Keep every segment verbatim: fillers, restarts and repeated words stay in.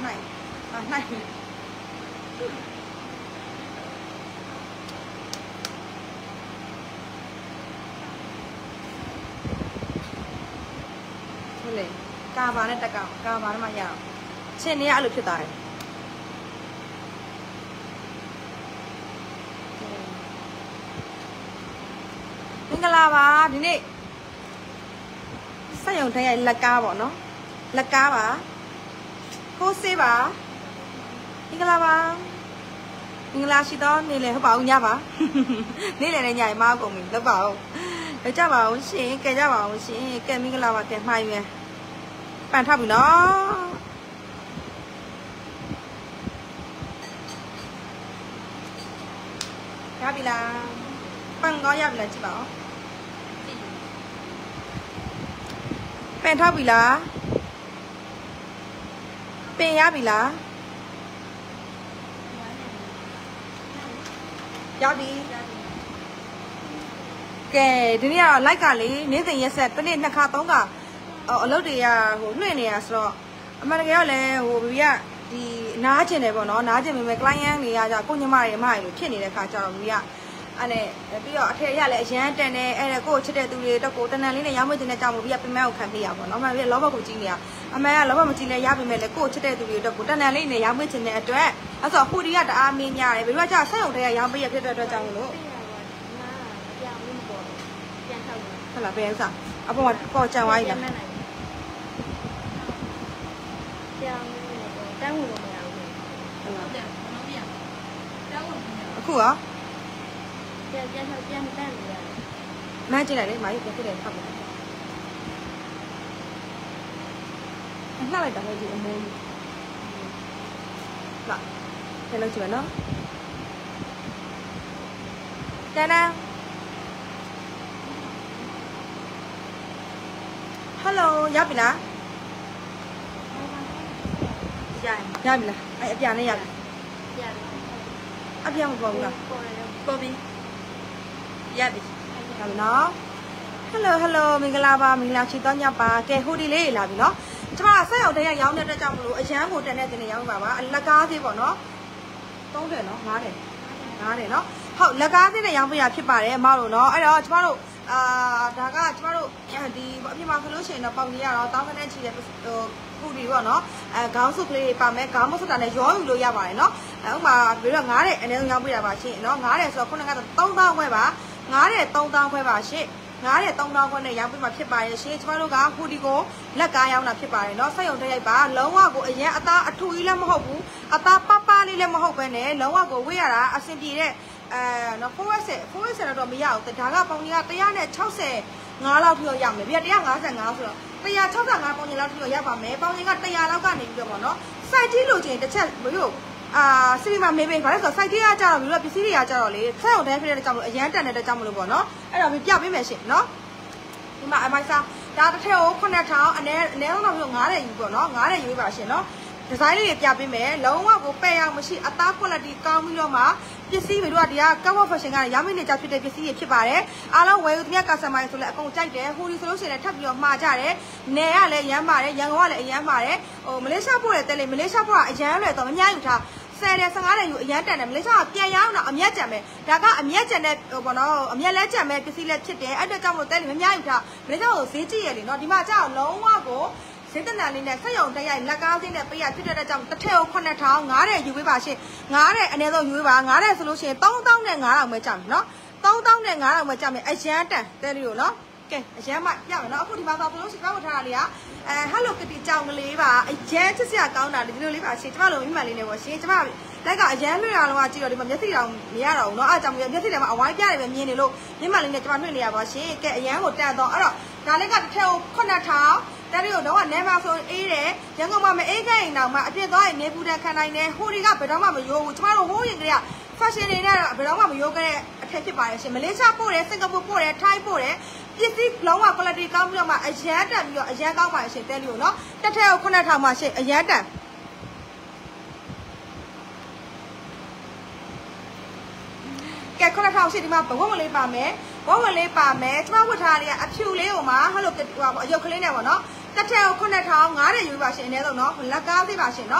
ไหนอ่ะไหนเลยกาบาเนี่ยตะกากาบาเนี่ยมายาวเช่นนี้อะไรผิดตายมิงกลาบาทีนี้ใส่ยังไงละกาบ่เนาะละกาบาโคเซบามิงกลาบามิงกลาชิดอนนี่เลยเขาบอกว่าบ้านี่เลยเนี่ยใหญ่มากกว่ามิงแล้วบอกเดี๋ยวจะบอกว่าสิแกจะบอกว่าสิแกมิงกลาบาแกไม่เนี่ยปั่นทับอยู่เนาะยับอีลาปั่นก็ยับอีลาจีบเอาเป็นทับอีลาเป็นยับอีลายับดีแกทีนี้ไล่กันเลยนี่สิ่งยังเสร็จตอนนี้นักข่าวต้องกับเออแล้วเดี๋ยวหัวเรื่องเนี่ยสระมันก็เลยหัววิญญาดีน่าเชื่อเนี่ยบ่เนาะน่าเชื่อมีไม่กล้ายังเนี่ยจะกู้เงินมาเลยมาอยู่ที่นี่เลยค่ะจะเราวิญญาอันนี้พี่อ๋อเทียร์เลยเช่นแต่เนี่ยไอ้กู้เชื่อตัวเองตัวกู้แต่เนี่ยนี่ยังไม่ถึงเนี่ยจำวิญญาเป็นแมวขันพี่อ่ะบ่เนาะมันเป็นล้อบ่กู้จริงเนี่ยอ่ะแม่ล้อบ่มันจริงเลยยังเป็นแมวเลยกู้เชื่อตัวเองตัวกู้แต่เนี่ยนี่ยังไม่ถึงเนี่ยตัวอ่ะสอบคู่ที่อ่ะแต่อามีเนี่ยเลยพี่ว่าจะใส่ของเทียร์ยังไม่อยากเทียร์ตัวจังเลยขนาดเป็นสักเอาพอพอจังไว้ละคู่เหรอแม่จีไหนได้ไหมจะพูดเองครับน่าอะไรแต่เราจีอโมนละแต่เราจีเนาะได้นะฮัลโหลยับอีนะยับอีนะไอ้ยับเนี่ยยับอับยังบอกว่าโกบียับอียับเนาะฮัลโหลฮัลโหลมิงกลาบามิงลาชิตอนยับปาแกฮูดีเลยลาบีเนาะจะมาใส่เอาแต่ยังยาวเนี่ยจะจำรู้ไอ้ช้างหัวแต่เนี่ยจะเนี่ยยาวแบบว่าละกาสิบ่เนาะต้องเดือดเนาะน้าเดือดน้าเดือดเนาะเขาละกาสิเนี่ยยาวไปอยากผิดป่าเลยมาลูเนาะไอ้เราจะมาลูอ่าဒါကကျမတို့ဒီအပြင်မှာဆိုလို့ရှိရင်တော့ပေါင်ကြီးရတော့တောင်းခနဲ့ချီတဲ့ဟိုခုဒီပေါ့နော်အဲခေါင်းစုပ်ကလေးပါမယ်ခေါင်းမဆုပ်တာနဲ့ရောယူလို့ရပါတယ်နော်အဲဥမာပြီးတော့ငားတဲ့အနေနဲ့ရောင်းပေးတာပါရှင်နော်ငားတဲ့ဆိုတော့ခုနကတော့သုံးသောင်းခွဲပါငားတဲ့သုံးသောင်းခွဲပါရှင်ငားတဲ့သုံးသောင်းခွဲနဲ့ရောင်းပေးမှာဖြစ်ပါရဲ့ရှင်ကျမတို့ကခုဒီကိုလက်ကားရောင်းတာဖြစ်ပါတယ်နော်ဆက်ရုံတက်ရိုက်ပါလုံးဝကိုအရင်အသားအထူကြီးလည်းမဟုတ်ဘူးအသားပပလေးလည်းမဟုတ်ပဲနဲ့လုံးဝကိုဝေးရတာအဆင်ပြေတဲ့အဲနော် four S four S တော့မရဘူးဒါကပေါင်ကြီးကone sixtyငါးလောက်ထိရမယ်ပြone fifty-fiveဆိုတော့one sixty-fiveပေါင်ကြီးလောက်ထိရပါမယ်ပေါင်ကြီးကone hundredလောက်ကနေပြီးတော့ပေါ့နော်စိုက်ကြီးလိုချင်တစ်ချက်မလို့အာစီမမေးပေးပါလဲဆိုတော့စိုက်ကြီးကကြတော့ပြီးတော့ပစ္စည်းတွေကကြတော့လေဆက်အောင်တန်းဖြစ်တဲ့ကြောင့်မလို့အရန်တန်တဲ့ကြောင့်မလို့ပေါ့နော်အဲ့တော့ပြပေးမယ်ရှင်နော်ဒီမှာအမိုက်စာဒါတစ်ထည့်ကိုnine thousandအနည်းအနည်းဆုံးတော့ပြီးတော့nineယူပေါ့နော်nineယူပါရှင်နော်ဒီဇိုင်းလေးတွေပြပေးမယ်လုံးဝကိုပဲ့ရအောင်မရှိအသား quality ကောင်းပြီးတော့မှပစ္စည်းတွေတို့ကဒီက cover fashion ကရောင်းမင်းနေကြဖြစ်တဲ့ပစ္စည်းတွေဖြစ်ပါတယ်အားလုံးဝယ်ယူတဲ့ customer ဆိုလည်းအကုန်ကြိုက်တယ်ဟိုဒီဆိုလို့ရှိရင်ထပ်ပြီးတော့မှာကြတယ်နယ်ကလည်းရမ်းပါတယ်ရန်ကုန်ကလည်းအရမ်းပါတယ်ဟိုမလေးရှားပို့တယ်တဲ့လေမလေးရှားပို့ကအရမ်းလွယ်တော့မများယူထားဆယ်တယ်fifteenတယ်ယူအရန်တန်တယ်မလေးရှားကပြန်ရောင်းတော့အမျက်ကြံပဲဒါကအမျက်ကြံတဲ့ဟိုဘောနော်အမျက်လဲကြံမဲ့ပစ္စည်းလည်းဖြစ်တယ်အဲ့အတွက်ကြောင့်မို့တဲ့လေမများယူထားမလေးရှားကိုဈေးကြည့်ရလေနော်ဒီမှာကြောက်လုံးဝကိုဈေးတန်တန်လေးနဲ့ဆက်ရုံတက်ရိုက်လက်ကားစင်းနဲ့ပေးရဖြစ်တဲ့ကြောင့်တစ်ထည့်ကိုnine thousandငားတယ်ယူပေးပါရှင်ငားတယ်အနေဆုံးယူပေးပါငားတယ်ဆိုလို့ရှိရင်three thousandနဲ့five thousandပဲကြာမယ်နော်three thousandနဲ့five thousandပဲကြာမယ်အရန်တန်တဲ့လေးကိုနော်ကဲအရန်မှပြမယ်နော်အခုဒီမှာဆိုလို့ရှိရင်ကောက်ထားတာလေးကအဲ Hello Kitty ကြောင်ကလေးပါအရန်ချစ်စရာကောင်းတာဒီလိုလေးပါရှင်ကျမတို့မိမှန်လေးနဲ့ပေါ့ရှင်ကျမလက်ကအရန်လွှင့်ရအောင်ကြည့်တော့ဒီမှာမျက်စိတောင်မရတော့ဘူးเนาะအဲ့ကြောင့်မျက်စိထဲမှာအဝိုင်းပြတယ်ပဲမြင်နေလို့မိမှန်လေးနဲ့ကျမလွှင့်နေရပါရှင်ကဲအရန်ကိုတန်တော့အဲ့တော့ဒါလေးကတစ်ထည့်ကိုnine thousandတရီကိုတော့နေမှာဆိုအေးတယ်ရန်ကုန်မှာမအေးခဲ့ရင်တော့မှအပြစ်သွားရင်နေပူတဲ့ခံနိုင်တယ်ဟိုဒီကဘယ်တော့မှမရိုးဘူးကျမတို့ဟိုးရင်ကလေးက fashion တွေနဲ့ဘယ်တော့မှမရိုးခဲ့တဲ့အထက်ဖြစ်ပါတယ်ရှင်မလေးရှားပို့တယ်စင်ကာပူပို့တယ်ထိုင်းပို့တယ်ပစ္စည်းလုံးဝ quality ကောင်းပြီးတော့မှအရန်တန်ပြီးတော့အရန်ကောင်းပါရှင်တဲလီကိုနော်တစ်ထည့်ကိုnine thousandမှာရှင်အရန်တန်ကဲnine thousandရှင်ဒီမှာဘဝမလေးပါမယ်ဘဝမလေးပါမယ်ကျမဝတ်ထားလေးကအဖြူလေးကိုမှဟဲ့လို့ဟိုအယုတ်ကလေးနဲ့ပေါ့နော်တစ်ထည့်ကိုnine thousandငားတယ်ယူပါရှင်အနည်းဆုံးနော်လက်ကားသေးပါရှင်နော်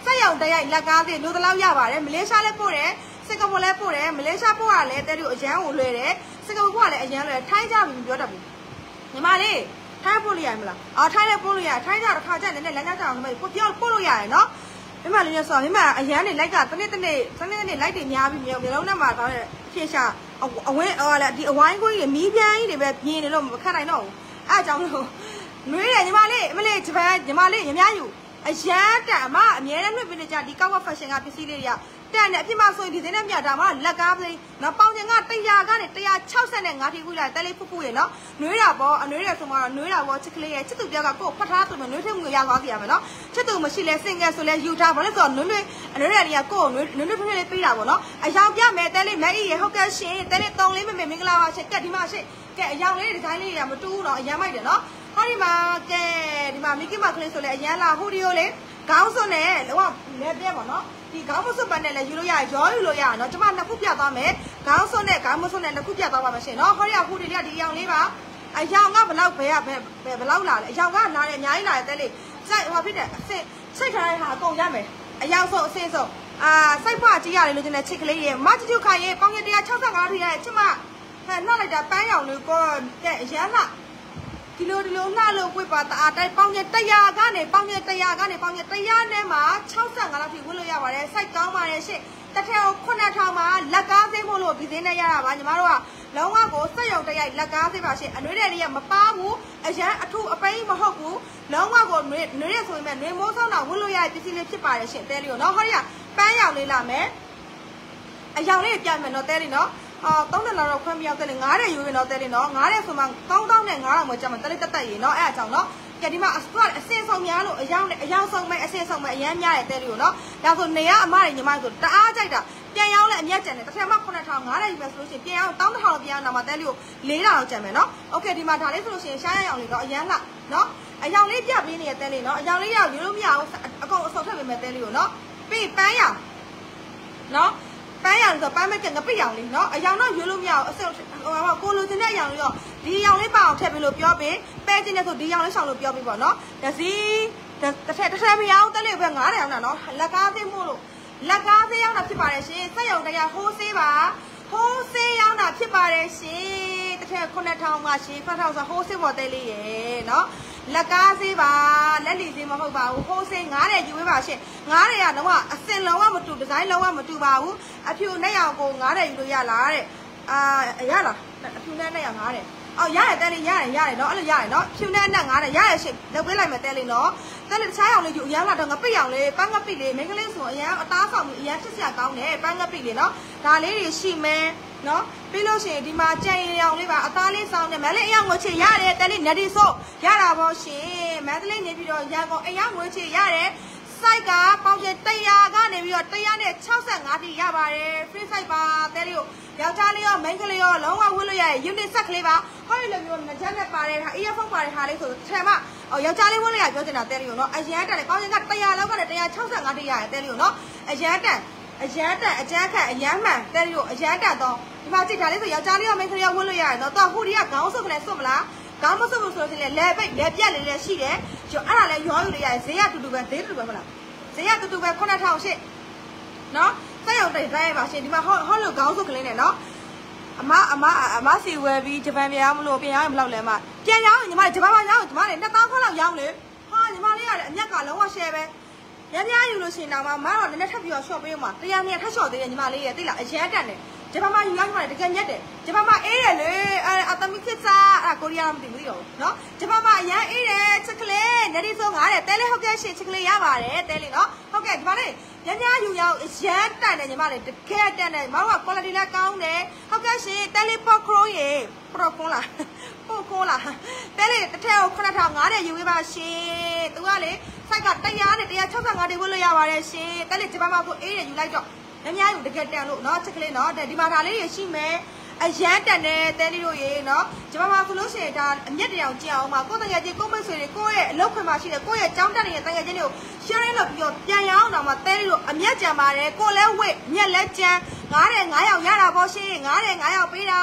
ဆက်ရောက်တရိုက်လက်ကားသေးလိုတလောက်ရပါတယ်မလေးရှားလည်းပို့တယ်စင်ကာပူလည်းပို့တယ်မလေးရှားပို့ရလဲတဲလို့အရန်ကိုလွယ်တယ်စင်ကာပူကလည်းအရန်လွယ်ထိုင်းကြပြီပြောတတ်ဘူးညီမလေးထိုင်းပို့လို့ရမလားအော်ထိုင်းလည်းပို့လို့ရထိုင်းကြတစ်ခါကျနည်းနည်းလမ်းကြောင်းအောင်ကိုပြောပို့လို့ရတယ်နော်မိမလေးရဆိုမိမအရန်နေလိုက်ကတနေ့တနေ့တနေ့တနေ့လိုက်တွေများပြီးမျိုးလုံးနဲ့မှာတော့ဖြည့်ရှာအဝင်းဟောလေဒီအဝိုင်းကိုကြီးမီးပြန်းကြီးတွေပဲပြင်းနေလို့မခတ်နိုင်တော့ဘူးအဲအကြောင်းလို့နွေးတယ်ညီမလေးအမလေးဂျပန်ညီမလေးရများယူအရန်တန်အမအမြဲတမ်းလွှင့်ပေးနေကြဒီကောက်ဝက်ဖက်ရှင်ကပစ္စည်းလေးတွေကတန်တယ်အဖြစ်မှဆိုရင်ဒီစင်းနဲ့မြတာမှလက်ကားပလေးနော်ပေါင်ချင်ကတရာကနေတရာ၆၀နဲ့ငါးထီခွေးလိုက်တဲလေးဖူးဖူးရေနော်နွေးတာပေါ့အနွေးတယ်ဆိုမှတော့နွေးတာပေါ့ချစ်ကလေးရဲ့ချစ်သူပြောက်ကကို့ဖတ်ထားဆိုမှနွေးထမှုရသွားစီရမယ်နော်ချစ်သူမရှိလဲစင်ကဲဆိုလဲယူထားဘာလဲဆိုတော့နွေးနွေးအနွေးတယ်တွေကကို့နွေးနွေးနွေးဖက်လေးပေးတာပေါ့နော်အယောင်ပြမယ်တဲလေးမက်အီရေဟုတ်ကဲ့ရှင်တဲလေးတုံလေးမမေမင်္ဂလာပါရှင်ကက်ဒီမှာရှင်ကဲအယောင်လေးဒီဇိုင်းလေးတွေကမတူဘူးတော့အရန်မိုက်တယ်နော်ဟောဒီမှာကဲဒီမှာမီကီမကလေးဆိုလဲအရန်လာဟူဒီယိုလေးခေါင်းစွန်းနဲ့လောကလဲပြဲပါနော်ဒီခေါင်းမစွန်းပန်းနဲ့လည်းယူလို့ရရောယူလို့ရနော်ကျွန်မနှစ်ခုပြသွားမယ်ခေါင်းစွန်းနဲ့ခေါင်းမစွန်းနဲ့နှစ်ခုပြသွားပါမယ်ရှင်နော်ဟောရဟူဒီလေးဒီအယောင်လေးပါအယောင်ကဘလောက်ဘယ်ကဘယ်ဘယ်လောက်လာလဲအယောင်ကလာတယ်အများကြီးလာတယ်တဲလေးစိုက်ဟိုဖြစ်တယ်အစ်စိတ်ထားတဲ့ဟာအကုန်ရမယ်အယောင်ဆုံးအစင်းဆုံးအာစိုက်ဖွားကြည့်ရတယ်လို့ကျွန်တော်ချစ်ကလေးရေမချချူခိုင်ရေပေါင်ရone sixty-fiveထိရချစ်မဟဲ့နှောက်လိုက်တာပန်းရောင်လေးကိုတဲ့အရန်လှဒီလိုဒီလိုလှလို့ဝစ်ပါတအားတိုင်းပေါင်ရone hundredကနေပေါင်ရone hundredကနေပေါင်ရone hundredနဲ့မှာsixty-fiveလောက်ထိဝစ်လို့ရပါတယ်စိုက်ကောင်းပါတယ်ရှင့်တစ်ထက်nine thousandမှာလက်ကားသေးမို့လို့ဒီစင်းနဲ့ရတာပါညီမတို့ကလုံးဝကိုစက်ရုံတရိုက်လက်ကားသေးပါရှင့်အနွေးတွေကမပါဘူးအရန်အထုအပိန်းမဟုတ်ဘူးလုံးဝကိုနွေးနွေးရဆိုရင်နွေးမိုးဆောင်တော့ဝစ်လို့ရတဲ့ပစ္စည်းလေးဖြစ်ပါတယ်ရှင့်တဲလေးကိုနော်ဟောဒီကပန်းရောင်လေးလာမယ်အရောင်လေးပြမယ်နော်တဲလေးနော်အော်သုံးနှစ်လောက်တော့ခွင့်မရောက်တဲ့လေငါးတဲ့ယူရင်တော့တဲလေးနော်ငါးတဲ့ဆိုမှကောင်းကောင်းနဲ့ငါးတော့မှကျမှတဲလေးတက်တက်ရေနော်အဲ့အကြောင်းနော်ကဲဒီမှာအစအစင်ဆောင်များလို့အရောင်နဲ့အရောင်ဆောင်မဲ့အစင်ဆောင်မဲ့အရန်များတဲ့တဲလေးကိုနော်ဒါဆိုနေရအမတွေညီမဆိုတအားကြိုက်တာပြန်ရောင်းလဲအမျက်ကျန်တယ်တစ်ထက်မှnine thousandငါးတဲ့ယူပဲဆိုလို့ရှိရင်ပြန်ရောင်းone thousandလောက်ပြန်ရောင်းတော့မှတဲလေးကိုfour thousandလောက်ကျန်မယ်နော်โอเคဒီမှာဒါလေးဆိုလို့ရှိရင်ရှားရအောင်လေးတော့အရန်လှနော်အရောင်လေးပြပေးနေတဲ့တဲလေးနော်အရောင်လေးရောက်ယူလို့မရဘူးအကုန်အစုံထည့်ပေးမယ်တဲလေးကိုနော်ပြီးပန်းရောင်နော်ပန်းရောင်ဆိုပန်းမဲ့ကငပိရောင်လေးနော်အရောင်တော့ရွေးလို့မရဘူးအစဟိုကိုလိုချင်တဲ့အရောင်လေးတော့ဒီရောင်လေးပအောင်ထည့်ပေးလို့ပြောပေးပဲချင်တဲ့ဆိုဒီရောင်လေးဆောင်လို့ပြောပေးပေါ့နော်ဒါစီတစ်ထက်တစ်ထက်မရအောင်တက်လေးပဲnineရောင်တာနော်လက်ကားသေးမို့လို့လက်ကားသေးရောင်းတာဖြစ်ပါတယ်ရှင်စက်ရုံတရားဟိုးဆေးပါဟိုးဆေးရောင်းတာဖြစ်ပါတယ်ရှင်တစ်ထက်nine thousandမှာရှင်five thousandဆိုဟိုးဆေးပေါ်တဲလေးရယ်နော်လက်ကားဆေးပါလက်လီဆေးမဟုတ်ပါဘူးဟိုးဆေးငါးတဲ့ယူဝေးပါရှင်ငါးတဲ့ကတော့အစင်လုံးဝမတူဒီဇိုင်းလုံးဝမတူပါဘူးအဖြူနဲ့ရောင်ကိုငါးတဲ့ယူလို့ရလားတဲ့အာရလားအဖြူနဲ့နဲ့ရောင်ငါးတဲ့အော်ရတယ်တဲလေးရတယ်ရတယ်နော်အဲ့လိုရတယ်နော်ဖြူနဲ့နဲ့ငါးတဲ့ရရရှင်လုပ်ပေးလိုက်မယ်တဲလေးနော်တဲလေးတခြားရောင်လေးယူအရန်လာတော့ငပိရောင်လေးပန်းငပိလေးမိန်းကလေးဆိုအရန်အသားဆောင်ပြီးအရန်ချစ်စရာကောင်းတယ်ပန်းငပိလေးနော်ဒါလေးတွေရှိမယ်နော်ပြီးလို့ရှိရင်ဒီမှာကြိမ်ရောင်လေးပါအသားလေးဆောင်တယ်မလေးအယောင်ငွေချေရတယ်တဲလေးnetဒီဆိုရတာပေါ့ရှင်မန္တလေးနေပြီးတော့ရန်ကုန်အယောင်ငွေချေရတယ်စိုက်ကပေါင်ကျone hundredကနေပြီးတော့one hundred sixty-fiveထိရပါတယ် free site ပါတဲလေးကိုယောက်ျားလေးရောမိန်းကလေးရောလုံးဝဝတ်လို့ရရဲ့ unit set ကလေးပါဟောဒီလိုမျိုးငကြက်နဲ့ပါတယ်ဟာ earphone ပါတယ်ဟာလေးဆိုထင်မှအော်ယောက်ျားလေးဝတ်လို့ရပြောချင်တာတဲလေးကိုနော်အရန်တက်တယ်ပေါင်ကျကone hundredလောက်ကနေone hundred sixty-fiveထိရရဲ့တဲလေးကိုနော်အရန်တက်အရန်တက်အကျန်းခန့်အရန်မှန်တဲလေးကိုအရန်တက်တော့ဒီမှာကြည့်တာလေးဆိုယောက်ျားလေးရောမိန်းကလေးရောဝတ်လို့ရရဲ့နော်တော့ဟိုဒီကခေါင်းစုပ်ကလေးစွတ်မလားခေါင်းမစွတ်ဘူးဆိုလို့ရှိရင်လဲပိတ်လဲပြက်လေးလည်းရှိတယ်ကျော်အဲ့ဒါလည်းရောယူလို့ရရဲ့ဈေးကတူတူပဲဈေးတူတူပဲမလားဈေးကတူတူပဲnine thousandရှစ်နော်စက်ရုံတိတ်တိုင်းပါရှင်ဒီမှာဟောဟောလို့ခေါင်းစုပ်ကလေးနဲ့နော်အမအမအမစီဝယ်ပြီးဂျပန်ပြန်မလို့ပြန်ရောက်ရင်ဘယ်လောက်လဲမပြန်ရောက်ရင်ညီမဂျပန်မှာရောက်ညီမလေးtwo thousandခွန်းလောက်ရောင်းလေဟာညီမလေးရတယ်အမြက်ကလုံးဝ share ပဲရမ်းများယူလို့ရှိရင်တော့မမတော့နည်းနည်းထပ်ပြီးတော့ short ပေးဦးမှာတရားမြတ်ထပ် short သေးတယ်ညီမလေးရဲ့သိလားအရန်တက်တယ်ဂျပန်မှာယူလိုက်မှလည်းတကယ်ညက်တယ်ဂျပန်မှာအေးတယ်လေအဲအသမီခစ်စာအဲကိုရီးယားမသိဘူးရောနော်ဂျပန်မှာအရန်အေးတယ်ချက်ကလေးနဒီဆိုငါတဲ့တဲလေးဟုတ်ကဲ့ရှင်ချက်ကလေးရပါတယ်တဲလေးနော်ဟုတ်ကဲ့ညီမလေးရမ်းများယူရအောင်အရန်တက်တယ်ညီမလေးတကယ်တက်တယ်မမက quality လည်းကောင်းတယ်ဟုတ်ကဲ့ရှင်တဲလေးပေါ့ခရိုးရေပရိုကွန်လားပို့ကောလားတဲလေးတစ်ထက်ကိုnine thousandငါတဲ့ယူပေးပါရှင်သူကလေစိုက်ကone hundredနဲ့one hundred sixty-fiveတွေဝတ်လို့ရပါတယ်ရှင်တဲလေးဂျပန်မှာကိုအေးတယ်ယူလိုက်တော့အများကြီးတကယ်တန်လို့နော်ချက်ကလေးနော်ဒီမှာဒါလေးတွေရှိမယ်အရန်တန်တဲ့တဲလေးတို့ရေနော်ဂျပန်မှာဆိုလို့ရှိရင်ဒါအမျက်တရားကြည့်အောင်ပါကိုယ်တကယ်ကြီးကိုမိတ်ဆွေတွေကိုယ့်ရဲ့အလုပ်ခွင်မှာရှိတဲ့ကိုယ့်ရဲ့ចောင်းတက်နေတဲ့တကယ်ချင်းတွေကို share လုပ်ပြီးတော့ပြန်ရအောင်တော့မှတဲလေးတို့အမျက်ကြံပါတယ်ကိုလည်းဝစ်မျက်လည်းကြံငားတယ်nineယောက်ရတာပေါ့ရှင်ငားတယ်nineယောက်ပေးတာ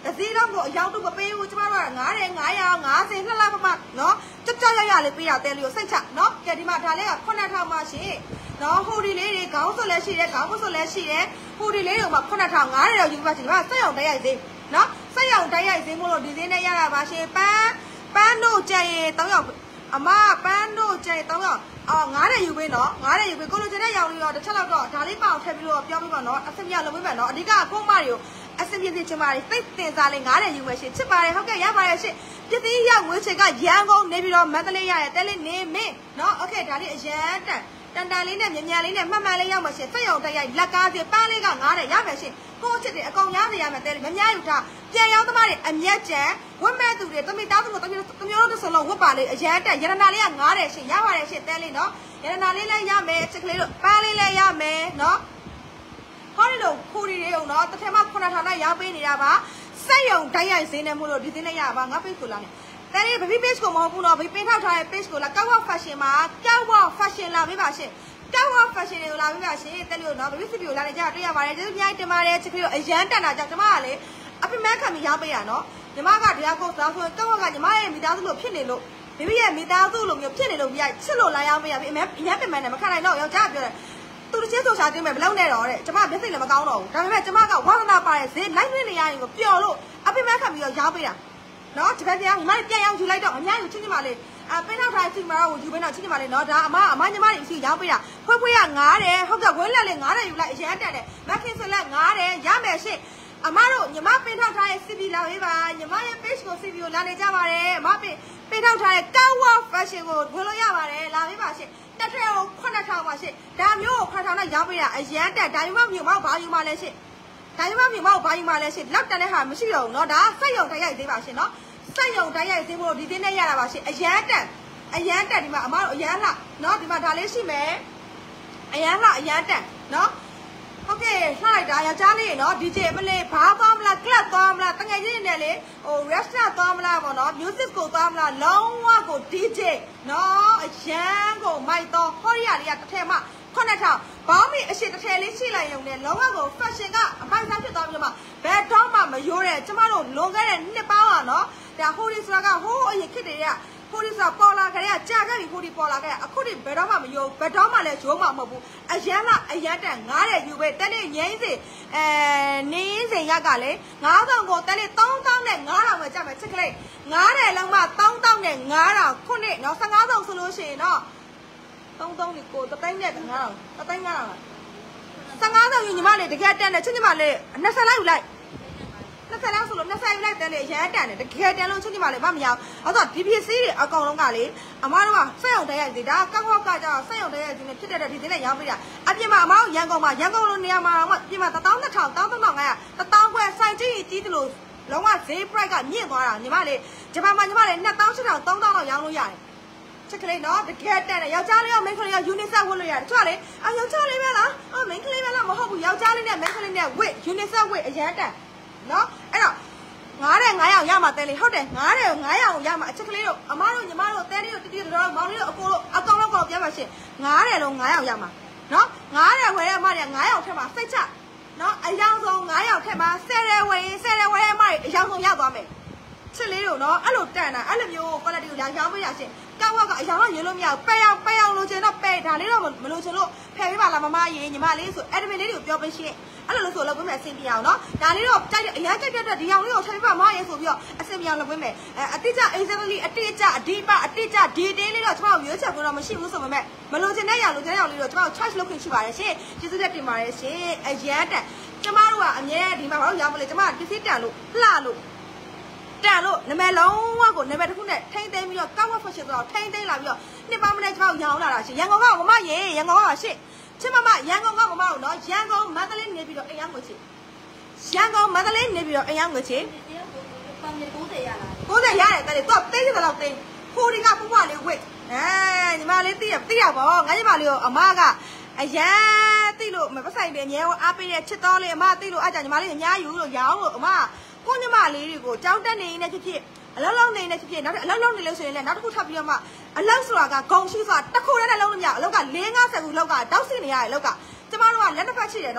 แต่ซีต้องบอกยาวตัวเปรี้ยวจะมาว่างาเรงายาวงาเสียงละประมาณเนาะจะจะยาวๆเลยปีเอาแต่เลี้ยวเส้นฉะเนาะแกที่มาทานเลยอ่ะคนนั้นทำมาสิเนาะฮูดีเลยเขาสุดเลยสิเลยเขาสุดเลยสิเลยฮูดีเลยแบบคนนั้นทำงานเราอยู่มาสิว่าเสี่ยวได้ยังสิเนาะเสี่ยวได้ยังสิมุโรดีเนี่ยยาละมาสิป้าป้าโน่ใจต้องอย่างอาม่าป้าโน่ใจต้องอย่างอ๋องาเนี่ยอยู่ไปเนาะงาเนี่ยอยู่ไปก็รู้จะได้ยาวเลยอ่ะแต่ถ้าเราก็ทานเลยเปล่าแทบไม่รู้เปรี้ยวไม่ก่อนเนาะอาเซียนเราไม่แบบเนาะอันนี้ก็พวกมาอยู่อาเซียนที่จะมาติดเต็มซาเลยงาเนี่ยอยู่ไปสิชิบะเลยเขาแก่ยาไปเลยสิที่ที่ยาวมือเช็คก็ยังก็ในบิโรแม้แต่เลยยาแต่เลยเนี่ยไม่เนาะโอเคทานเลยยันแต่ดันดาลีเนี่ยมีอะไรเนี่ยมามาเลยยาวมาสิเสี่ยวได้ยังลักการที่ป้าเลยก็งาเนี่ยยาไปสิကိုချစ်တယ်အကောင်များနေရမယ်တဲ့မများယူတာပြန်ရောက်သမားတွေအမျက်ကျန်ဝတ်မဲ့သူတွေတမိသားစုကိုတမျိုးတမျိုးတော့ဆိုလို့ဝတ်ပါလေအရန်တက်ရတနာလေးကငားတယ်ရှင်ရပါတယ်ရှင်တဲလေးနော်ရတနာလေးလည်းရမယ်ချစ်ကလေးတို့ပန်းလေးလည်းရမယ်နော်ဟောဒီလိုခူရီတွေအောင်နော်တစ်ထက်မှခုနထောင်နဲ့ရောက်ပေးနေတာပါစက်ရုံတိုက်ရိုက်ဈေးနဲ့မို့လို့ဒီဈေးနဲ့ရပါငါပိတ်ကိုလာနေတဲလေး baby page ကိုမဟုတ်ဘူးနော် baby ပင်းထောက်ထားတဲ့ page ကိုလာကောက်ဝ fashion မှာကောက်ဝ fashion လာပေးပါရှင်ကောက်ဝ fashion တွေကိုလာပေးပါရှင်တဲလေးတို့နော် baby studio လာနေကြတွေ့ရပါတယ်ကျေးဇူးများတင်ပါတယ်ချစ်ကလေးတို့အရန်တန်တာကြောင့်ကျမကလေအပြမခံပြီးရောက်ပေးရနော်ညီမကတရားကိုစားဆိုကောက်ဝကညီမရဲ့မိသားစုလို့ဖြစ်နေလို့babyရဲ့မိသားစုလိုမျိုးဖြစ်နေလို့ပြချစ်လို့လာရောက်ပေးရပြီအမေအရင်ပြင်မှန်းတယ်မခံနိုင်တော့ယောက်ျားပြောတယ်သူတချင်းဆိုရှာတင်းမယ်မလုပ်နဲ့တော့တဲ့ကျမမျက်စိလည်းမကောင်းတော့ဘူးဒါပေမဲ့ကျမကဝါသနာပါတဲ့ဈေးလိုက်လွှင့်နေရရင်ကိုပျော်လို့အပြမခံပြီးတော့ရောက်ပေးတာနော်ဒီဘက်တရားညီမပြန်ရောက်ယူလိုက်တော့အများကြီးချင်းချင်းပါလေအပင်းနောက်တိုင်းချင်းမတော့ယူပေးတော့ချင်းချင်းပါလေနော်ဒါအမအမညီမတွေအစီရောက်ပေးတာဖွေးဖွေးကငားတယ်ဟုတ်ကဲ့ဝဲလက်လေးငားတယ်ယူလိုက်အရန်တန်တယ်မခင်ဆိုလက်ငားတယ်ရမယ်ရှင့်အမတို့ညီမပင်းထောက်ထားတဲ့ စီ ဗီ လာပေးပါညီမရဲ့ page ကို စီ ဗီ ကိုလာနေကြပါတယ်အမပင်းပင်းထောက်ထားတဲ့ Kawa fashion ကိုဝင်လို့ရပါတယ်လာပေးပါရှင့်တက်ထဲကိုခုနှစ်ထောင်ပါရှင့်ဒါမျိုးကိုခုနှစ်ထောင်နဲ့ရောင်းပေးတာအရန်တက်ဒါယူမမြုံမောက်ဘာယူမလဲရှင့်ဒါယူမမြုံမောက်ဘာယူမလဲရှင့်လောက်တက်တဲ့ဟာမရှိတော့ဘူးเนาะဒါစက်ရုံတိုက်ရိုက်သေးပါရှင့်เนาะစက်ရုံတိုက်ရိုက်သေးဖို့ဒီတင်းနဲ့ရတာပါရှင့်အရန်တက်အရန်တက်ဒီမှာအမတို့အရန်လှเนาะဒီမှာဒါလေးရှိမယ်အရန်လှအရန်တက်เนาะဟုတ်ကဲ့လှလိုက်တာယောက်ျားလေးเนาะ ဒီ ဂျေ မလေးဘာသွားမလား club သွားမလားတငယ်ချင်းတွေနဲ့လေဟို restaurant သွားမလားပေါ့เนาะ music ကိုသွားမလားလုံးဝကို ဒီ ဂျေ เนาะအရန်ကိုမိုက်တော့ဟောရီယာလေးကတစ်ထည်မှခုနှစ်ထောင်ဘောင်းမီအရှိတစ်ထည်လေးရှိလိုက်ရုံနဲ့လုံးဝကို fashion ကအမိုက်စားဖြစ်သွားပြီးတော့မှဘယ်တော့မှမရိုးတဲ့ကျမတို့လွန်ခဲ့တဲ့နှစ်ပေါင်းอ่ะเนาะဒါဟိုဒီဆိုတာကဟိုးအရင်ခေတ်တွေကဟိုဒီဆိုတာပေါ်လာကြတဲ့ကြာခဲ့ပြီဟိုဒီပေါ်လာခဲ့အခုဒီဘယ်တော့မှမရိုးဘယ်တော့မှလည်းရိုးမှမဟုတ်ဘူးအရန်ကအရန်တန်ငားတဲ့ယူပဲတက်လေးငိမ့်စီအဲနင်းစိန်ရက်ကလေငါးဆောင်ကိုတက်လေးသုံးသောင်းနဲ့ငါးထောင်ပဲကြမယ်ချစ်ကလေးငါးတယ်လုံးမှသုံးသောင်းနဲ့ငါးထောင်ခုနှစ်เนาะဆယ့်ငါးဆောင်ဆိုလို့ရှိရင်เนาะသုံးသောင်းဒီကိုတသိန်းနဲ့ငါးထောင်တသိန်းငါးထောင်ဆယ့်ငါးဆောင်ယူညီမလေးတကယ်တက်တယ်ချစ်ညီမလေးနှစ်ဆယ်လိုက်ယူလိုက်နှစ်ဆယ်လောက်ဆိုလို့နှစ်ဆယ်ယူလိုက်တယ်လေရမ်းတန်တယ်တကယ်တန်လို့ချစ်ညီမလေးမမရအောင်အဲ့တော့ဒီပစ္စည်းတွေအကောင်လုံးကလေအမားတို့ကစက်ရုံတိုက်ရိုက်သေးတာကောက်ကောက်ကကြောက်စက်ရုံတိုက်ရိုက်သေးနေဖြစ်တဲ့ဒီစင်းနဲ့ရောင်းပေးတာအပြင်မှာအမားတို့ရန်ကုန်မှာရန်ကုန်လိုနေရာမှာတော့အပြင်မှာတစ်သောင်းနှစ်ထောင်တစ်သောင်းသုံးထောင်ငါးရာတစ်သောင်းခွဲဆိုင်ကြီးကြီးတယ်လို့လုံးဝဈေး price ကမြင့်သွားတာညီမလေးဂျပန်မှာညီမလေးနှစ်သောင်းရှစ်ထောင်သုံးသောင်းလောက်ရောင်းလို့ရတယ်ချစ်ကလေးနော်တကယ်တန်တယ်ယောက်ျားလေးရောမိန်းကလေးရော unisex ဝတ်လို့ရတယ်တချို့လေအယောက်ျားလေးပဲလားအမိန်းကလေးပဲလားမဟုတ်ဘူးယောက်ျားလေးနဲ့မိန်းကလေးနဲ့ဝတ် unisex ဝတ်အရန်တန်နော်အဲ့တော့ငားတယ်ငါးရောင်ရမှာတဲလေးဟုတ်တယ်ငားတယ်ငါးရောင်ရမှာအချက်ကလေးတို့အမတို့ညီမတို့တဲလေးတို့တတိတော်မောင်လေးတို့အကိုတို့အကောင်လောက်ကောင်ပြန်ပါရှင်ငားတယ်လုံးငါးရောင်ရမှာနော်ငားတယ်ဝယ်ရအမတွေကငါးရောင်ထက်မှာစိတ်ချနော်အယောင်ဆုံးငါးရောင်ထက်မှာဆယ်တယ်ဝယ်ရင်ဆယ်တယ်ဝယ်ရအမတွေအယောင်ဆုံးရသွားမယ်ချစ်လေးတို့နော်အဲ့လိုတန်တာအဲ့လိုမျိုး quality ကိုရောင်းပေးရရှင်ကောက်ဝကအယောင်တော့ရေလို့မရဘူးပဲအောင်ပဲအောင်လို့ချင်တော့ပဲဒါလေးတော့မလို့ချင်လို့ဖယ်ပေးပါလားမမရေညီမလေးဆို admin လေးတွေကိုပြောပေးရှင်အဲ့လိုလို့ဆိုလောက်ပေးမယ်အဆင်ပြေအောင်နော်ဒါလေးတော့ကြိုက်တဲ့အရင်ကြိုက်တဲ့အတွက်ဒီအောင်လေးကိုထိုင်ပြမရဲဆိုပြီးတော့အဆင်ပြေအောင်လုပ်ပေးမယ်အဲအတိအကျ exactly အတိအကျအဒီပအတိအကျ detail လေးတော့ကျွန်တော်ရွေးချယ်ဖို့တော့မရှိဘူးဆိုပေမဲ့မလို့ချင်တဲ့ရောင်လို့ချင်တဲ့ရောင်လေးတော့ကျွန်တော် choice လုပ်ခွင့်ရှိပါတယ်ရှင်ကျေးဇူးတင်ပါတယ်ရှင်အရန်တက်ကျမတို့ကအမြဲဒီမှာဘာလို့ရောင်းမလဲကျမကပစ္စည်းတန်လို့လှလို့တန်လို့နာမည်လုံးဝကိုနာမည်တစ်ခုနဲ့ထိမ့်သိမ်းပြီးတော့ကောက်ဝတ် fashion ဆိုတော့ထိမ့်သိမ်းလာပြီးတော့နှစ်ပေါင်းမနဲ့ကျွန်တော်ရောင်းလာတာရှင်ရန်ကုန်ကမမရေရန်ကုန်ကပါရှင်ချစ်မမရန်ကုန်ကမမကိုနော်ရန်ကုန်မန္တလေးနေပြီးတော့အိမ်ရောက်ငွေချစ်ရန်ကုန်မန္တလေးနေပြီးတော့အိမ်ရောက်ငွေချစ်ပေါင်ကိုးဆယ်ရလားကိုးဆယ်ရတယ်တဲ့တော့သိတယ်တော့သိခိုးဒီကပူပွားလေးဝစ်အဲညီမလေးသိရသိရပါငါညီမလေးကိုအမကအရန်သိလို့မပဆိုင်တယ်အမြဲအားပေးတဲ့ချစ်တော်လေးအမသိလို့အားကြညီမလေးအများယူလို့ရောင်းလို့အမကိုညီမလေးတွေကိုကြောင်းတက်နေနေဖြစ်ဖြစ်အလုံးလုံးနေနေဖြစ်ဖြစ်နောက်အလုံးလုံးနေလို့ဆိုရင်လည်းနောက်တစ်ခုထပ်ပြီးတော့မှအလောက်ဆိုတာကဂုံရှိဆိုတာတစ်ခုတည်းနဲ့လုံးလို့မရအလောက်က၄၅ဆယ်ခုလောက်ကတောက်စီနေရတယ်လောက်ကကျမတို့ကလက်တစ်ဖက်ရှိတယ်နော်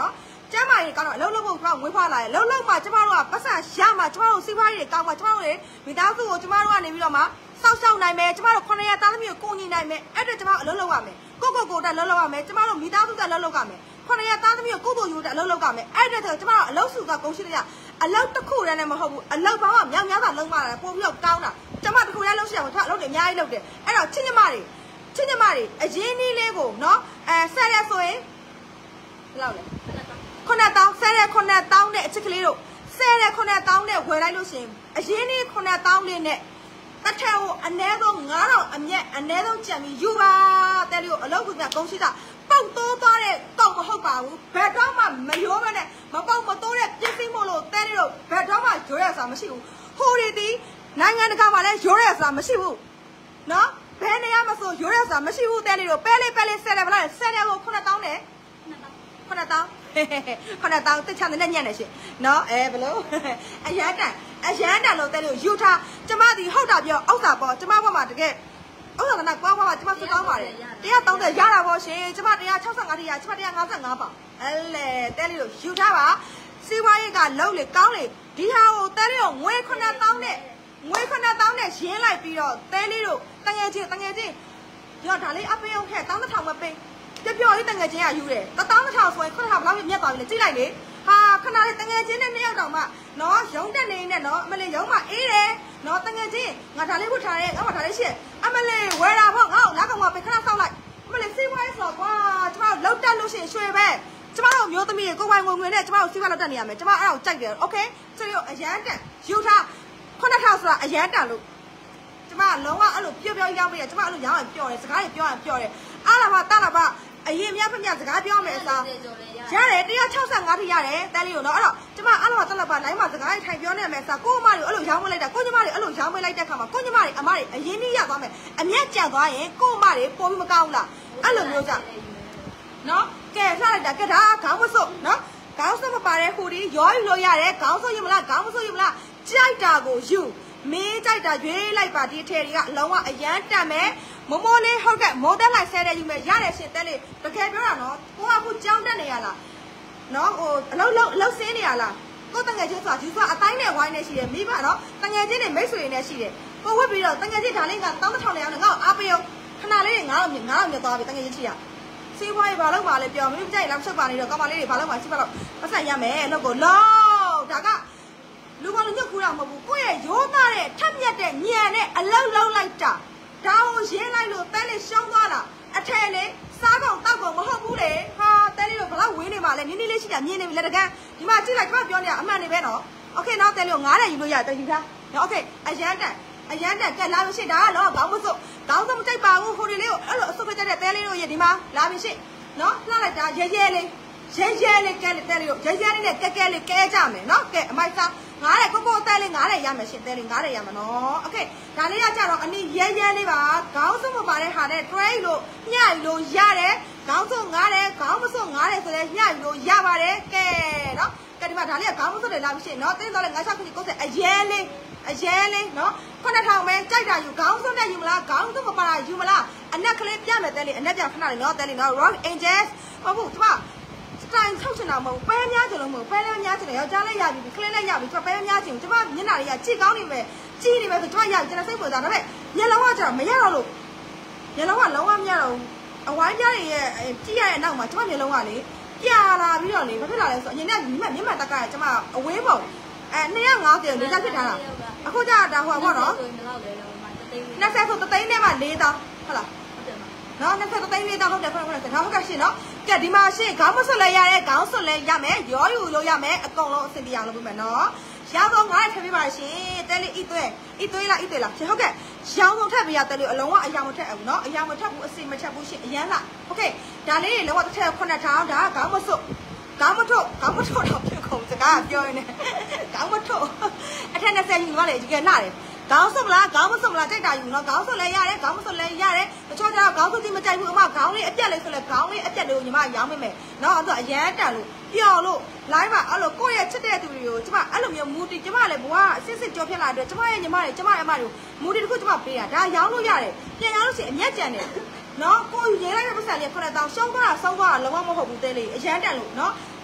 ကျမကြီးကတော့အလုံးလုံးဖို့ကျွန်တော်ဝေးဖွားလာတယ်လုံးလုံးမှာကျမတို့ကပတ်စံရမှာကျမတို့စီးပွားရေးကောင်းမှာကျမတို့လေမိသားစုကိုကျမတို့ကနေပြီးတော့မှစောက်ရှောက်နိုင်မယ်ကျမတို့ခုနှစ်ရက်သားသမီးကိုကိုညီနိုင်မယ်အဲ့ဒါကျမတို့အလုံးလုံးရမယ်ကိုကိုကိုတက်လုံးလုံးရမယ်ကျမတို့မိသားစုတက်လုံးလုံးရမယ်ခုနှစ်ရက်သားသမီးကိုကိုကိုယူတက်အလုံးလုံးရမယ်အဲ့ဒါဆိုကျမတို့အလုံးစုကကုန်ရှိတယ်အလုံးတစ်ခုတည်းနဲ့မဟုတ်ဘူးအလုံးပေါင်းကမြောက်များစွာလုံးပါတာပို့ပြီးတော့ကောင်းတာကျမတစ်ခုတည်းလုံးရှိတယ်ကျွန်တော်အလုံးတွေအများကြီးလုပ်တယ်အဲ့တော့ချင်းညီမတွေချင်းညီမတွေအရင်နည်းလေးကိုနော်အဲဆက်ရက်ဆိုရင်ဘယ်လောက်လဲခုနှစ်တောင်းဆဲတဲ့ခုနှစ်တောင်းနဲ့အချစ်ကလေးတို့ဆဲတဲ့ခုနှစ်တောင်းနဲ့ဝယ်လိုက်လို့ရှိရင်အရင်နေ့ခုနှစ်တောင်းလေးနဲ့တစ်ထက်ကိုအနည်းဆုံးငါးထောင်အမြက်အနည်းဆုံးကြံပြီးယူပါတဲ့လေးကိုအလုပ်ကကုန်းရှိတာပေါက်တိုးသွားတဲ့ကောက်မဟုတ်ပါဘူးဘယ်တော့မှမရိုးပဲနဲ့မပေါက်မတိုးတဲ့ပြည့်စည်မို့လို့တဲ့လေးတို့ဘယ်တော့မှရိုးရစားမရှိဘူးဟိုဒီဒီနိုင်ငံတကာမှာလည်းရိုးရစားမရှိဘူးနော်ဘယ်နေရာမှာဆိုရိုးရစားမရှိဘူးတဲ့လေးတို့ပဲလေးပဲလေးဆဲတယ်ဗလားဆဲတယ်ကိုခုနှစ်တောင်းနဲ့ခုနှစ်တောင်းခုနှစ်တောင်းတစ်ချမ်းနဲ့ညံ့နေရှင်နော်အဲဘလို့အရန်တန်အရန်တန်လို့တဲ့လို့ယူထားကျမဒီဟုတ်တာပြောဥစ္စာပေါ့ကျမဘက်မှာတကယ်ဥစ္စာကနာကွာကွာကျမစစ်ကောင်းပါတယ်တရားတောင်းတဲ့ရတာပေါ့ရှင်ကျမတရား၆၅တိရကျမတရား၅၅ပါအဲလေတဲ့လို့ယူထားပါစီးပွားရေးကလုံးလေကောင်းလေဒီဟာကိုတဲ့လို့ငွေခုနှစ်တောင်းနဲ့ငွေခုနှစ်တောင်းနဲ့ရင်းလိုက်ပြီးတော့တဲလေးတို့တငယ်ချင်းတငယ်ချင်းရောဒါလေးအပေးအောင်ခဲ့တောင်းတစ်ထောင်မပေးပြပြောလေးတငယ်ချင်းကယူတယ်တတောင်းတစ်ထောင်ဆိုရင်ခုနကဘလောက်မြတ်သွားပြီလေကြည့်လိုက်လေဟာခဏလေးတငယ်ချင်းနဲ့နှစ်ယောက်တောင်မှနော်ရုံးတက်နေနဲ့နော်အမလေးရုံးမှာအေးတယ်နော်တငယ်ချင်းငါဒါလေးဝတ်ထားရဲငါမှဒါလေးရှင်းအမလေးဝယ်တာပေါ့ငါ့ကိုလာကောင်ကပဲခဏစောက်လိုက်အမလေးစီးပွားရေးဆိုကွာကျမတို့လောက်တက်လို့ရှိရင်ရွှေပဲကျမတို့မျိုးသမီးတွေကိုပိုင်ငွေငွေနဲ့ကျမတို့စီးပွားလောက်တက်နေရမယ်ကျမအဲ့ဒါကိုကြိုက်တယ်โอเคဆိုရောအရန်တက်ယူထားခုနှစ်ထောင်ဆိုတာအရန်တက်လို့ကျမလုံးဝအဲ့လိုပြောပြောရောက်ပြီးကျမအဲ့လိုရောင်းရင်ပြောတယ်စကားတွေပြောရင်ပြောတယ်အားလာပါတာလာပါအရင်မြတ်ဖမြစကားပြောမယ်အစားရတယ်တရား၆၅ထိရတယ်တဲလေးကိုနော်အဲ့တော့ကျမအားလုံးကတက်လက်ပါလိုင်းမှာစကားထိုင်ပြောနေမယ်အစားကိုမတွေအဲ့လိုရောင်းမလိုက်တာကိုညီမတွေအဲ့လိုရောင်းမလိုက်တဲ့ခါမှာကိုညီမတွေအမတွေအရင်ကြီးရသွားမယ်အမျက်ကြံသွားရင်ကိုမတွေပို့ပြီးမကောင်းလားအဲ့လိုမျိုးကြနော်ကဲဆက်လိုက်တာကဲဒါခေါင်းမစွတ်နော်ခေါင်းစွတ်မပါတဲ့ဟူဒီရောယူလို့ရတယ်ခေါင်းစွတ်ယူမလားခေါင်းမစွတ်ယူမလားကြိုက်တာကိုယူမင်းကြိုက်တာရွေးလိုက်ပါဒီထဲတွေကအလုံးဝအရန်တက်မယ်မမိုးလေးဟုတ်ကဲ့မိုးတက်လိုက်ဆဲတဲ့ယူမယ်ရတယ်ရှင်တက်လေးတကယ်ပြောတာနော်ကိုကအခုကြောင်းတက်နေရလားနော်ဟိုအလုံးလုံးအလုံးစင်းနေရလားကိုတငယ်ချင်းဆိုတာဒီဆိုတာအတိုင်းနဲ့ဝိုင်းနေရှိတယ်မိဘနော်တငယ်ချင်းတွေမိတ်ဆွေတွေနဲ့ရှိတယ်ကိုဝတ်ပြီးတော့တငယ်ချင်းဒါလေးကတောင်းတစ်ထောင်လေးအောင်ငါ့ကိုအားပေးအောင်ခဏလေးငါ့ကိုငါ့ကိုမြတ်သွားပြီတငယ်ချင်းချီရစီးပွားရေးဘာလို့မှလဲပြောမင်းကြိုက်လားချက်ပါနေတော့ကောင်မလေးတွေဘာလို့မှစီးပါတော့ပတ်ဆက်ရမယ်လို့ကိုလုံးဒါကလူကလူညှက်ကူးတာမဟုတ်ဘူးကိုယ့်ရဲ့ရိုးသားတဲ့ထက်မြက်တဲ့ညံနဲ့အလုံးလုံးလိုက်တာဒါကိုရင်းလိုက်လို့တဲလေးရှုံးသွားတာအထယ်လေးစားကောင်တောက်ကောင်မဟုတ်ဘူးလေဟာတဲလေးတို့ဘလောက်ဝင်းနေမှာလဲနင်းနေလေးရှိတာမြင်နေပြီလက်တကန်းဒီမှာကြည့်လိုက်ခါပြောနေတာအမှန်နေပဲနော်โอเคနော်တဲလေးကိုငားတယ်ယူလို့ရတယ်ယူထားနော်โอเคအရန်တန်အရန်တန်ကဲလာလို့ရှိဒါကတော့ခေါင်းမစွတ်ခေါင်းစွတ်မကြိုက်ပါဘူးဟိုဒီလေးကိုအဲ့လိုအစွတ်ပြတဲ့တဲလေးတို့ရေဒီမှာလာပြီရှိနော်လှလိုက်တာရဲရဲလေးရဲရဲလေးကဲတဲလေးတို့ရဲရဲလေးနဲ့ကဲကဲလေးကဲကြမယ်နော်ကဲအမိုက်စားငားတယ်ကိုကိုတဲလေးငားတယ်ရမယ်ရှင်တဲလေးငားတယ်ရမှာနော်โอเคဒါလေးကကြတော့အနည်းရဲရဲလေးပါခေါင်းစွတ်မပါတဲ့ဟာနဲ့ tray လို့ညှယူလို့ရတယ်ခေါင်းစွတ်ငားတယ်ခေါင်းမစွတ်ငားတယ်ဆိုလည်းညှယူလို့ရပါတယ်ကဲနော်ကဲဒီမှာဒါလေးကခေါင်းမစွတ်တယ်လာပြီရှင်နော်တင်းတော့လေငါးချခုကြီးကိုယ်အရဲလေးအရဲလေးနော်ခုနှစ်ထောင်ပဲကြိုက်တာယူခေါင်းစွတ်နဲ့ယူမလားခေါင်းစွတ်မပါတာယူမလားအနက်ကလေးပြမယ်တဲလေးအနက်ပြခဏလေးနော်တဲလေးနော် rock angels ဟုတ်ဘူးဒီမှာတိုင်ဆောက်ချင်တာမဟုတ်ပဲများချင်လို့မဟုတ်ပဲလည်းများချင်တယ်ယောက်ျားလည်းရပြီခလေးလည်းရပြီကျမပဲများချင်ကျမမျက်နှာတွေကကြည့်ကောင်းနေမယ်ကြည့်နေမယ်ဆိုကျမရပြီကျွန်တော်စိတ်ပေါ်သားဒါပေမဲ့မျက်လုံးကကျတော့မရတော့လို့မျက်လုံးကလုံးဝမရတော့ဘူးအဝိုင်းပြားတွေရဲ့ကြည့်ရတဲ့အနောက်မှာကျမမျက်လုံးကလေပြာလာပြီးတော့လေဘာဖြစ်လာလဲဆိုအရင်ကမျက်မျက်မှန်တက်ကကျမအဝေးပုံအဲနှစ်ယောက်ငါးတယ်လေးချက်ဖြစ်ထားတာအခုကျတော့ဟိုပေါ့နော်နှစ်ဆက်ဆိုတသိန်းနဲ့မှလေးတောင်းဟုတ်လားနော်နှစ်ဆက်တသိန်းလေးတောင်းဟုတ်တယ်ခဏခဏဆက်ဟုတ်ကဲ့ရှင်နော်ကဲဒီမှာရှင်ခေါင်းမဆွတ်လဲရတဲ့ခေါင်းဆွတ်လဲရမယ်ရောယူလို့ရမယ်အကုန်လုံးအဆင်ပြေအောင်လုပ်ပေးမယ်နော်ရောင်းဆုံးငါးထည့်ပေးပါရှင်တဲလေးဤသွဲဤသွဲလားဤသွဲလားရှင်ဟုတ်ကဲ့ရောင်းဆုံးထည့်ပေးရတဲလေးအလုံးဝအရာမထည့်ဘူးနော်အရာမထည့်ဘူးအစီမထည့်ဘူးရှင်အရန်လားโอเคဒါလေးတွေလုံးဝတစ်ထည့်ခုနှစ်ထောင်ဒါခေါင်းမဆွတ်ခေါင်းမထုတ်ခေါင်းမထုတ်တော့ဖြစ်ကုန်စကားပြောရင်းနဲ့ခေါင်းမထုတ်အထက်နှစ်ဆယ်ယူသွားလေဒီကလာတယ်ခေါင်းဆွတ်မလားခေါင်းမဆွတ်မလားကြိုက်တာယူနော်ခေါင်းဆွတ်လဲရတယ်ခေါင်းမဆွတ်လဲရတယ်တချို့ကျတော့ခေါင်းဆွတ်တိမကြိုက်ဘူးအမခေါင်းလေးအပြက်လေးဆိုလဲခေါင်းလေးအပြက်လေးကိုညီမရောင်းမိမယ်နော်အဲ့တော့အရန်တန်လို့ပျော်လို့ live မှာအဲ့လိုကိုယ့်ရဲ့ချစ်တဲ့သူတွေကိုကျမအဲ့လိုမျိုးမူတီကျမလည်းဘဝအစစ်စစ်ကြောဖြစ်လာတဲ့ကျမရဲ့ညီမတွေကျမရဲ့အမတွေကိုမူတီတစ်ခုကျမပေးတာဒါရောင်းလို့ရတယ်ပြန်ရောင်းလို့ရှိရင်အမျက်ကြံတယ်နော်ကိုယ်ရေးလိုက်တဲ့ပတ်စံလေးခုနတောင်ရှုံးသွားတာဆုံးသွားတာလုံးဝမဟုတ်ဘူးတဲလေးအရန်တန်လို့နော်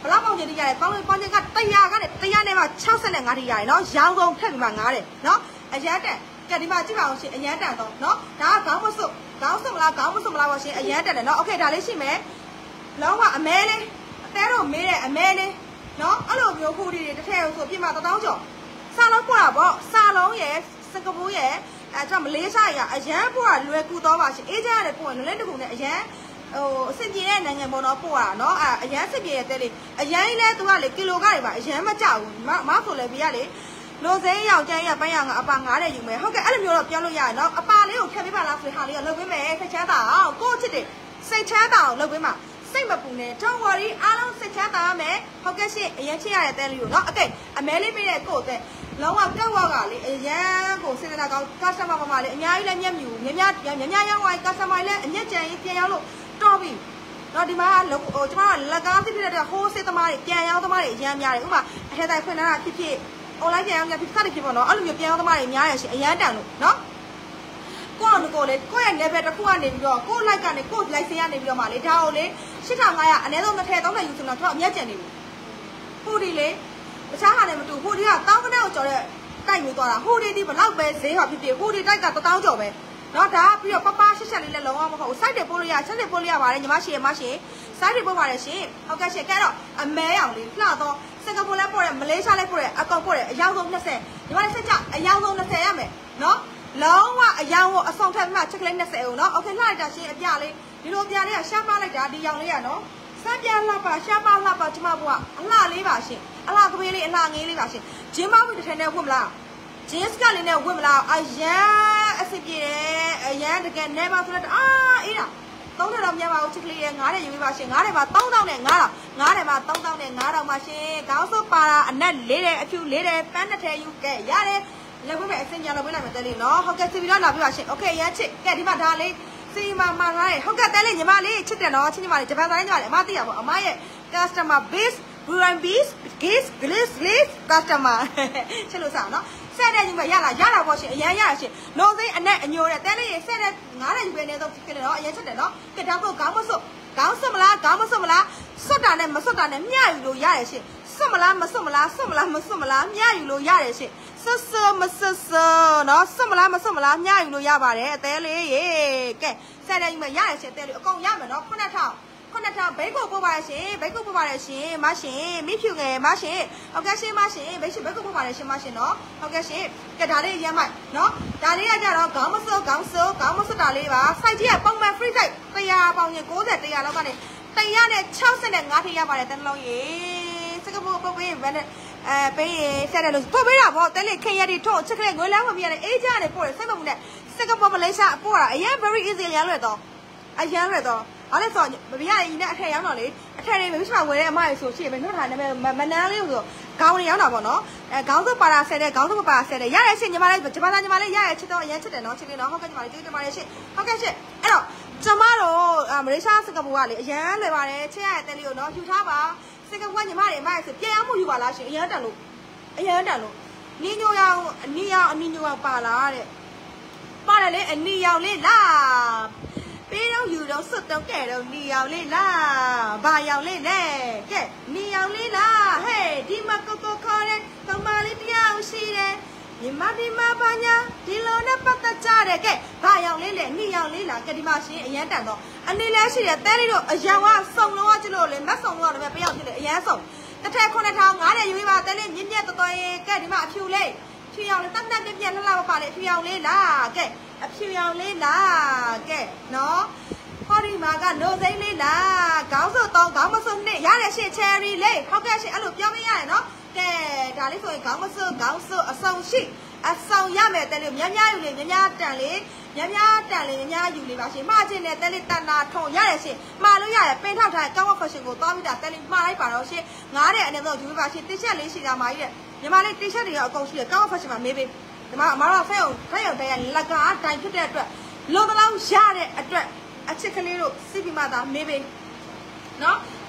ဘလောက်ပေါင်ချင်တရရတယ်ပေါင်ပေါင်ချင်ကတရာကနေတရာနဲ့မှ၆၅ထိရတယ်နော်ရောင်းကုန်ထက်ပြီးမှငားတယ်နော်အရန်တန်ကဲဒီမှာကြည့်ပါအောင်ရှင်အရန်တန်တော့နော်ဒါကခေါင်းမစွပ်ခေါင်းစွပ်မလားခေါင်းမစွပ်မလားပေါ့ရှင်အရန်တန်တယ်နော်โอเคဒါလေးရှိမယ်လုံးဝအမဲလေးအသေးတော့မေးတဲ့အမဲလေးနော်အဲ့လိုမျိုးခုဒီတွေတစ်ထည့်ဆိုပြစ်မှာတစ်တောင်းကျော်စာလုံးပို့တာပေါ့စာလုံးရဲ့စကပူးရဲ့အဲကျွန်တော်မလေးရှားရအရန်ပို့တာလွယ်ကူတော့ပါရှင်အေးကြရတယ်ပို့ရင်လွယ်တကူနဲ့အရန်ဟိုအစစ်ပြေတဲ့နိုင်ငံပေါ်တော့ပို့ရတာနော်အဲအရန်စစ်ပြေရဲ့တဲလေးအရန်ကြီးလဲသူကလေကီလိုကတွေပါအရန်မကြောက်ဘူးမမဆိုလဲပြရလေလိုစိမ်းရောက်ကျန်းရပန်းရငါအပါငားတယ်ယူမယ်ဟုတ်ကဲ့အဲ့လိုမျိုးတော့ပြောလို့ရတယ်နော်အပါလေးကိုဖြတ်ပေးပါလားဆိုတဲ့ဟာလေးကိုလုပ်ပေးမယ်စိတ်ချမ်းသာအောင်ကိုယ့်ချစ်တယ်စိတ်ချမ်းသာအောင်လုပ်ပေးမှာစိတ်မပူနဲ့ don't worry အားလုံးစိတ်ချမ်းသာရမယ်ဟုတ်ကဲ့ရှင်အရင်ချစ်ရတဲ့တဲလေးကိုနော်အကိအမဲလေးပေးတဲ့ကိုယ့်တဲ့လုံးဝကောက်ဝါကလေအရန်ကိုစေတနာကောင်း customer မမလေးအများကြီးလည်းမျက်မြူများများများများရောင်းဝိုင်း customer လည်းအညက်ကြံရင်ပြန်ရောက်လို့တော်ပြီနော်ဒီမှာဟိုကျမကလက်ကားဖြစ်ဖြစ်တဲ့ဟိုးစစ်သမားတွေပြန်ရောက်သမားတွေအရန်များတယ်ဥပမာအထက်တိုင်းဖွင့်လာတာဖြစ်ဖြစ် online ပြန်ရောက်ပြန်ဖြစ်စတဲ့ဖြစ်ပေါ့နော်အဲ့လိုမျိုးပြန်ရောက်သမားတွေများရရှင်အရန်တန်လို့နော်ကိုယ့်ကိုယ်လေကိုယ့်ရဲ့ level တစ်ခုကနေပြီးတော့ကိုယ့် like ကနေကိုယ့် like ဆေးကနေပြီးတော့မှလေဒါကိုလေ၈၅၀၀အနည်းဆုံးတစ်ထည့်သုံးထည့်ယူဆိုတော့တော့အမြတ်ကျန်နေပြီဟိုဒီလေတခြားဟာလည်းမတူဟိုဒီကတောင်းကနဲ့ကိုကြော်တဲ့တိုက်မျိုးသွားတာဟိုဒီဒီဘလောက်ပဲဈေးဟောဖြစ်ဖြစ်ဟိုဒီတိုက်ကတစ်တောင်းကျော်ပဲနော်ဒါပြီးတော့ပပရှက်ရှက်လေးလည်းလုံးဝမဟုတ်ဘူး site တွေပို့လို့ရ site တွေပို့လို့ရပါတယ်ညီမရှိရမရှိ site တွေပို့ပါတယ်ရှင်ဟုတ်ကဲ့ရှင်ကဲတော့အမဲအောင်လေးလှတော့စင်ကာပူလည်းပို့တယ်မလေးရှားလည်းပို့တယ်အကောင်ပို့တယ်အယောက်ဆုံး၂၀ညီမလေးစက်ကြအယောက်ဆုံး၂၀ရမယ်နော်လုံးဝအယောက်ကိုအဆောင်ထက်မှချက်ကလေး၂၀ဦးနော်โอเคလှလိုက်တာရှင်အပြလေးဒီလိုပြလေးကရှားပါလိုက်တာဒီရောင်လေးကနော်စမ်းပြလှပါရှားပါလှပါကျမဘွားအလှလေးပါရှင်အလှကပေးလေးအလှငေးလေးပါရှင်ဂျင်းမဝီတစ်ထည်နဲ့ဝတ်မလားဂျင်းစကလေးနဲ့ဝတ်မလားအရန်အစ်ပြည့်တယ်အရန်တကယ်နဲပါဆိုတော့အာအေးတာသုံးတယ်တော့မြန်ပါဦးချစ်ကလေးရဲ့ငားတယ်ယူပေးပါရှင်ငားတယ်ပါသုံးတောင်းနဲ့ငားတော့ငားတယ်ပါသုံးတောင်းနဲ့ငားတော့ပါရှင်ခေါင်းစုပ်ပါတာအနက်လေးတယ်အဖြူလေးတယ်ပန်းတစ်ထည်ယူခဲ့ရတယ်လက်ဝဲပဲအစင်ကြလောက်ပေးလိုက်မယ်တဲလေးနော်ဟုတ်ကဲ့စီဗီတော့လာပြပါရှင်โอเคရမ်းချစ်ကဲဒီမှာဒါလေးစီမာမှာထားတယ်ဟုတ်ကဲ့တဲလေးညီမလေးချစ်တယ်နော်ချစ်ညီမလေးဂျပန်သားလေးညီမလေးအမသိရပါအမရဲ့ customer base Buran Bees Gaze Glaze Glaze customer ချစ်လို့စားနော်ဆက်တဲ့ညီမရလားရတာပေါ့ရှင်အရန်ရရှင်လုံးစိမ့်အနက်အညိုတဲ့တဲလေးဆက်တဲ့ငားတဲ့ယူပဲနေတော့ဖြစ်တယ်နော်အရန်ချစ်တယ်နော်ကဲဒါကိုခေါင်းမစွပ်ခေါင်းစွပ်မလားခေါင်းမစွပ်မလားစွတ်တာနဲ့မစွတ်တာနဲ့မျှယူလို့ရတယ်ရှင်စွတ်မလားမစွတ်မလားစွတ်မလားမစွတ်မလားမျှယူလို့ရတယ်ရှင်စွတ်စွတ်မစွတ်စွတ်နော်စွတ်မလားမစွတ်မလားမျှယူလို့ရပါတယ်အသေးလေးရေကဲဆက်တဲ့ညီမရရရှင်အသေးလေးအကုန်ရမယ်နော်ခုနှစ်ထောင်ခုနှစ်ထောင်ဘိတ်ကိုပို့ပါရရှင်ဘိတ်ကိုပို့ပါရရှင်မရှင်မိဖြူငယ်မရှင်ဟုတ်ကဲ့ရှင်မရှင်ဘိတ်ရှင်ဘိတ်ကိုပို့ပါရရှင်မရှင်နော်ဟုတ်ကဲ့ရှင်ကဲဒါလေးရမ်းမိုက်နော်ဒါလေးကကြတော့ခေါင်းမစိုးခေါင်းစိုးခေါင်းမစွတ်တာလေးပါ site ကြီးကပုံမှန် free site ၁၀၀ပေါင်ရင်၉၀ ၁၀၀လောက်ကနေ၁၀၀နဲ့၆၅ထိရပါတယ်တလုံးရေစကပို့ပုတ်ပေးဘယ်နဲ့အဲပေးရဆက်တယ်လို့ပို့ပေးတာဗောတဲလေးခင်ရည်ထုတ်ချစ်ကလေးငွေလမ်းဝင်ပြရတယ်အေးကြရတယ်ပို့တယ်စိတ်မမှုနဲ့စကပို့မလေးရှားပို့တာအရင် very easy ရလွယ်တော့အရင်လွယ်တော့အဲ့ဒါဆိုမပြရရင်နဲ့အထက်ရောက်တော့လေအထက်လေးမမရှိမှဝယ်တဲ့အမရေဆိုရှိမယ်နှုတ်ထားနေမယ်မနန်းလေးဆိုခေါင်းလေးရောက်တာပေါ့နော်အဲခေါင်းစုပ်ပါတာဆဲတယ်ခေါင်းစုပ်ပါဆဲတယ်ရရရှင်ညီမလေးဂျပန်သားညီမလေးရရချစ်တော့အရင်ချစ်တယ်နော်ချစ်လေးနော်ဟုတ်ကဲ့ညီမလေးကျေးဇူးတင်ပါတယ်ရှင်ဟုတ်ကဲ့ရှင်အဲ့တော့ကျမတို့မလေးရှားစကားပူကလေအရန်လွယ်ပါတယ်ချစ်ရတဲ့တဲလေးကိုနော်ယူထားပါစကားပူကညီမလေးအမရေဆိုပြန်အောင်မှုယူပါလားရှင်အရန်တန်လို့အရန်တန်လို့နီညိုရောင်အနီရောင်အနီညိုရောင်ပါလားတဲ့ပါတယ်လေအနီရောင်လေးလားပေးတော့ယူတော့စွတ်တော့ကဲတော့နီရောင်လေးလားဘာရောင်လေးလဲကဲနီရောင်လေးလားဟဲ့ဒီမှာကိုကိုခေါ်တဲ့ကောင်မလေးတယောက်ရှိတယ်ညီမဒီမှာပါညာဒီလိုနဲ့ပတ်သက်ကြတယ်ကဲဘာရောင်လေးလဲနီရောင်လေးလားကဲဒီမှာရှင်အရန်တန်တော့အနေလဲရှိတယ်တဲလေးတို့အရောင်ကစုံလုံးကကျလို့လေမက်စုံလုံးကလည်းပေးအောင်ဖြစ်တယ်အရန်စုံတစ်ထက်ခုနှစ်ထောင်ငါးတယ်ယူပေးပါတဲလေးမြင့်မြတ်တော်တော်ရေကဲဒီမှာအဖြူလေးဖြူရောင်လေးတက်တက်ပြက်ပြက်လှလှပါပါလေအဖြူရောင်လေးလားကဲအဖြူရောင်လေးလားကဲနော်ဟောဒီမှာကနိုစိမ့်လေးလားခေါင်းစုပ်တော့ခေါင်းမစုပ်နဲ့ရရရှင်ချယ်ရီလေးဟုတ်ကဲ့ရှင်အဲ့လိုပြောမရတယ်နော်ကဲဒါလေးဆိုရင်ခေါင်းမစုပ်ခေါင်းစုပ်အဆောင်ရှိအဆောင်ရမယ်တဲလေးများများယူလေးများများတန်လေးများများတန်လေးများများယူလေးပါရှင်မှားချင်းနဲ့တဲလေးတန်တာထုံရရရှင်မှားလို့ရတယ်ပင်ထောက်ထားကောင်းကောင်းဖက်ရှင်ကိုသွားပြီးတာတဲလေးမှားလိုက်ပါတော့ရှင်ငားတဲ့အနေနဲ့ယူပါရှင်တစ်ချက်လေးရှိတာမာကြီးတဲ့ညီမလေးတစ်ချက်တွေရောအကုန်ရှိတယ်ကောင်းကောင်းဖက်ရှင်မှာမေးပေးဒီမှာအမတို့ဖဲအောင်ဖဲအောင်တဲရလက်ကားတိုင်ဖြစ်တဲ့အတွက်လုံးတလုံးရတဲ့အတွက်အချစ်ကလေးတို့စီပီမသာမေးပေးနော်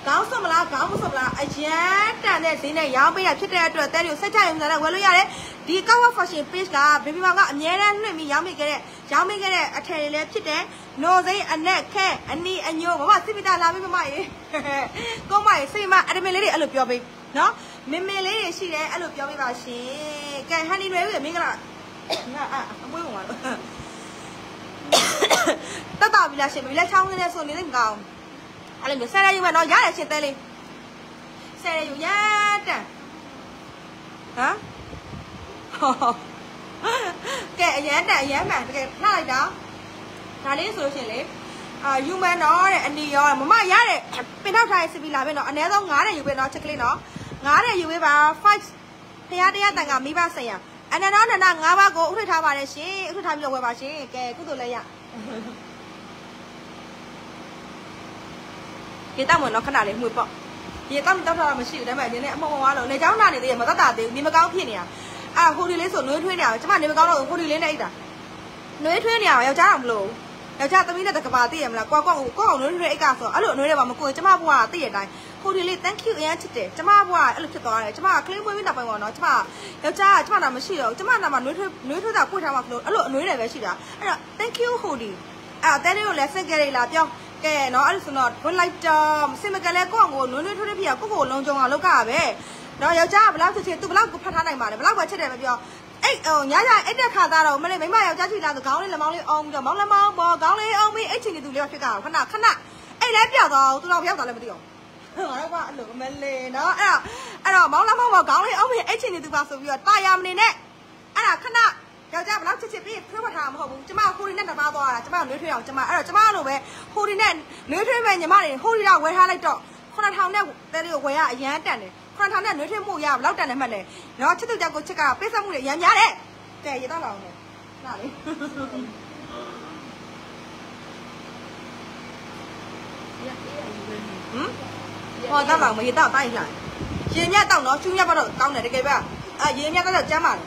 搞什么啦？搞什么啦？哎呀，真的现在羊背啊，ဖြစ်တဲ့အတွက်တဲ့ကိုစိတ်ချရုံနဲ့ဝယ်လို့ရတယ်။ဒီကောက်ဝ fashion page က baby မောင်ကအမြဲတမ်းလွှင့်ပြီးရောင်းပေးခဲ့တဲ့ရောင်းပေးခဲ့တဲ့အထည်တွေလည်းဖြစ်တယ်။နိုစိမ့်အနက်ခဲအနီအညိုမမစိပိတာလာပြီးမမရေ။ကိုမရေစိမအတမင်လေးတွေအဲ့လိုပြောပေးနော်။မင်မင်လေးတွေရှိတယ်အဲ့လိုပြောပေးပါရှင်။ကဲဟန်နီတွေမင်္ဂလာငါအမွေးဝင်သွားလို့တတ်တာပြီလားရှင်ပြီလဲချောင်းနေဆိုနေနေမကောင်းအဲ့လိုမျိုးဆယ်ရယူမယ်နော်ရတယ်ရှင်တဲလေးဆယ်ရယူရတဲ့ဟမ်ကဲအရန်တန်အရန်မှန်တကယ်လှလိုက်တာဒါလေးဆိုရှင်လေအာယူမယ်နော်တဲ့အနီရောမမရတဲ့ပင်ထောက်ထားရစီပီလာပဲနော်အနည်းဆုံး9တဲ့ယူပဲနော်ချက်ကလေးနော်9တဲ့ယူပေးပါ5ဖရားတရားတန်ကမိဘဆိုင်ရအနန္တနန္ဒ၅ပါးကိုဥထိထားပါတယ်ရှင်ဥထိထားပြီးတော့ဝယ်ပါရှင်ကဲကုသိုလ်လည်းရရေတောက်မနော်ခဏလေးမှုပေါ့ရေတောက်တောက်တော့မရှိဘူးဒါပေမဲ့နည်းနည်းအမုံဝါလို့လေချောင်းနာနေသေးတယ်မသက်တာသေးဘူးနေမကောင်းဖြစ်နေတာအာဟိုဒီလေးဆိုနှွေးထွေးနေအောင်ကျမနေမကောင်းတော့ဟိုဒီလေးနဲ့အိတ်တာနှွေးထွေးနေအောင်ယောက်ျားတော့မလို့ယောက်ျားသမီးနဲ့တကဘာသိရမလားကွာကွာကိုကိုအောင်နှွေးထွေးအိတ်ကဆိုအဲ့လိုနှွေးတယ်ပါမကိုကျမဘွားသိရတဲ့အတိုင်းဟိုဒီလေး thank you အရင်ချစ်တယ်ကျမဘွားအဲ့လိုဖြစ်သွားတယ်ကျမကလေးမွေးပြီးနောက်ပိုင်းပေါ့နော်ကျမယောက်ျားကကျမနာမရှိတော့ကျမနာမှာနှွေးထွေးနှွေးထွေးတာပွေထားမှာဖလို့အဲ့လိုအနှွေးတယ်ပဲရှိတာအဲ့တော့ thank you ဟိုဒီအဲ့တဲလေးကိုလည်းစက်ကြရလားပြောကဲနော်အဲ့လိုဆိုတော့ဝင်လိုက်တော့စင်မကလေးကိုအောင်ကိုနွေးနွေးထွေးထွေးဖြစ်အောင်ကိုကိုလုံးကြုံအောင်လုပ်ကြရပဲနော်ယောက်ျားကဘလောက်ချစ်ချစ်သူဘလောက်ကိုဖတ်ထားနိုင်ပါလဲဘလောက်ပဲချစ်တယ်ပဲပြောအဲ့ဟိုညညအဲ့တက်ခါသားတော့မလေးမိမယောက်ျားချီလာဆိုခေါင်းလေးလက်မောင်းလေးအောင်ပြီးတော့မောင်းလက်မောင်းပေါ်ခေါင်းလေးအောင်ပြီးအဲ့ချင်နေသူလေးဖြစ်ကြအောင်ခဏခဏအဲ့လည်းပြောက်တော့သူတော့ပြောက်တော့လည်းမသိအောင်ငါတော့ကအဲ့လိုမလေးနော်အဲ့တော့အဲ့တော့မောင်းလက်မောင်းပေါ်ခေါင်းလေးအောင်ပြီးအဲ့ချင်နေသူပါဆိုပြီးတော့တာယာမနေနဲ့အဲ့ဒါခဏယောက်ျားဘလောက်ချစ်ချစ်ပြီးထွေးဝတ်ထားမှာမဟုတ်ဘူးကျမဟိုဒီနဲ့တပါးသွားတာကျမနှွေးထွေးအောင်ကျမအဲ့တော့ကျမလိုပဲဟိုဒီနဲ့နှွေးထွေးမဲ့ညီမတွေဟိုဒီတော့ဝယ်ထားလိုက်တော့ခုနှစ်ထောင်နဲ့တဲလေးကိုဝယ်ရအရန်တန်တယ်ခုနှစ်ထောင်နဲ့နှွေးထွေးမှုရဘလောက်တန်တယ်မှတ်တယ်နော်ချစ်သူကြောက်ကိုချစ်ကပေးဆက်မှုတွေအရန်များတယ်ကဲရတော့လာအောင်လေနားလေဟမ်ဟောတော့လာမရတော့တိုင်းလာရင်မြတ်တော့နော်ချူးမြတ်တော့ကောင်းတယ်တကယ်ပဲအာရင်မြတ်တော့ကျမ်းပါတယ်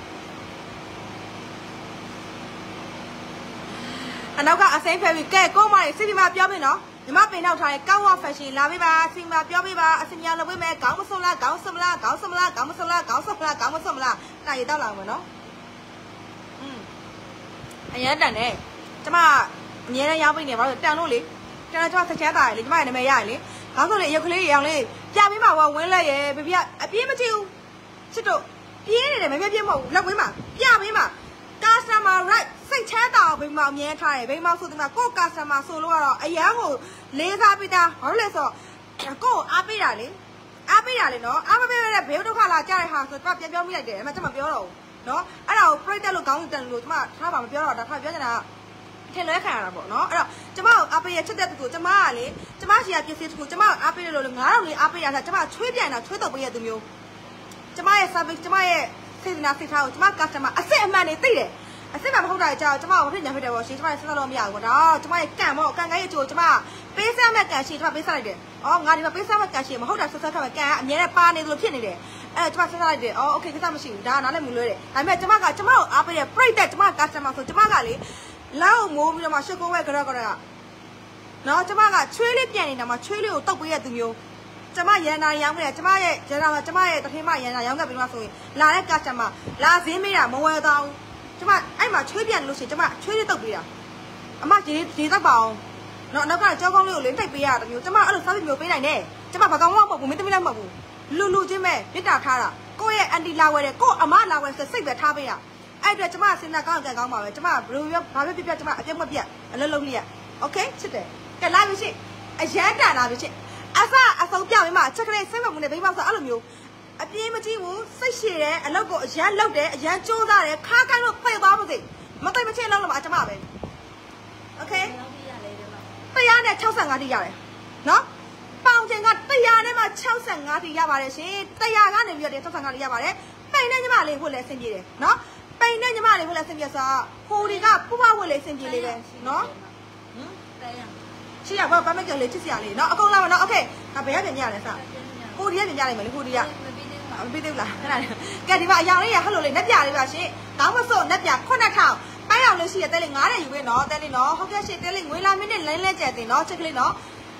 အနောက်ကအစိမ်းဖဲပြီးကဲကိုမလေးစီဒီမှာပြောပြနော်ညီမပင်နောက်ထားတဲ့ကောင်းဝဖက်ရှင်လာပေးပါစီမှာပြောပြပါအစင်ညာလုပ်ပေးမယ်ခေါင်းမစွန်းလားခေါင်းစွန်းမလားခေါင်းစွန်းမလားခေါင်းမစွန်းလားခေါင်းစွန်းမလားခေါင်းမစွန်းမလားနိုင်ရတော့လာမယ်နော်อืมအရင်တန်တယ်ကျမအမြဲတမ်းရောက်ပြီးနေပါတော့တန်လို့လေတန်တော့ကျမဆက်ချမ်းတာလေကျမရဲ့နာမည်ရရင်လေခေါင်းစွန်းလေးရုပ်ကလေးရောင်လေးပြပေးမှာဝဝင်းလက်ရဲ့ပြပြအပြေးမကြည့်ဘူးချစ်တို့ပြေးနေတယ်မပြပြမဟုတ်ဘူးလက်ဝင်းမှာပြပေးမှာ customer right စိတ်ချမ်းသာအောင်ဘိမောင်မြဲထားတယ်ဘိမောင်ဆိုဒီမှာကို customer ဆိုလို့ကတော့အရန်ကိုလေးစားပြီးသားဘာလို့လဲဆိုတော့ကိုအားပေးတာလေအားပေးတာလေနော်အားမပေးရတဲ့ဘေးဒုက္ခလာကြတဲ့ဟာဆိုတော့ပြန်ပြောမိလိုက်တယ်အမကျမပြောတော့ဘူးနော်အဲ့ဒါကို project လို့ခေါင်းတန်လို့ကျမထားပါမပြောတော့ဒါထားပြောနေတာထင်လွဲခံရတာပေါ့နော်အဲ့တော့ကျမကိုအားပေးရချက်တဲ့သူကျမကလေကျမစီကပစ္စည်းတစ်ခုကျမကိုအားပေးတယ်လို့ငါးတော့လေးအားပေးရတာကျမချွေးပြန်တာချွေးတော့ပေးရသူမျိုးကျမရဲ့ service ကျမရဲ့စေတနာစိတ်ထားကိုကျမ customer အစစ်အမှန်နေသိတယ်အစစ်မှမဟုတ်တာကြောင့်ကျမကိုမဖြစ်ညာဖြစ်တယ်ပေါ့ရှင်ကျမဆက်ဆက်လို့မရဘူးပေါ့ဒါကျမရဲ့ကန်ပေါ့ကန်ကိုင်းရဲ့အကျိုးကျမပေးစမ်းမဲ့ကန်ရှင်ကျမပေးဆက်လိုက်တယ်။အော်ငါဒီမှာပေးစမ်းမဲ့ကန်ရှင်မဟုတ်တာဆက်ဆက်ထားမဲ့ကန်ကအမြဲတမ်းပါနေသလိုဖြစ်နေတယ်။အဲကျမဆက်ဆက်လိုက်တယ်။အော်โอเคကိစ္စမရှိဘူးဒါနားလည်းမလွဲတယ်။ဒါပေမဲ့ကျမကကျမကိုအားပေးတဲ့ price ကျမ customer ဆိုကျမကလေလောက်မိုးပြီးတော့မှရှစ်ကိုဝဲကြတော့ကြတော့နော်ကျမကချွေးလေးပြန်နေတာမှချွေးလေးကိုတုတ်ပေးရတဲ့သူမျိုးကျမရန်နာရောင်းခဲ့တယ်ကျမရဲ့ရန်နာကျမရဲ့တထင်းမရန်နာရောင်းခဲ့ပြီးမှဆိုရင်လာတဲ့ customer လာဈေးမေးတာမဝယ်တော့ဘူးကျမအဲ့မှာချွေးပြန်လို့ရှိရင်ကျမချွေးလေးတုတ်ပေးတာအမဒီဒီတော့ပါအောင်နော်နောက်ကကြောကောင်းလေးကိုလေးတိုက်ပေးရတာမျိုးကျမအဲ့လို service မျိုးပေးနိုင်တယ်ကျမဘာကောင်မှမဟုတ်ဘူးမင်းသမီးလည်းမဟုတ်ဘူးလူလူချင်းပဲမြစ်တာထားတာကိုယ့်ရဲ့အန်တီလာဝဲတယ်ကိုယ့်အမလာဝဲဆိုစိတ်ပဲထားပေးရအဲ့အတွက်ကျမစဉ်းစားကောင်းကန်ကောင်းပါပဲကျမဘယ်လိုပြောဘာပဲပြပြကျမအပြတ်မပြတ်အလုံးလုံးလေးရโอเคချစ်တယ်ကဲလာပြီရှိအရန်တန်လာပြီရှိအစအဆုံးပြပေးမှချက်ကလေးစိတ်မမှုနဲ့ဘိမ့်ပေါ့ဆိုအဲ့လိုမျိုးအပြင်းမကြည့်ဘူးစိတ်ရှည်တယ်အလုပ်ကိုအရန်လုပ်တယ်အရန်ကြိုးစားတယ်ခါကိုင်းလို့ပိတ်သွားပါစေမသိမချင်းလောက်လို့မှာကျမပဲโอเคတရားနဲ့၆၅တိရတယ်နော်ပေါင်ချိန်ကတရားနဲ့မှ၆၅တိရပါတယ်ရှင်တရားကနေပြီးတော့၆၅တိရပါတယ်ပိန်နဲ့ညီမလေးဖို့လည်းအဆင်ပြေတယ်နော်ပိန်နဲ့ညီမလေးဖို့လည်းအဆင်ပြေဆိုတော့ဟိုဒီကပူပဝတ်လေးအဆင်ပြေလေးပဲနော်ဟမ်တရားချီရဘာဘာမကြော်လေးချစ်စရာလေးနော်အကုန်လာပါနော်โอเคငါဘယ်ရပြန်ပြရလဲစဟိုဒီကပြန်ပြလိုက်မယ်လေဟိုဒီကမပြီးသေးဘူးလားခဏလေးကဲဒီမှာအရောင်လေးရဟတ်လို့လေးနှက်ပြလေးပါရှင်ကောင်းမစို့နှက်ပြခုနှစ်ထောင်ပိုင်းအောင်လေးရှိရတဲလေးငါးတဲ့ယူပဲနော်တဲလေးနော်ဟုတ်ကဲ့ရှင်တဲလေးငွေလာမင်းနဲ့လဲလဲကျဲတင်နော်ချက်ကလေးနော်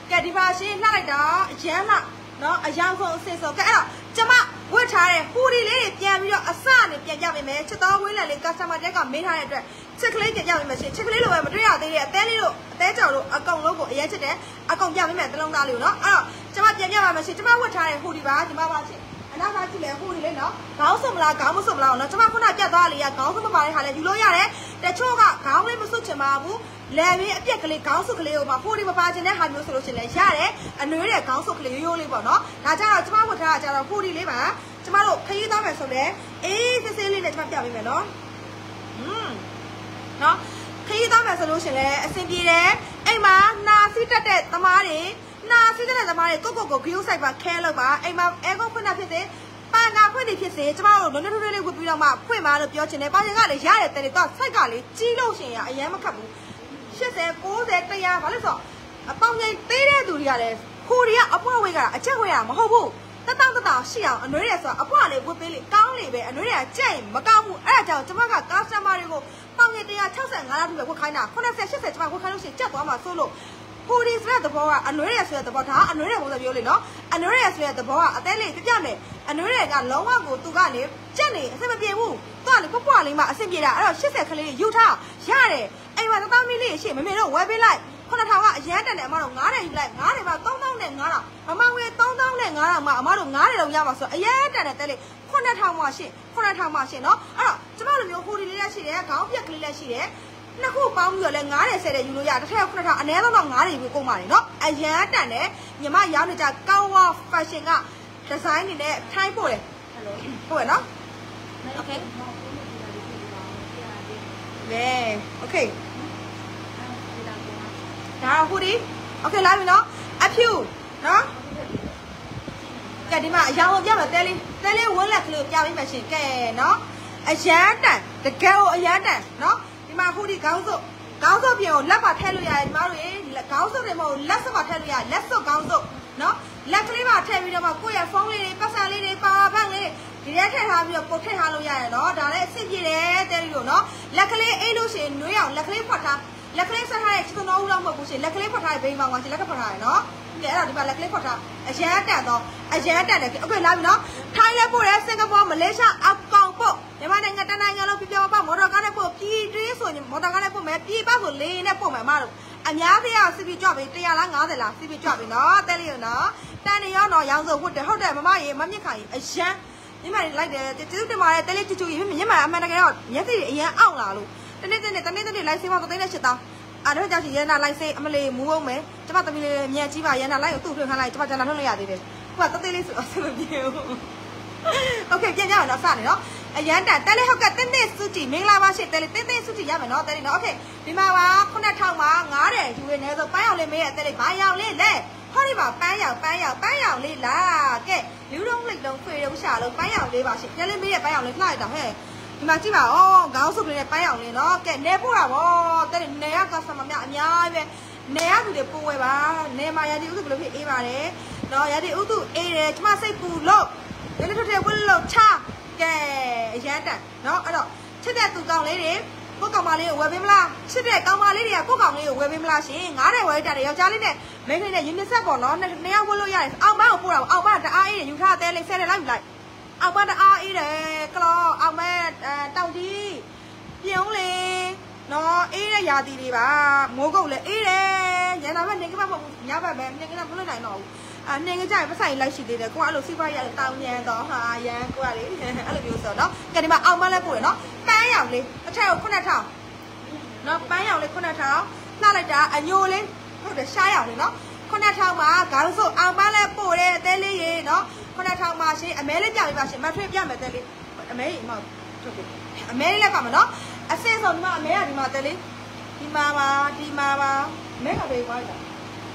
ကဲဒီပါရှင်လှလိုက်တာအရမ်းလားနော်အယောင်ဆုံးအစင်ဆုံးကဲအဲ့တော့ကျမဝတ်ထားတဲ့ဟူဒီလေးတွေပြန်ပြီးတော့အစနဲ့ပြန်ကြပေးမယ်ချစ်တော်ဝင်းလံလေး customer တက်ကမေးထားတဲ့အတွက်ချစ်ကလေးပြန်ကြပေးမယ်ရှင်ချစ်ကလေးလိုပဲမတွေ့ရသေးတဲ့အသေးလေးတို့အသေးကြော်တို့အကောင်လုံးကိုအရင်ချစ်တယ်အကောင်ပြပေးမယ်တလုံးသားလေးကိုနော်အဲ့တော့ကျမပြန်ပြပါမယ်ရှင်ကျမဝတ်ထားတဲ့ဟူဒီပါဒီမှာပါရှင်အနာပါကြည့်လေဟူဒီလေးနော်ခေါင်းစုံမလားခေါင်းမစုံမလားနော်ကျမခုနပြတ်သွားလေးကခေါင်းစုံမပါတဲ့ဟာလည်းယူလို့ရတယ်တချို့ကခေါင်းလေးမစွတ်ချင်ပါဘူးလဲပြီးအပြက်ကလေးခေါင်းစုပ်ကလေးကိုမှဟိုဒီမပါခြင်းတဲ့ဟာမျိုးဆိုလို့ရှိရင်လည်းရတယ်အနွေးတဲ့ခေါင်းစုပ်ကလေးရိုးရိုးလေးပေါ့နော်ဒါကြတော့ကျမဝတ်ထားတာကြတော့ဟိုဒီလေးပါကျမတို့ခရီးသွားမယ်ဆိုတော့အေးစစ်စစ်လေးနဲ့ကျမပြပေးမယ်နော်อืมနော်ခရီးသွားမယ်ဆိုလို့ရှိရင်လည်းအဆင်ပြေတယ်အိမ်မှာနာစီးတက်တဲ့သမားတွေနာစီးတက်တဲ့သမားတွေကိုကိုကိုဂရုစိုက်ပါခဲလောက်ပါအိမ်မှာအဲကုန်းဖွင့်တာဖြစ်စေပန်နာဖွင့်နေဖြစ်စေကျမတို့လုံးလုံးထွေးလေးဝတ်ပြီးတော့မှဖွင့်ပါလို့ပြောချင်တယ်ပါရင်ကလည်းရတဲ့တဲ့တော့ဆိုက်ကလေးကြီးလို့ရှိရင်အရင်မခတ်ဘူးရှစ်ဆယ်ကိုးဆယ်တရာဘာလို့ဆိုအပေါင်းကြီးသေးတဲ့သူတွေကလည်းခိုးတွေကအပွားဝေးကအချက်ဝေးတာမဟုတ်ဘူးတတောင်တတောင်ရှိအောင်အနှွေးရဆိုအပွားလေးဝတ်ပေးလေကောင်းလေပဲအနှွေးရကြက်ရင်မကောင်းဘူးအဲ့ဒါကြောင့်ကျမကကာစတမာတွေကိုပေါင်းကြီးတရာ၆၅လောက်ထိပဲဝတ်ခိုင်းတာခုနှစ်ဆယ်ရှစ်ဆယ်ကျမဝတ်ခိုင်းလို့ရှိရင်ကြက်သွားမှာဆိုလို့ဟိုဒီဆိုတဲ့သဘောကအနှွေးရဆိုတဲ့သဘောဒါအနှွေးရဘုံဆိုပြောလေနော်အနှွေးရဆိုတဲ့သဘောကအသေးလေးပြပြမယ်အနှွေးရကလုံးဝကိုသူကနေကြက်နေအဆင်မပြေဘူးသူကလေပွပွလေးမှအဆင်ပြေတာအဲ့တော့ရှစ်ဆယ်ကလေးယူထားရတယ်အိမ်မှာသားမီးလေးရှိမမေတို့ဝယ်ပေးလိုက်ခုနှစ်ထောင်ကအရန်တန်တယ်အမတို့ငါးတယ်ယူလိုက်ငါးတယ်မှာသုံးသောင်းနဲ့ငါးထောင်အမငွေသုံးသောင်းနဲ့ငါးထောင်မှာအမတို့ငါးတယ်လုံးရမှာဆိုအရန်တန်တယ်တဲလေးခုနှစ်ထောင်မှာရှိခုနှစ်ထောင်မှာရှိနော်အဲ့တော့ကျမတို့မျိုးဟိုဒီလေးလည်းရှိတယ်ခေါင်းပြက်ကလေးလည်းရှိတယ်နှစ်ခုပေါင်းပြီးတော့လဲငါးတယ်ဆယ်တယ်ယူလို့ရတစ်ထက်ခုနှစ်ထောင်အနည်းဆုံးတော့ငါးတယ်ယူကုန်ပါလေနော်အရန်တန်တယ်ညီမရောင်းနေကြကောင်းဝါ fashion ကဒီဇိုင်းနေနဲ့ထိုင်းပို့တယ်ဟုတ်ရနော်โอเคเย้โอเคဒါဟိုဒီโอเคလာပြီနော်အဖြူနော်ကဲဒီမှာအရောင်ကိုပြမယ်တဲလေးတဲလေးဝန်းလက်ကလေးကိုပြပေးမယ်ရှင်ကဲနော်အရန်တန်တကယ်ကိုအရန်တန်နော်ဒီမှာဟိုဒီခေါင်းစုပ်ခေါင်းစုပ်ပြင်ကိုလက်ပါထည့်လို့ရတယ်ဒီမှာတို့ရေခေါင်းစုပ်တွေမဟုတ်လက်စုပ်ပါထည့်လို့ရတယ်လက်စုပ်ခေါင်းစုပ်နော်လက်ကလေးပါထည့်ပြီးတော့မှကိုယ့်ရဲ့ဖုန်းလေးတွေပတ်စံလေးတွေပါပန့်လေးဒီထဲထည့်ထားပြီးတော့ကိုထည့်ထားလို့ရတယ်နော်ဒါလည်းအဆင်ပြေတယ်တဲလေးတို့နော်လက်ကလေးအိတ်လို့ရှိရင်နွေးအောင်လက်ကလေးဖွက်ထားလက်ကလေးဆက်ထားတဲ့ချစ်တော်ဦးတော့မဟုတ်ဘူးရှင်လက်ကလေးဖွက်ထားတဲ့ဘိန်းပေါင်းကရှင်လက်ကဖွက်ထားရနော်ကဲအဲ့တော့ဒီမှာလက်ကလေးဖွက်ထားအရန်တက်တော့အရန်တက်တယ်โอเคလာပြီနော်ထိုင်းလည်းပို့တယ်စင်ကာပူမလေးရှားအကောင်ပို့မြန်မာနိုင်ငံတနိုင်ငံလုံးပြပြပမော်တော်ကားနဲ့ပို့ပြည်တွင်းဆိုရင်မော်တော်ကားနဲ့ပို့မယ်ပြည်ပဆိုလေးနဲ့ပို့မယ်မတို့အများကြီးကစီပီကြွပြီတစ်ရာလားငါးဆယ်လားစီပီကြွပြီနော်တဲလေးရနော်တန်နေရောတော့ရောင်းစုံဟုတ်တယ်ဟုတ်တယ်မမရေမမြင့်ခိုင်အရန်ညီမလေးလိုက်တယ်ကျေးဇူးတင်ပါတယ်တဲလေးချူချူရေမြင့်မအမှန်တကယ်တော့မျက်စိတွေအရန်အောင်လာလို့တနေ့တနေ့တနေ့တနေ့လိုက်စေးမတော့သိနေရှစ်တောင်းအဲ့တော့ကြောက်ချင်ရန်နာလိုက်စေးအမလေးမူးအောင်မယ်ကျမသမီးလေးမြန်ကြီးပါရန်နာလိုက်ကိုသူ့ထွင်ခိုင်းလိုက်ကျမကျန်တာထုတ်လို့ရသေးတယ်ခုကတသေးလေးဆိုအဆင်မပြေဘူးโอเคပြန်ကြအောင်တော့စနေနော်အရန်တန်တဲလေးဟုတ်ကတင်းတင်းစုကြည့်မင်္ဂလာပါရှင်တဲလေးတင်းတင်းစုကြည့်ရမယ်နော်တဲလေးနော်โอเคဒီမှာပါခုနှစ်ထောင်ပါငါးတယ်ယူရနေဆိုပန်းရောင်လေးမေးရတဲလေးဘာရောင်လေးလဲဟောဒီမှာပန်းရောင်ပန်းရောင်ပန်းရောင်လေးလားကဲလူတုံးလိတ်တုံးဖွေတုံးရှာလုံးပန်းရောင်လေးပါရှင်တဲလေးမေးရပန်းရောင်လေးလှလိုက်တာဟဲ့ဒီမှာကြည့်ပါဦးခေါင်းစုပ်ကလေးနဲ့ပန်းရောင်လေးနော်ကဲနေပို့တာဗောတဲလေးနေရကဆာမများအများပဲနေရသူတွေပို့ဝဲပါနေမှာရည်ဥစုဘယ်လိုဖြစ်အေးပါတယ်နော်ရည်ဥစုအေးတယ်ကျမစိတ်ပူလို့ဒီလိုထထဝက်လို့ချကဲအရန်တန်နော်အဲ့တော့ချစ်တဲ့သူကောင်လေးတွေကိုကောင်မလေးကိုဝယ်ပေးမလားချစ်တဲ့ကောင်မလေးတွေကကိုကောင်လေးကိုဝယ်ပေးမလားရှင်ငားတယ်ဝယ်တာတယ်ယောက်ျားလေးနဲ့မိန်းကလေးနဲ့ unisex ပေါ့နော်နှစ်ယောက်ဝယ်လို့ရတယ်အောင်ပန်းကိုပို့တာအောင်ပန်းတအားအေးတယ်ယူထားတဲ့လေးဆဲတယ်လိုက်ယူလိုက်အောင်ပန်းတအားအေးတယ်ကလောအောင်မဲတောက်ကြီးပြုံးလေနော်အေးတဲ့ယာတီတွေပါမိုးကုတ်လည်းအေးတယ်ညနာဘက်နေကမမဟုတ်ညဘက်ပဲနေကမမလွတ်နိုင်တော့ဘူးအနေငကြိုင်ပဆိုင်လိုက်ရှိသေးတယ်ကိုကအဲ့လိုစီးပွားရေးတောင်းညံတော့ဟာရန်ကိုကလေအဲ့လိုမျိုးဆိုတော့ကဲဒီမှာအောင်မလဲပို့ရနော်ပန်းရောင်လေးတစ်ထက်ကိုခုနှစ်ထောင်နော်ပန်းရောင်လေးခုနှစ်ထောင်လှလိုက်တာအညိုလေးဟုတ်တယ်ရှားရောင်လေးနော်ခုနှစ်ထောင်မှာခေါင်းစုပ်အောင်မလဲပို့တယ်အသေးလေးရေနော်ခုနှစ်ထောင်မှာရှင်အမဲလေးပြပေးပါရှင်မထွေးပြမယ်တဲ့လေးအမဲကြီးမဟုတ်ထုတ်ပြီအမဲလေးလည်းပါမနော်အစင်းဆုံးဒီမှာအမဲကဒီမှာတဲ့လေးဒီမှာပါဒီမှာပါမဲကပဲသွားလိုက်တာ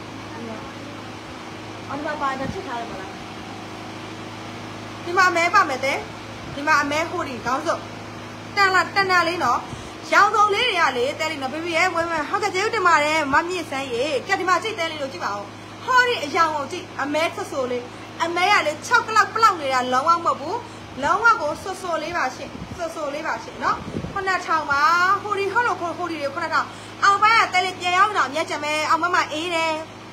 အန်ဘာပါတဲ့ချက်ထားရမလားဒီမှာအမဲပါမယ်တဲ့ဒီမှာအမဲဟိုဒီခေါင်းစုပ်တန်လာတန်တန်လေးနော်ရောင်စုံလေးတွေကလေတဲလေးနော်ဘေဘီရဲ့ဝဲဝဲဟုတ်ကဲ့ကျေးဇူးတင်ပါတယ်မမြင့်စမ်းရေကဲဒီမှာကြည့်တဲလေးလို့ကြည့်ပါဦးဟောဒီအရောင်ကိုကြည့်အမဲဆွဆိုလေးအမဲကလေ၆ကလောက်ပလောက်နေတာလုံးဝမဟုတ်ဘူးလုံးဝကိုဆွဆိုလေးပါရှင်ဆွဆိုလေးပါရှင်နော်ခုနှစ်ထောင်ပါဟိုဒီဟောလို့ဟိုဒီတွေခုနှစ်ထောင်အောင်ပန်းကတဲလေးပြန်ရောက်တာမြတ်ချင်မဲအောင်မမအေးတယ်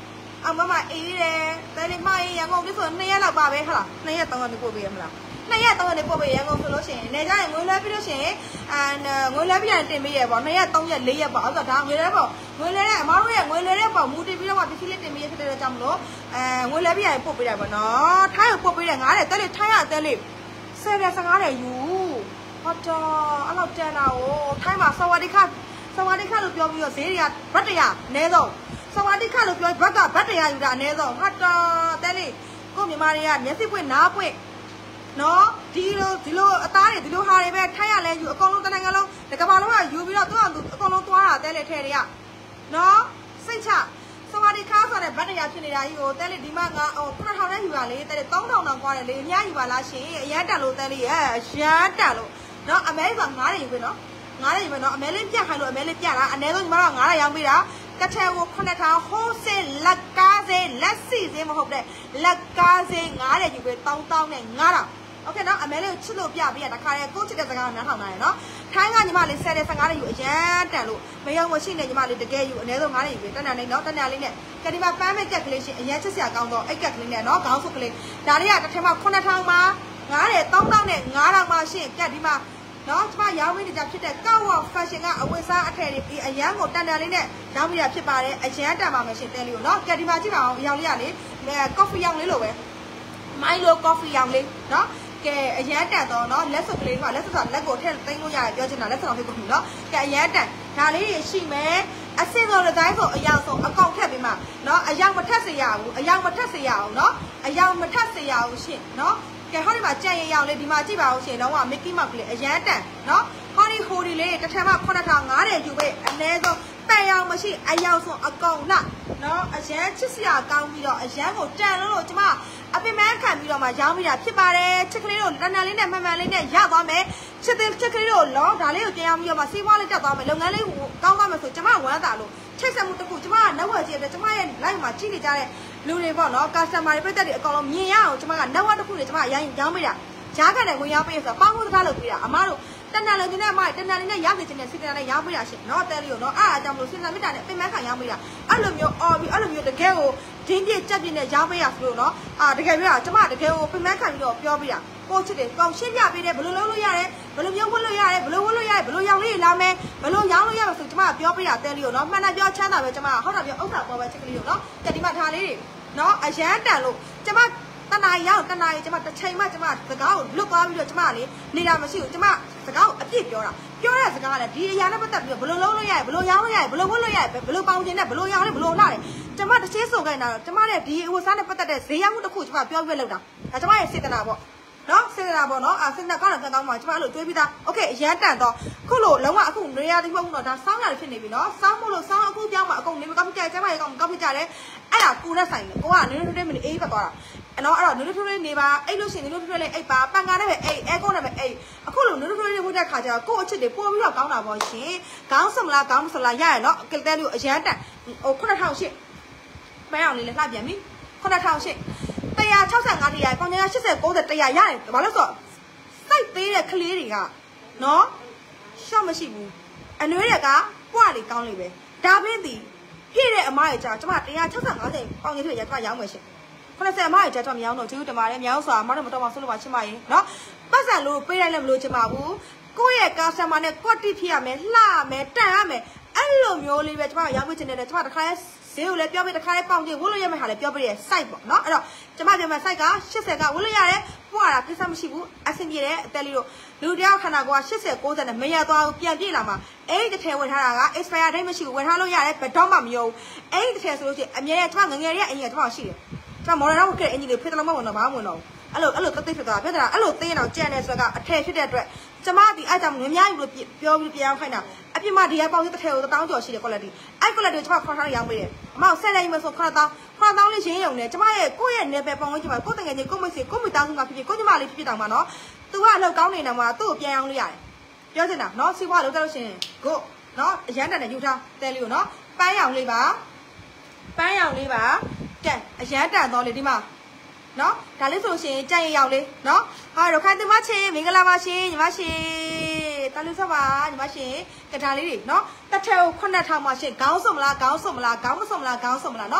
အမမအေးတယ်တဲလေးမအေးရန်ကုန်ဒီဆိုနှစ်ရက်လောက်ပါပဲခလားနှစ်ရက်သုံးရက်နေပို့ပေးရမလားနှစ်ရက်သုံးရက်နေပို့ပေးရန်ကုန်ဆိုလို့ရှိရင်နေကြရင်ငွေလဲပြီးလို့ရှိရင်အဲငွေလဲပြီးရင်တင်ပေးရပေါ့နှစ်ရက်သုံးရက်လေးရက်ပေါ့အဲ့တော့ဒါငွေလဲပေါ့ငွေလဲတဲ့အမားတို့ရဲ့ငွေလဲတဲ့ပေါ့မူတည်ပြီးတော့မှပစ္စည်းလေးတင်ပေးရဖြစ်တဲ့ကြောင့်မလို့အဲငွေလဲပြီးရင်ပို့ပေးရပေါ့နော်ထိုင်းကိုပို့ပေးတယ်ငါးတယ်တဲလေးထိုင်းရတဲလေးဆယ်တယ်ဆယ်ငါးတယ်ယူဟုတ်တော့အဲ့လောက်တန်တာကိုထိုင်းမှာစဝါဒီခစဝါဒီခလို့ပြောပြီးတော့ဈေးတွေကဘတ်တရာအနည်းဆုံးစဝါဒီခလို့ပြောဘတ်ကဘတ်တရာယူတာအနည်းဆုံးဟုတ်တော့တဲလေးကိုမြန်မာတွေကမျက်စိပွင့်နားပွင့်နော်ဒီလိုဒီလိုအသားတွေဒီလိုဟာတွေပဲထိုင်းရလဲယူအကုန်လုံးတနိုင်ငံလုံးဒီကမ္ဘာလုံးကယူပြီးတော့သူ့အောင်သူအကုန်လုံးသွားတာတဲလေးထဲတွေကနော်စိတ်ချစဝါဒီခဆိုတဲ့ဘတ်တရာဖြစ်နေတာကြီးကိုတဲလေးဒီမှာငါဟိုခုနစ်ထောင်နဲ့ယူပါလေတဲလေးသုံးထောင်တောင်ကွာတယ်လေအများယူပါလားရှင်အရန်တက်လို့တဲလေးရဲ့ရန်တက်လို့နော်အမဲဆိုငါးတယ်ယူပြီနော်ငါးတယ်ယူပြီနော်အမဲလေးပြတ်ခိုင်းလို့အမဲလေးပြတ်လားအနည်းဆုံးညီမတို့ငါးတယ်ရောင်းပေးတာကထဲကိုခုနှစ်ထောင်ဟိုးစေးလက်ကားစေးလက်စီစေးမဟုတ်တဲ့လက်ကားစေးငါးတယ်ယူပြီတောင်းတောင်းနဲ့ငါးတာโอเคနော်အမဲလေးကိုချစ်လို့ပြပြီးရတခါရဲကိုချစ်တဲ့စကားကိုနားထောင်နိုင်ရနော်ထိုင်းကညီမလေးဆယ်တဲ့ဆယ်ငါးတယ်ယူအရန်တန်လို့မယုံမရှိနဲ့ညီမလေးတကယ်ယူအနည်းဆုံးငါးတယ်ယူပြီတန်တန်လေးနော်တန်တန်လေးနဲ့ကတိမပန်းမဲ့ကြက်ကလေးရှင်အရန်ချစ်စရာကောင်းတော့အိတ်ကက်ကလေးနဲ့နော်ခေါင်းဆုပ်ကလေးဒါလေးကတစ်ထက်မှခုနှစ်ထောင်မှာငါးတယ်တောင်းတောင်းနဲ့ငါးထောင်မှာရှင်ကက်ဒီမှာနော်ကျမရောင်းဝင်းနေကြဖြစ်တဲ့ကောက်ဝါ fashion ကအဝတ်စားအထည်တွေဒီအရန်ကိုတန်တန်လေးနဲ့ရောင်းမိတာဖြစ်ပါတယ်အရန်တန်ပါမယ်ရှင်တဲလေးကိုနော်ကက်ဒီမှာကြည့်ပါအောင်ရောင်လေးကလေကော်ဖီရောင်လေးလိုပဲမိုင်းလိုကော်ဖီရောင်လေးနော်ကဲအရန်တန်တော့နော်လက်စုပ်ကလေးကလက်စုပ်ကလက်ကိုထည့်သိမ်းလို့ရတယ်ပြောချင်တာလက်စုပ်အောင်ဖြစ်ကုန်ပြီနော်ကဲအရန်တန်ဒါလေးတွေရှိမယ်အစင်တော်တိုင်းဆိုအယောင်ဆုံးအကောင့်ထည့်ပြီးမှနော်အယောင်မထက်စေရဘူးအယောင်မထက်စေရအောင်နော်အယောင်မထက်စေရအောင်ရှင်နော်ကဲဟောဒီမှာကြံရရအောင်လေဒီမှာကြည့်ပါဦးရှင်တော့ကမစ်ကီမောက်ကလေးအရန်တန်နော်ဟောဒီဟိုဒီလေးတစ်ထက်မှခုနှစ်ထောင်ငါးတယ်ယူပေးအနည်းဆုံးပန်ရောင်မရှိအယောင်ဆုံးအကောင်လားနော်အရန်ချစ်စရာကောင်းပြီးတော့အရန်ကိုတန်လို့လို့ကျမအပင်မခံပြီးတော့မှရောင်းပြီးတာဖြစ်ပါတယ်ချစ်ကလေးတို့တန်တန်လေးနဲ့မှန်မှန်လေးနဲ့ရသွားမယ်ချစ်တဲ့ချစ်ကလေးတို့လောဒါလေးကိုပြန်အောင်ပြီးတော့မှစီးပွားလေးတက်သွားမယ်လုပ်ငန်းလေးကောင်းသွားမယ်ဆိုကျမဝမ်းသာလို့ချိတ်ဆက်မှုတစ်ခုကျမကနောက်ဝက်ကြည့်တယ်ကျမရဲ့ live မှာကြည့်နေကြတဲ့လူတွေပေါ့နော် customer တွေပြတ်တဲ့အကောင်လုံးမြင်ရအောင်ကျမကနောက်ဝက်တစ်ခုနဲ့ကျမအရင်ရောင်းပေးတာရားခံတဲ့ဝင်ရောက်ပေးဆိုတော့ပေါင်းဖို့စကားလုပ်ပေးတာအမားတို့တန်တန်လုံးနဲ့အမတန်တန်လေးနဲ့ရောက်နေခြင်းနဲ့စီတန်နဲ့ရောင်းပေးတာရှင်နော်တဲလေးကိုနော်အားအကြောင်းမလို့စီတန်မြတ်တာနဲ့ပင်မခံရောင်းပေးတာအဲ့လိုမျိုးအော်ပြီးအဲ့လိုမျိုးတကယ်ကိုဒင်းပြကြက်ပြနဲ့ရောင်းပေးရဆိုလို့နော်အာတကယ်ပြောတာကျမတကယ်ကိုပင်မခံပြီးတော့ပြောပေးတာကိုချစ်တယ်ကောင်းရှင်းပြပေးတယ်ဘယ်လိုလုပ်လို့ရတယ်ဘယ်လိုမျိုးဝတ်လို့ရတယ်ဘယ်လိုဝတ်လို့ရတယ်ဘယ်လိုရောင်းလေးလာမယ်ဘယ်လိုရောင်းလို့ရမယ်ဆိုကျမကပြောပေးတာတဲလေးကိုနော်မှန်တယ်ပြောချမ်းသာပဲကျမကဟုတ်တာပြောဥစ္စာပေါ်ပဲချစ်ကလေးကိုနော်ကြက်ဒီမှာထားလေးတွေနော်အရန်တန်လို့ကျမတနားရောက်တနားကျမတစ်ချိန်မှကျမစကားကိုလွတ်သွားပြီးတော့ကျမလေနေတာမရှိဘူးကျမစကားကိုအပြစ်ပြောတာပြောတဲ့စကားကလည်းဒီအရာနဲ့ပတ်သက်ပြီးတော့ဘယ်လိုလုပ်လို့ရရဘယ်လိုရောင်းလို့ရရဘယ်လိုဝတ်လို့ရရဘယ်လိုပေါင်ကျင်နဲ့ဘယ်လိုရောင်းလဲဘယ်လိုလာလဲကျမတစ်ချင်းစုံခိုင်းတာတော့ကျမနဲ့ဒီအဝတ်စားနဲ့ပတ်သက်တဲ့ဈေးရောက်မှုတစ်ခုကျမပြောပြလောက်တာဒါကျမရဲ့စေတနာပေါ့နော်စေတနာပေါ့နော်အာစေတနာကောင်းတယ်ကောင်းမှာကျမအဲ့လိုတွေးပြီးသားโอเคအရန်တန်တော့ခုလို့လုံးဝအခုနေရာတိမဟုတ်ဘူးတော့ဒါစောင်းရတယ်ဖြစ်နေပြီနော်စောင်းမို့လို့စောင်းအခုပြောင်းမှာအကုန်နေမကောင်းကြကျမရဲ့ကောင်းကောင်းဖြစ်ကြတယ်အဲ့ဒါကိုနဲ့ဆိုင်တယ်ကိုကနည်းနည်းလေးမနေအေးပတ်သွားတာအဲ့တော့အဲ့တော့နည်းနည်းလေးနေပါအဲ့လို့ရှိရင်နည်းနည်းလေးအိပ်ပါပန်ကားနဲ့ပဲအိပ်အဲကုန်းနဲ့ပဲအိပ်အခုလို့နည်းနည်းလေးဝတ်တဲ့ခါကျတော့ကို့အချစ်တွေပို့ပြီးတော့ကောင်းတာပေါ့ရှင်ခေါင်းစမလားခေါင်းမစလားရရနော်ကလတဲလေးကိုအရန်တန်ဟိုခုနှစ်ထောင်ရှစ်ပန်းအောင်လေးလည်းလှပြန်ပြီခုနှစ်ထောင်ရှစ်တရာ၆၅တရားပေါင်ကျန်ရှစ်ဆယ်၉၀တရားရတယ်ဘာလို့ဆိုစိုက်သေးတဲ့ကလေးတွေကနော်ရှော့မရှိဘူးအနွေးတွေကပွားလေကောင်းလေပဲဒါပင်းသည်ပြည့်တဲ့အမားရဲ့ကြာကျမတရာ၆၅ပေါင်ကျန်ဖြစ်ရကျမရောင်းမယ်ရှင်ခုနဆက်အမရဲ့ကြာကျမရောင်းတော့ကျေးဇူးတင်ပါတယ်မြောင်းစွာအမတို့မတော်ပါဆိုလို့ပါချစ်မရင်နော်ပတ်စံလို့ပေးလိုက်လည်းမလို့ချင်ပါဘူးကိုယ့်ရဲ့ customer နဲ့ quality ဖြစ်ရမယ်လှရမယ်တန်ရမယ်အဲ့လိုမျိုးလေးပဲကျမရောင်းပေးချင်တယ်ကျမတခါလဲဈေးကိုလည်းပြောပေးတခါလဲပေါင်ကျင်ဝတ်လို့ရမယ့်ဟာလည်းပြောပေးရဲ့ site ပေါ့နော်အဲ့တော့ကျမပြောမယ့် site က၈၀ကဝတ်လို့ရတယ်ပွားတာကိစ္စမရှိဘူးအဆင်ပြေတယ်အသက်လေးတို့လူတယောက်ခန္ဓာကိုယ်က၈၀၉၀နဲ့မရသွားဘူးပြန်ပြေးလာမှာအဲ့ဒီတစ်ထည်ဝယ်ထားတာက expire date မရှိဘူးဝယ်ထားလို့ရတယ်ဘယ်တော့မှမရောဘူးအဲ့ဒီတစ်ထည်ဆိုလို့ရှိရင်အမြဲတမ်းကျမငငယ်လေးကအရင်ကကျမရှိတယ်ကျမမော်ဒယ်တော့ကဲအင်ဂျင်တွေဖိတလုံးမဝင်တော့ဘာမှမဝင်တော့ဘူးအဲ့လိုအဲ့လိုတိတ်တိတ်ဖြစ်သွားပြဿနာအဲ့လိုသိရင်တော့ကြံ့နေဆိုတော့အထည်ဖြစ်တဲ့အတွက်ကျမဒီအဲ့ကြောင့်ငများယူလို့ပြောပြီးပြောင်းခိုင်းတာအပြစ်မဒီကပေါင်းတစ်ထည်ကိုတောင်းကျော်ရှိတယ် quality အဲ့ quality ကျမခေါ်ထားရောင်းပေးတယ်အမေဆက်လိုက်မှဆိုခေါ်တောင်းခေါ်တောင်းလေးရင်းရုံနဲ့ကျမရဲ့ကိုယ့်ရဲ့နေပဲပေါင်းဝင်ကျမကိုယ်တငယ်ချင်းကိုမိတ်ဆွေကိုမိသားစုမှာဖြစ်ဖြစ်ကိုညီမလေးဖြစ်ဖြစ်တောင်မှနော်သူကအလုပ်ကောင်းနေတယ်မှာသူ့ကိုပြန်အောင်လို့ရတယ်ပြောချင်တာနော်စီးပွားလုပ်ကြလို့ရှိရင်ကိုနော်အရန်တန်နဲ့ယူထားတဲလေးကိုနော်ပန်းရောင်လေးပါပန်းရောင်လေးပါတက်အရန်တန်တော့လေဒီမှာနော်ဒါလေးဆိုရှင်ကြိုက်ရအောင်လေးနော်ဟာတော့ခိုင်သူမချင်းမင်္ဂလာပါရှင်ညီမရှင်တာလူဆက်ပါညီမရှင်ကဒါလေးတွေနော်တစ်ထက်ကိုခုနှစ်ထောင်ပါရှင်ခေါင်းစုံမလားခေါင်းစုံမလားခေါင်းမစုံမလားခေါင်းစုံမလားနော်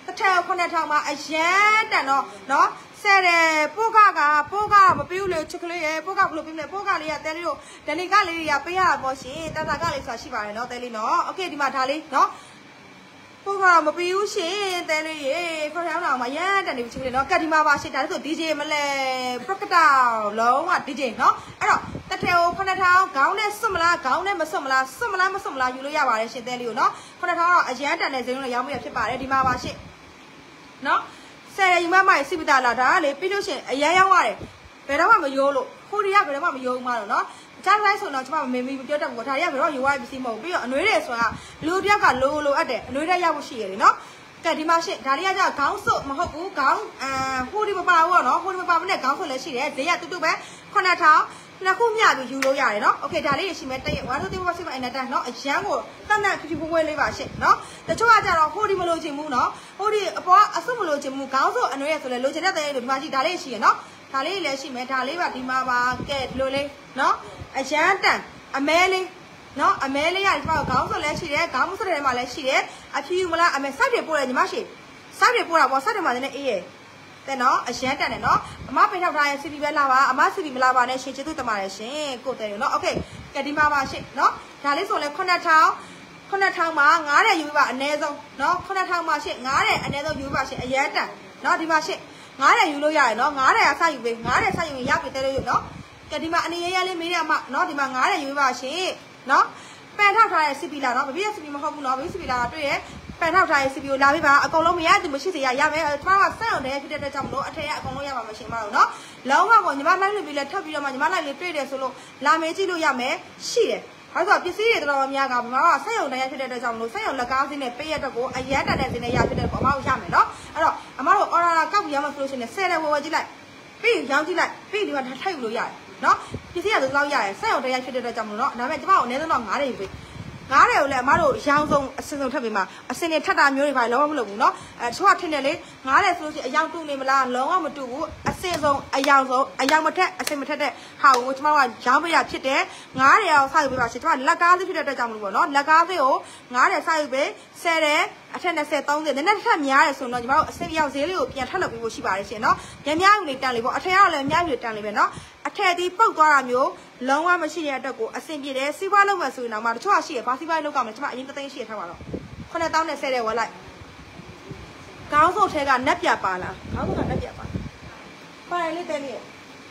ตะเทลคนในทางมาไอ้แย่แต่เนาะเนาะเสร็จพวกกากาพวกกามาปิ้วเลยชุกเลยพวกกาปลุกปิ้วเลยพวกกาเลยอะแต่ลิโอแต่ลิกาเลยอะไปหาบอสิแต่ตากาเลยสาชิบาเลยเนาะแต่ลิเนาะโอเคดีมาทาลิเนาะพวกกามาปิ้วสิแต่ลิเอ๋คนแถวเรามาแย่แต่นี่ชุกเลยเนาะกาดีมาบาสิแต่ที่สุดดีเจมาเลยพวกกระดาวแล้วอ่ะดีเจเนาะไอ้เนาะตะเทลคนในทางก้าวเนี่ยสมละก้าวเนี่ยมาสมละสมละมาสมละอยู่เลยยาบาเลยสิแต่ลิโอเนาะคนในทางอ่ะแย่แต่เนี่ยเสียงเรายาวไม่อยากใช่ป่ะเลยดีมาบาสิเนาะเสร็จยังไม่ไม่สิบดาลาดาเลยพี่ลูกเชนอายยังว่าเลยเปล่าว่าไม่โยโลคู่ที่ยากเปล่าว่าไม่โยมาหรอกเนาะจ้างไรส่วนเราจะมาไม่มีเกี่ยวกับหัวท้ายยากเปล่าอยู่ว่าไปสิหมกพี่อ่ะหนุ่ยเรื่องส่วนอ่ะลูกที่ยากกับลูลูอันเดหนุ่ยได้ยากบุษีเลยเนาะแต่ที่มาเชนดาริยาจะก้าวสุดมาเขากู้ก้าวอ่าคู่ที่มาป่าวเนาะคู่ที่มาป่าวมันเนี่ยก้าวสุดเลยสิเลยเดี๋ยวตุ๊กตุ๊กแบบคนหน้าเท้าแล้วคู่มีอะไรอยู่โลใหญ่เนาะโอเคดาริยาชิมแต่วันที่ว่าสิมาเอ็นเตอร์เนาะไอ้ช่างกูตั้งแต่คือผู้ป่วยเลยว่าเชนเนาะแต่ช่วงอาจารย์เราคู่ที่มาโลจิมูเนาะคู่ที่เพราะอาสุมาโลจิมูก้าวสุดอันนี้ส่วนเลยโลจิเนี่ยแต่เดี๋ยวมาจีดาริยาชิเนาะดาริยาเลยชิมดาริยาแบบที่มาบ้าแกะโลเลยเนาะไอ้ช่างแต่อเมริเนาะอเมริกาที่มาก้าวสุดเลยชิเลยก้าวสุดเลยมาเลยชิเลยอาทิตย์มาละอเมริกาเดี๋ยวป่วยเนี่ยมาชิစားတယ်ပို့တာပေါ့စားတယ်မှာလည်းအေးရဲ့တဲ့နော်အရှမ်းတက်တယ်နော်အမပိတ်ထောက်ထားရဲ့စီပီပဲလာပါအမစီပီမလာပါနဲ့ရှင်ကျေးဇူးတင်ပါတယ်ရှင်ကိုတဲ့နော်โอเคကဒီမှာပါရှင်နော်ဒါလေးဆိုလဲခုနှစ်ထောင်ခုနှစ်ထောင်မှာငားတဲ့ယူပါအနည်းဆုံးနော်ခုနှစ်ထောင်မှာရှင်ငားတဲ့အနည်းဆုံးယူပါရှင်အရန်တန်နော်ဒီမှာရှင်ငားတဲ့ယူလို့ရတယ်နော်ငားတဲ့ကစယူပေးငားတဲ့စယူရင်ရပြီတဲ့လို့နော်ကဒီမှာအနေရရလေးမေးတဲ့အမနော်ဒီမှာငားတဲ့ယူပါရှင်နော်ပန်ထောက်ထားရဲ့စီပီလာနော်မပြည့်စီပီမဟုတ်ဘူးနော်မပြည့်စီပီလာတွေ့ရဲ့ပန်ထောက်ထားရဲ့စီပီကိုလာပေးပါအကုန်လုံးမရသူမရှိစေရရမယ်ကျွန်တော်ကစက်အောင်တည်းဖြစ်တဲ့ကြောင့်မလို့အထက်ရအကုန်လုံးရပါမရှင်မလို့နော်လုံးဝကိုညီမလိုက်လို့ပြီးလဲထပ်ပြီးတော့မှညီမလိုက်လေးတွေ့တယ်ဆိုလို့လာမေးကြည့်လို့ရမယ်ရှိတယ်ဘာလို့ဆိုပစ္စည်းတွေတော်တော်များများကဘာမှစက်အောင်တည်းဖြစ်တဲ့ကြောင့်မလို့စက်အောင်လက်ကားစင်းနဲ့ပေးရတဲ့ကိုအရန်တန်တဲ့စင်းနဲ့ရဖြစ်တဲ့ပေါ်မှာရမယ်နော်အဲ့တော့အမတို့အော်ဒါကောက်ပြီးရမှဆိုလို့ရှိရင်ဆယ်တဲ့ဝယ်ဝယ်ကြည့်လိုက်ပြီးရောင်းကြည့်လိုက်ပြီးဒီမှာထိုက်လို့ရတယ်နော်ပစ္စည်းကတော့လောက်ရတယ်စက်အောင်တည်းဖြစ်တဲ့ကြောင့်မလို့နော်ဒါပေမဲ့ကျမတို့အနည်းဆုံးတော့ငားတယ်ပြီငားတယ်ကိုလည်းအမတို့ရောင်းဆုံးအစင်ဆုံးထပ်ပြီးမှအစင်တွေထပ်တာမျိုးတွေပါလုံးဝမလုပ်ဘူးเนาะအဲတချို့ကထင်တယ်လေငားတယ်ဆိုလို့ရှိရင်အယောင်တူနေမလားလုံးဝမတူဘူးအစင်ဆုံးအယောင်ဆုံးအယောင်မထက်အစင်မထက်တဲ့ဟာကိုကျမတို့ကရောင်းပေးရဖြစ်တယ်ငားတယ်အောင်စယူပေးပါရှင်ကျမလက်ကားသေးဖြစ်တဲ့အတွက်ကြောင့်မလို့ပေါ့เนาะလက်ကားသေးကိုငားတယ်စယူပေးဆယ်တယ်အထက်နှစ်ဆယ်သုံးဆယ်နည်းနည်းထက်များတယ်ဆိုတော့ကျမတို့အစင်ရောက်ဈေးလေးကိုပြန်ထပ်လုပ်ပေးဖို့ရှိပါတယ်ရှင်เนาะညများယူနေတန်လေးပေါ့အထက်ကလည်းများယူတန်လေးပဲเนาะအထက်ဒီပုတ်သွားတာမျိုးလုံးဝမရှိတဲ့အတွက်ကိုအစင်ပြေတယ်စီးပွားလုပ်မှဆိုရင်တော့မှတချို့ကရှိရဘာစီးပွားလုပ်ကမလဲကျမအရင်တသိန်းရှိရထားပါတော့ခုနှစ်သောင်းနဲ့ဆယ်တဲ့ဝယ်လိုက်ခေါင်းစုပ်ထဲကနက်ပြပါလားခေါင်းစုပ်ကနက်ပြပါပါတယ်လေတဲလေး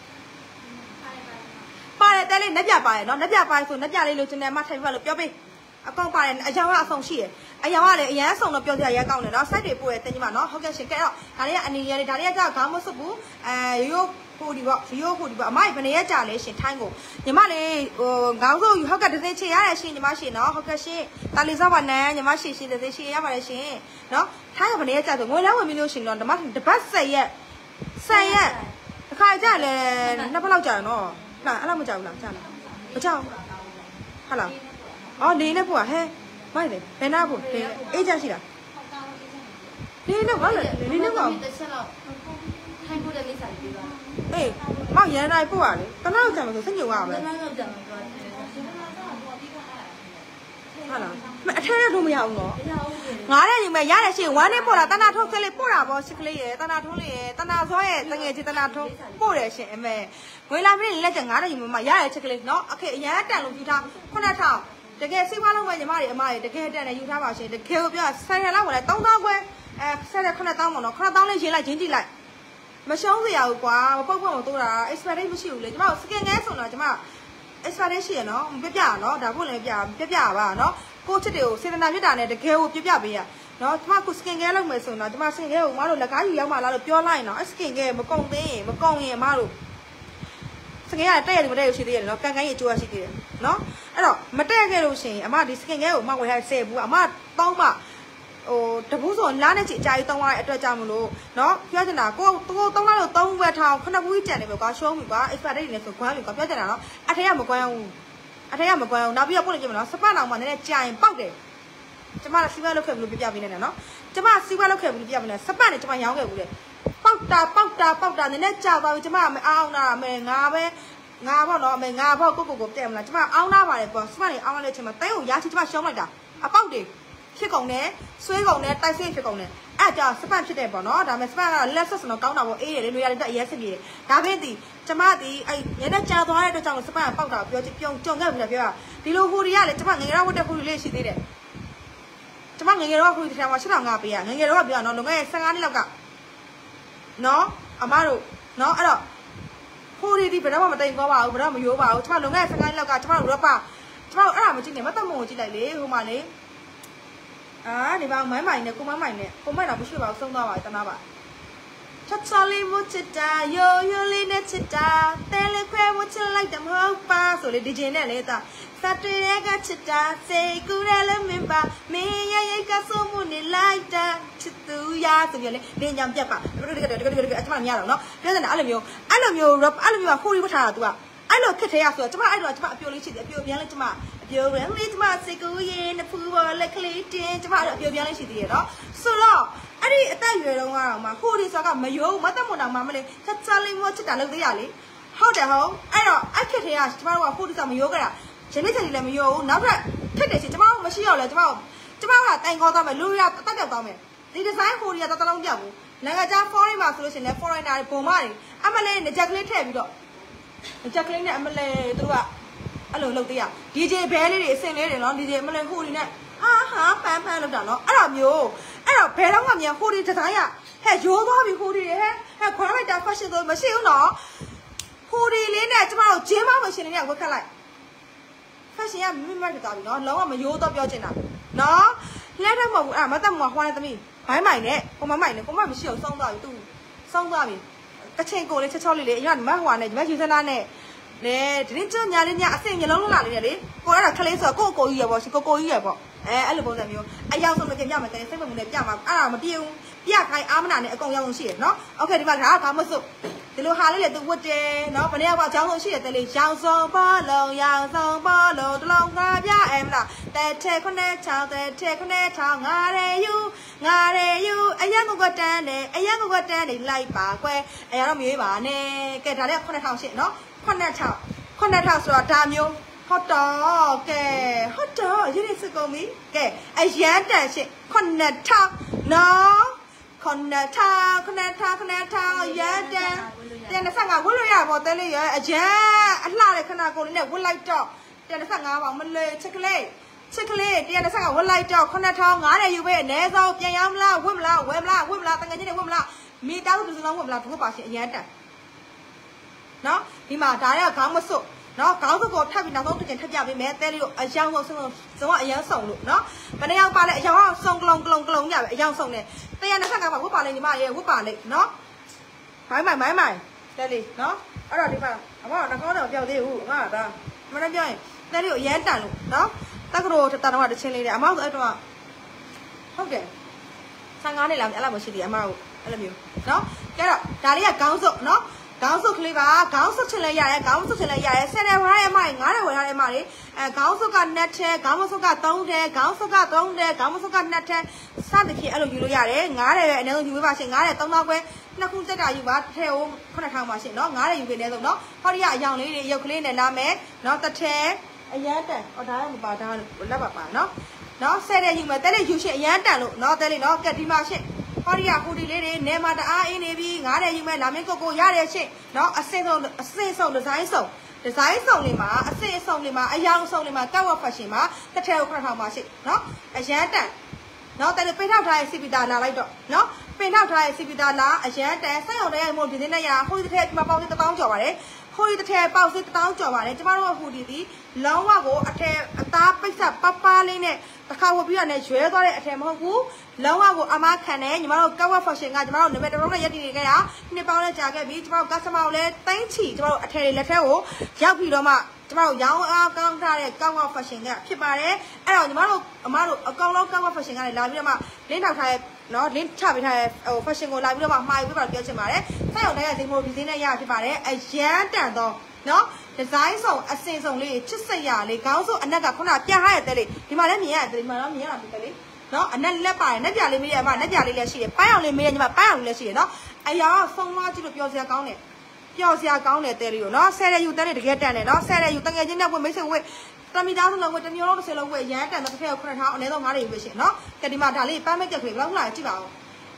ပါတယ်တဲလေးနက်ပြပါရယ်နော်နက်ပြပါဆိုနက်ပြလေးလို့ကျန်တယ်မှထိုင်ပြလို့ပြောပေးအကောင့်ပါတယ်အယောင်ကအဆုံးရှိရယ်အယောင်ကလည်းအရန်အဆုံးတော့ပြောစရာရဲကောင်းတယ်နော်စိုက်တွေပို့ရတင်ကြီးမှာနော်ဟုတ်ကဲ့ရှင်ကဲတော့ဒါလေးကအနီရယ်ဒါလေးကကြောက်ခေါင်းမစွပ်ဘူးအဲရိုးဟိုဒီပေါ့ရိုးဟိုဒီပေါ့အမဘယ်နေရကြလဲရှင်ထိုင်းကိုညီမလေးဟိုခေါင်းစုပ်ဟုတ်ကဲ့တစ်သိန်းချေရရရှင်ညီမရှင်နော်ဟုတ်ကဲ့ရှင်တာလီစောပါနန်းညီမရှင်ရှင်တစ်သိန်းချေရပါတယ်ရှင်နော်ထိုင်းကဘယ်နေရကြဆိုငွေလဲဝင်ပြီးလို့ရှင်တော့ဓမ္မတပတ်ဆက်ရက်ဆက်ရက်တစ်ခါကြလဲနှစ်ဖက်လောက်ကြာနော်လားအဲ့လောက်မကြောက်ဘူးလားကြာလားမကြောက်ဟုတ်လားအော်နေနဲ့ပို့ဟဲမိုက်တယ်ဘယ်နာပို့အေးကြရှိလားနေနဲ့ဘာလဲနေနဲ့ဘာတစ်ချက်တော့ထိုင်ဖို့လည်းလိမ့်စာပြီးပါအေးမောင်ရန်တိုင်းပို့ရလေတနောက်ကြာမှာဆိုစညုံရပါမယ်တနောက်ကြာမှာဆိုဟုတ်လားအထက်ရတော့မရဘူးနော်ငားတဲ့ညီမရတဲ့ရှင်ဝမ်းနဲ့ပို့တာတနာထုံးကလေးပို့တာပေါ့စစ်ကလေးရယ်တနာထုံးလေးရယ်တနာစောရဲ့တငယ်ချင်းတနာထုံးပို့တယ်ရှင်အမေငွေလာမင်းလက်ကျငားတဲ့ညီမရတဲ့ချက်ကလေးနော်အခေအရန်တန်လို့ယူထားခုနှစ်ထောင်တကယ်စိတ်ဝါလုံးပဲညီမတွေအမတွေတကယ်တန်တယ်ယူထားပါရှင်တကယ်ကိုပြောဆယ်ရလောက်ဝင်လဲသုံးသောင်းခွဲအဲဆယ်ရခုနှစ်သောင်းပေါ့နော်ခုနှစ်သောင်းလေးရင်းလိုက်ချင်းကြည့်လိုက်မရှုံးစရာဘူးကွာမပုတ်ပုတ်မတိုးတာ experience မရှိဘူးလေကျမတို့ skin ငဲဆိုတော့ကျမ experience ရှိရနော်ပြပြနော်ဒါဖို့လည်းပြပြပြပါနော်ကိုချစ်တွေကိုစေတနာပြတာနဲ့တကယ်ကိုပြပြပေးရနော်ကျမကို skin ငဲလုပ်မယ်ဆိုတော့ကျမ skin ငဲကိုမတို့လက်ကားယူရောက်မှလားလို့ပြောလိုက်နော် skin ငဲမကုန်သေးရင်မကုန်ရင်မတို့စကင်ရတက်ရတယ်မတက်ရရှိသေးတယ်နော်ကန်ကန်ကြီးအကျိုးရရှိသေးတယ်နော်အဲ့တော့မတက်ခဲ့လို့ရှိရင်အမဒီစကင်ကဲကိုအမဝယ်ထားဆယ်ဘူးအမတောင်းမှဟိုတပူးဆိုလားနဲ့ချီအကြာကြီးတောင်းရတဲ့အတွက်ကြောင့်မလို့နော်ပြောချင်တာကိုကိုတောင်းလာလို့သုံးဘက်ထောင်ခုနှစ်ဘူးကြီးကြံနေပဲကွာရှုံးပြီကွာ expert တွေလည်းဆိုကွမ်းပြီကွာပြောချင်တာနော်အထက်ကမကွမ်းဘူးအထက်ကမကွမ်းဘူးနောက်ပြီးတော့ပို့လိုက်ကြမယ်နော်စပတ်အောင်မှနည်းနည်းကြာရင်ပေါက်တယ်ကျမစီးပွားလုပ်ခဲ့ဘူးလို့ပြပြပေးနေတယ်နော်ကျမစီးပွားလုပ်ခဲ့ဘူးလို့ပြပြပေးနေစပတ်နဲ့ကျမရောင်းခဲ့ဘူးလေပေါက်တာပေါက်တာပေါက်တာနည်းနည်းကြာသွားပြီကျမမအောင်တာအမေငါပဲငါပေါ့နော်အမေငါပေါ့ကိုကိုကိုတဲ့မလားကျမအောင်းသားပါတယ်ပေါ့စမနေအောင်းလိုက်တဲ့အချိန်မှာတဲကိုရာချီကျမရှုံးလိုက်တာအပေါက်တွေဖြစ်ကုန်တယ်ဆွေးကုန်တယ်တိုက်ဆိတ်ဖြစ်ကုန်တယ်အဲ့အဲ့ကြောင့်စပတ်ဖြစ်တယ်ပေါ့နော်ဒါပေမဲ့စပတ်ကလက်ဆက်စတော့ကောင်းတာပေါ့အေးတယ်လေလူရတယ်အရင်စစ်နေတယ်ဒါပေမဲ့ဒီကျမဒီအဲ့ညနေကြာသွားတဲ့အတွက်ကြောင့်စပတ်ကပေါက်တာပြောပြုံကြုံခဲ့ပြီလားပြောဒီလိုဟူရီကလေကျမငငယ်တော့ဝတ်တဲ့ဟူရီလေးရှိသေးတယ်ကျမငငယ်တော့ဟူရီတစ်ထောင်မှာရှစ်ထောင်ငါပေးရငငယ်တော့ပြောနော်လုံခဲ့ဆယ်ငါးနှစ်လောက်ကနော်အမတို့နော်အဲ့တော့ဟူရီဒီဘယ်တော့မှမတိမ်ကောပါဘူးဘယ်တော့မရိုးပါဘူးကျမလုံခဲ့ဆယ်ငါးနှစ်လောက်ကကျမတို့ရပါကျမတို့အဲ့ဒါမကြည့်နဲ့မတ်မုံကိုကြည့်လိုက်လေဟိုမှာလေအာဒီကောင်မိုင်းမိုင်းနဲ့ကိုမမိုင်းနဲ့ကိုမိုင်းတော့မရှိပါဘူးဆုံးသွားပါတနာပါချတ်ချလေးမချစ်တာယိုယိုလေးနဲ့ချစ်တာတဲလေးခွဲမချစ်လိုက်တယ်မဟုတ်ပါဆိုလေဒီဂျင်နဲ့လေတာစတူရဲကချစ်တာစိတ်ကူရဲလည်းမင်းပါမင်းရရိတ်ကဆိုမှုနေလိုက်တာချစ်သူရဆိုပြလေနေညံပြတ်ပါတကယ်တကယ်တကယ်တကယ်အချမမရတော့နော်ပြောနေတာအဲ့လိုမျိုးအဲ့လိုမျိုး rap အဲ့လိုမျိုးဟိုရီဝတ်ထားတာ तू ကအဲ့လိုခက်ထဲရဆိုတော့ကျမအဲ့တော့ကျမအပြိုလေးချစ်တယ်အပြိုပြန်လဲကျမအပြိုရလေးကျမစိတ်ကူရဲနဲ့ဖူးပေါ်လက်ကလေးတင်းကျမအဲ့အပြိုပြန်လေးရှိသေးရနော်ဆိုတော့အဲ့ဒီအသက်ရွယ်တုန်းကတော့မှဟိုဒီဆိုတာကမယုံမသက်မွန်တောင်မှမလေးချက်ချလေးမို့ချစ်တာလုပ်သေးရလေဟုတ်တယ်ဟုတ်အဲ့တော့အဲ့ခက်ထဲကကျမတို့ကဟိုဒီဆိုတာမယုံကြတာဂျင်းလေးချက်ကြီးလည်းမယုံဘူးနောက်ထပ်ခက်တယ်ရှင်ကျမတို့မရှိတော့လဲကျမတို့ကျမတို့ကတိုင်ကောသွားမယ်လူရတက်တက်သွားမယ်ဒီဒီဇိုင်းဟိုဒီကတတလုံးပြောက်ဘူးနိုင်ငံခြား foreign မှာဆိုလို့ရှိရင်လည်း foreigner တွေပုံမတွေအမလေးနဲ့ဂျက်ကလေးထည့်ပြီးတော့ဂျက်ကလေးနဲ့အမလေးသူတို့ကအဲ့လိုလုပ်သေးရ ဒီ ဂျေ ဘဲလေးတွေအစင်လေးတွေနော် ဒီ ဂျေ အမလေးဟိုဒီနဲ့ဟာဟာပန်းပန်းလောက်တာနော်အဲ့တော့မျိုးအဲ့တော့ဘယ်တော့မှမြန်ဟိုဒီဒီဇိုင်းကဟဲ့ရိုးသွားပြီဟိုဒီဟဲ့ဟဲ့ခွာလိုက်တာ fashion ဆိုမရှိဘူးနော်ဟိုဒီလေးနဲ့ကျမတို့ဂျင်းမမရှင်လေးကဝတ်ခတ်လိုက် fashion ကမိမတ်တာပြီနော်လုံးဝမရိုးတော့ပြောချင်တာနော်လက်တော့မဟုတ်ဘူးအဲ့မတက်မဟွားနေသမီးဘိုင်းမိုင်နဲ့ကိုမမိုင်နဲ့ကိုမမရှိအောင်စောင်းသွားပြီသူစောင်းသွားပြီတချင်းကိုလေးချက်ချောလေးလေးအရင်မဟွာနဲ့ဒီမယူစနာနဲ့လေဒီနေ့ကျညာလေးညအစင်မျိုးလုံးလုံးလာလေးလေကိုအဲ့ဒါခလေးဆိုကိုကိုကြီးရပေါ့ရှင်ကိုကိုကြီးရပေါ့အဲအဲ့လိုပုံစံမျိုးအရောက်ဆုံးမတင်ပြမယ်တဲ့စိတ်မမှုနဲ့ပြမှာအဲ့ဒါမပြေဘူးပြခိုင်းအားမနာနဲ့အကုန်ရောက်လို့ရှိရနော်โอเคဒီမှာဒါကဘာမစွဒီလိုဟာလေးလေသူဝတ်တယ်နော်ဘယ်နှစ်ယောက်ကအကြောင်းဆုံးရှိတယ်တဲ့လေရောင်စုံပေါ်လုံးရောင်စုံပေါ်လုံးတလုံးငါပြအဲမလားတဲ့ထဲခုနဲ့ချောင်းတဲ့ထဲခုနဲ့ချောင်းငါရဲယူငါရဲယူအရန်ကိုကတန်းတယ်အရန်ကိုကတန်းတယ်လိုက်ပါကွယ်အရန်တော့မရွေးပါနဲ့ကဲဒါလေးခုနှစ်ထောင်ရှစ်နော်ခုနှစ်ထောင်ခုနှစ်ထောင်ဆိုတော့ဒါမျိုးဟုတ်တော့ကဲဟုတ်တော့ရင်းစကုန်ပြီကဲအရန်တန်ရှစ်ခုနှစ်ထောင်နော်ခုနှစ်ထောင်ခုနှစ်ထောင်ခုနှစ်ထောင်ရန်တန်တဲ့နှစ်ဆက်ကဝတ်လို့ရပါတဲလေးရအရန်အလှတဲ့ခဏကုန်လေးနဲ့ဝတ်လိုက်တော့တဲ့နှစ်ဆက်ကပါမလေးချက်ကလေးချက်ကလေးတဲ့နှစ်ဆက်ကဝတ်လိုက်တော့ခုနှစ်ထောင်ငါးတယ်ယူပဲအနည်းဆုံးပြန်ရောက်မလားဝတ်မလားဝယ်မလားဝတ်မလားတငယ်ချင်းတွေဝတ်မလားမိသားစုတစ်စုံလုံးဝတ်မလားသူကပါရှင်အရန်တန်နော်ဒီမှာဒါတွေကခေါင်းမစွတ်နော်ခေါင်းစုပ်ကိုထပ်ပြီးနောက်ဆုံးတစ်ချိန်ထပ်ပြပေးမယ်တဲလေးတို့အယောင်ဆုံးဆုံးဆုံးကအယောင်ဆုံးလို့နော်ဘယ်နှယောက်ပါလဲအယောင်ကစုံကလုံကလုံကလုံညပဲအယောင်ဆုံးနဲ့တစ်ရာနှစ်ဆက်ကမှဝတ်ပါလေညီမရဲ့ဝတ်ပါလေနော်မိုင်းမိုင်းမိုင်းမိုင်းတဲလေးနော်အဲ့တော့ဒီမှာအမကနှာခေါင်းတော့ပြောက်သေးဘူးအမကဒါမနေ့ပြောရင်တဲလေးကိုအရန်တန်လို့နော်တက်ကရိုတတတော့တစ်ချင်းလေးတယ်အမကအဲ့တော့ဟုတ်တယ်ဆန်ကားနေလားအဲ့လိုမရှိသေးအမတို့အဲ့လိုမျိုးနော်ကြတော့ဒါလေးကခေါင်းစုပ်နော်ခေါင်းစုပ်ကလေးပါခေါင်းစုပ်ချင်လဲရတယ်ခေါင်းစုပ်ချင်လဲရတယ်ဆယ်တယ်ဝယ်ရတဲ့အမတွေငါးတယ်ဝယ်ရတဲ့အမတွေအဲခေါင်းစုပ်ကနှစ်ထဲခေါင်းစုပ်ကသုံးထဲခေါင်းစုပ်ကသုံးထဲခေါင်းစုပ်ကနှစ်ထဲစသဖြင့်အဲ့လိုယူလို့ရတယ်ငါးတယ်ပဲအနည်းဆုံးယူပေးပါရှင်ငါးတယ်သုံးတော့ခွဲနှစ်ခုတက်တာယူပါတစ်ထဲကိုခုနှစ်ထောင်ပါရှင်နော်ငါးတယ်ယူပေးနေဆုံးနော်ဟောဒီကအယောင်လေးတွေရုပ်ကလေးနဲ့လာမယ်နော်တစ်ထဲအရန်တန်ဟောဒါကမပါဒါလက်ပါပါနော်နော်ဆယ်တယ်ယူမယ်တဲလေးယူရှင်အရန်တန်လို့နော်တဲလေးနော်ကက်ဒီမှာရှင်ဟောဒီကဟိုဒီလေးတွေနေမှာတအားအင်းနေပြီငါးတယ်ယူမယ်လာမင်းကိုကိုရတဲ့ရှင့်နော်အစင်ဆုံးအစင်ဆုံးဒီဇိုင်းဆုံးဒီဇိုင်းဆုံးလေးမှာအစင်ဆုံးလေးမှာအယောင်ဆုံးလေးမှာကောက်ဝက်ဖက်ရှင်မှာတစ်ထည့်ကိုခဏထောင်ပါရှင့်နော်အရန်တန်နော်တဲလေးပိတ်ထောက်ထားရဲ့စီပီတာလာလိုက်တော့နော်ပိတ်ထောက်ထားရဲ့စီပီတာလာအရန်တန်ဆက်ရုံတည်းရမို့ဒီနေ့နဲ့ရဟိုဒီတစ်ထည့်ဒီမှာပေါင်းစစ်တစ်ပေါင်းကျော်ပါတယ်ဟိုဒီတစ်ထည့်ပေါင်းစစ်တစ်ပေါင်းကျော်ပါတယ်ကျမတို့ကဟိုဒီဒီလုံးဝကိုအထက်အသားပိတ်ဆက်ပပလေးနဲ့တစ်ခါဝတ်ပြီးတော့လည်းရွဲသွားတဲ့အထက်မဟုတ်ဘူးလုံးဝကိုအမခံတယ်ညီမတို့ကောက်ဝက်ဖက်ရှင်ကညီမတို့နံပါတ်တစ်လုံးနဲ့ရက်တည်နေခဲ့တာနှစ်ပေါင်းနဲ့ကြာခဲ့ပြီညီမတို့ customer ကိုလည်းတိုင်းချီညီမတို့အထက်တွေလက်ထက်ကိုရောက်ပြီးတော့မှညီမတို့ရောင်းအားကောင်းထားတဲ့ကောက်ဝက်ဖက်ရှင်ကဖြစ်ပါတယ်အဲ့တော့ညီမတို့အမတို့အကောင်လုံးကောက်ဝက်ဖက်ရှင်ကနေလာပြီးတော့မှလင်းထောက်ထားတဲ့နော်လင်းချပေးထားတဲ့ဟို fashion ကိုလာပြီးတော့မှမှာယူပေးပါပြောချင်ပါတယ်ဆက်ရောက်တဲ့ဇိမ်မိုဒီဇင်းနဲ့ရဖြစ်ပါတယ်အရန်တန်တော့နော်ဒီဇိုင်းဆောင်အစင်ဆောင်လေးချစ်စရာလေးခေါင်းစုပ်အနက်ကခုနပြထားရတဲ့လေးဒီမှာလည်းမြင်ရတယ်ဒီမှာတော့မြင်ရတာပြတယ်လေနော်အနက်လက်ပါတယ်လက်ပြလေးမေးရအမလက်ပြလေးလည်းရှိတယ်ပန်းအောင်လေးမေးရညီမပန်းအောင်လေးလည်းရှိတယ်နော်အရာဆုံးသွားကြည့်လို့ပြောစရာကောင်းတယ်ပြောစရာကောင်းတယ်တဲလေးကိုနော်ဆယ်ရယူတဲလေးတကယ်တန်တယ်နော်ဆယ်ရယူတငယ်ချင်းနဲ့ဝတ်မိတ်ဆွေဝတ်တမီသားစုလုံးဝတ်တမျိုးလုံးတစ်စလုံးဝတ်ရမ်းတန်တော့တစ်ထည့်ကိုခုနှစ်ထောင်အနည်းဆုံးငါးတွေယူပဲရှင်နော်ကဲဒီမှာဒါလေးပန်းမိတ်ကြက်ကလေးဘယ်လောက်လာကြည့်ပါဦး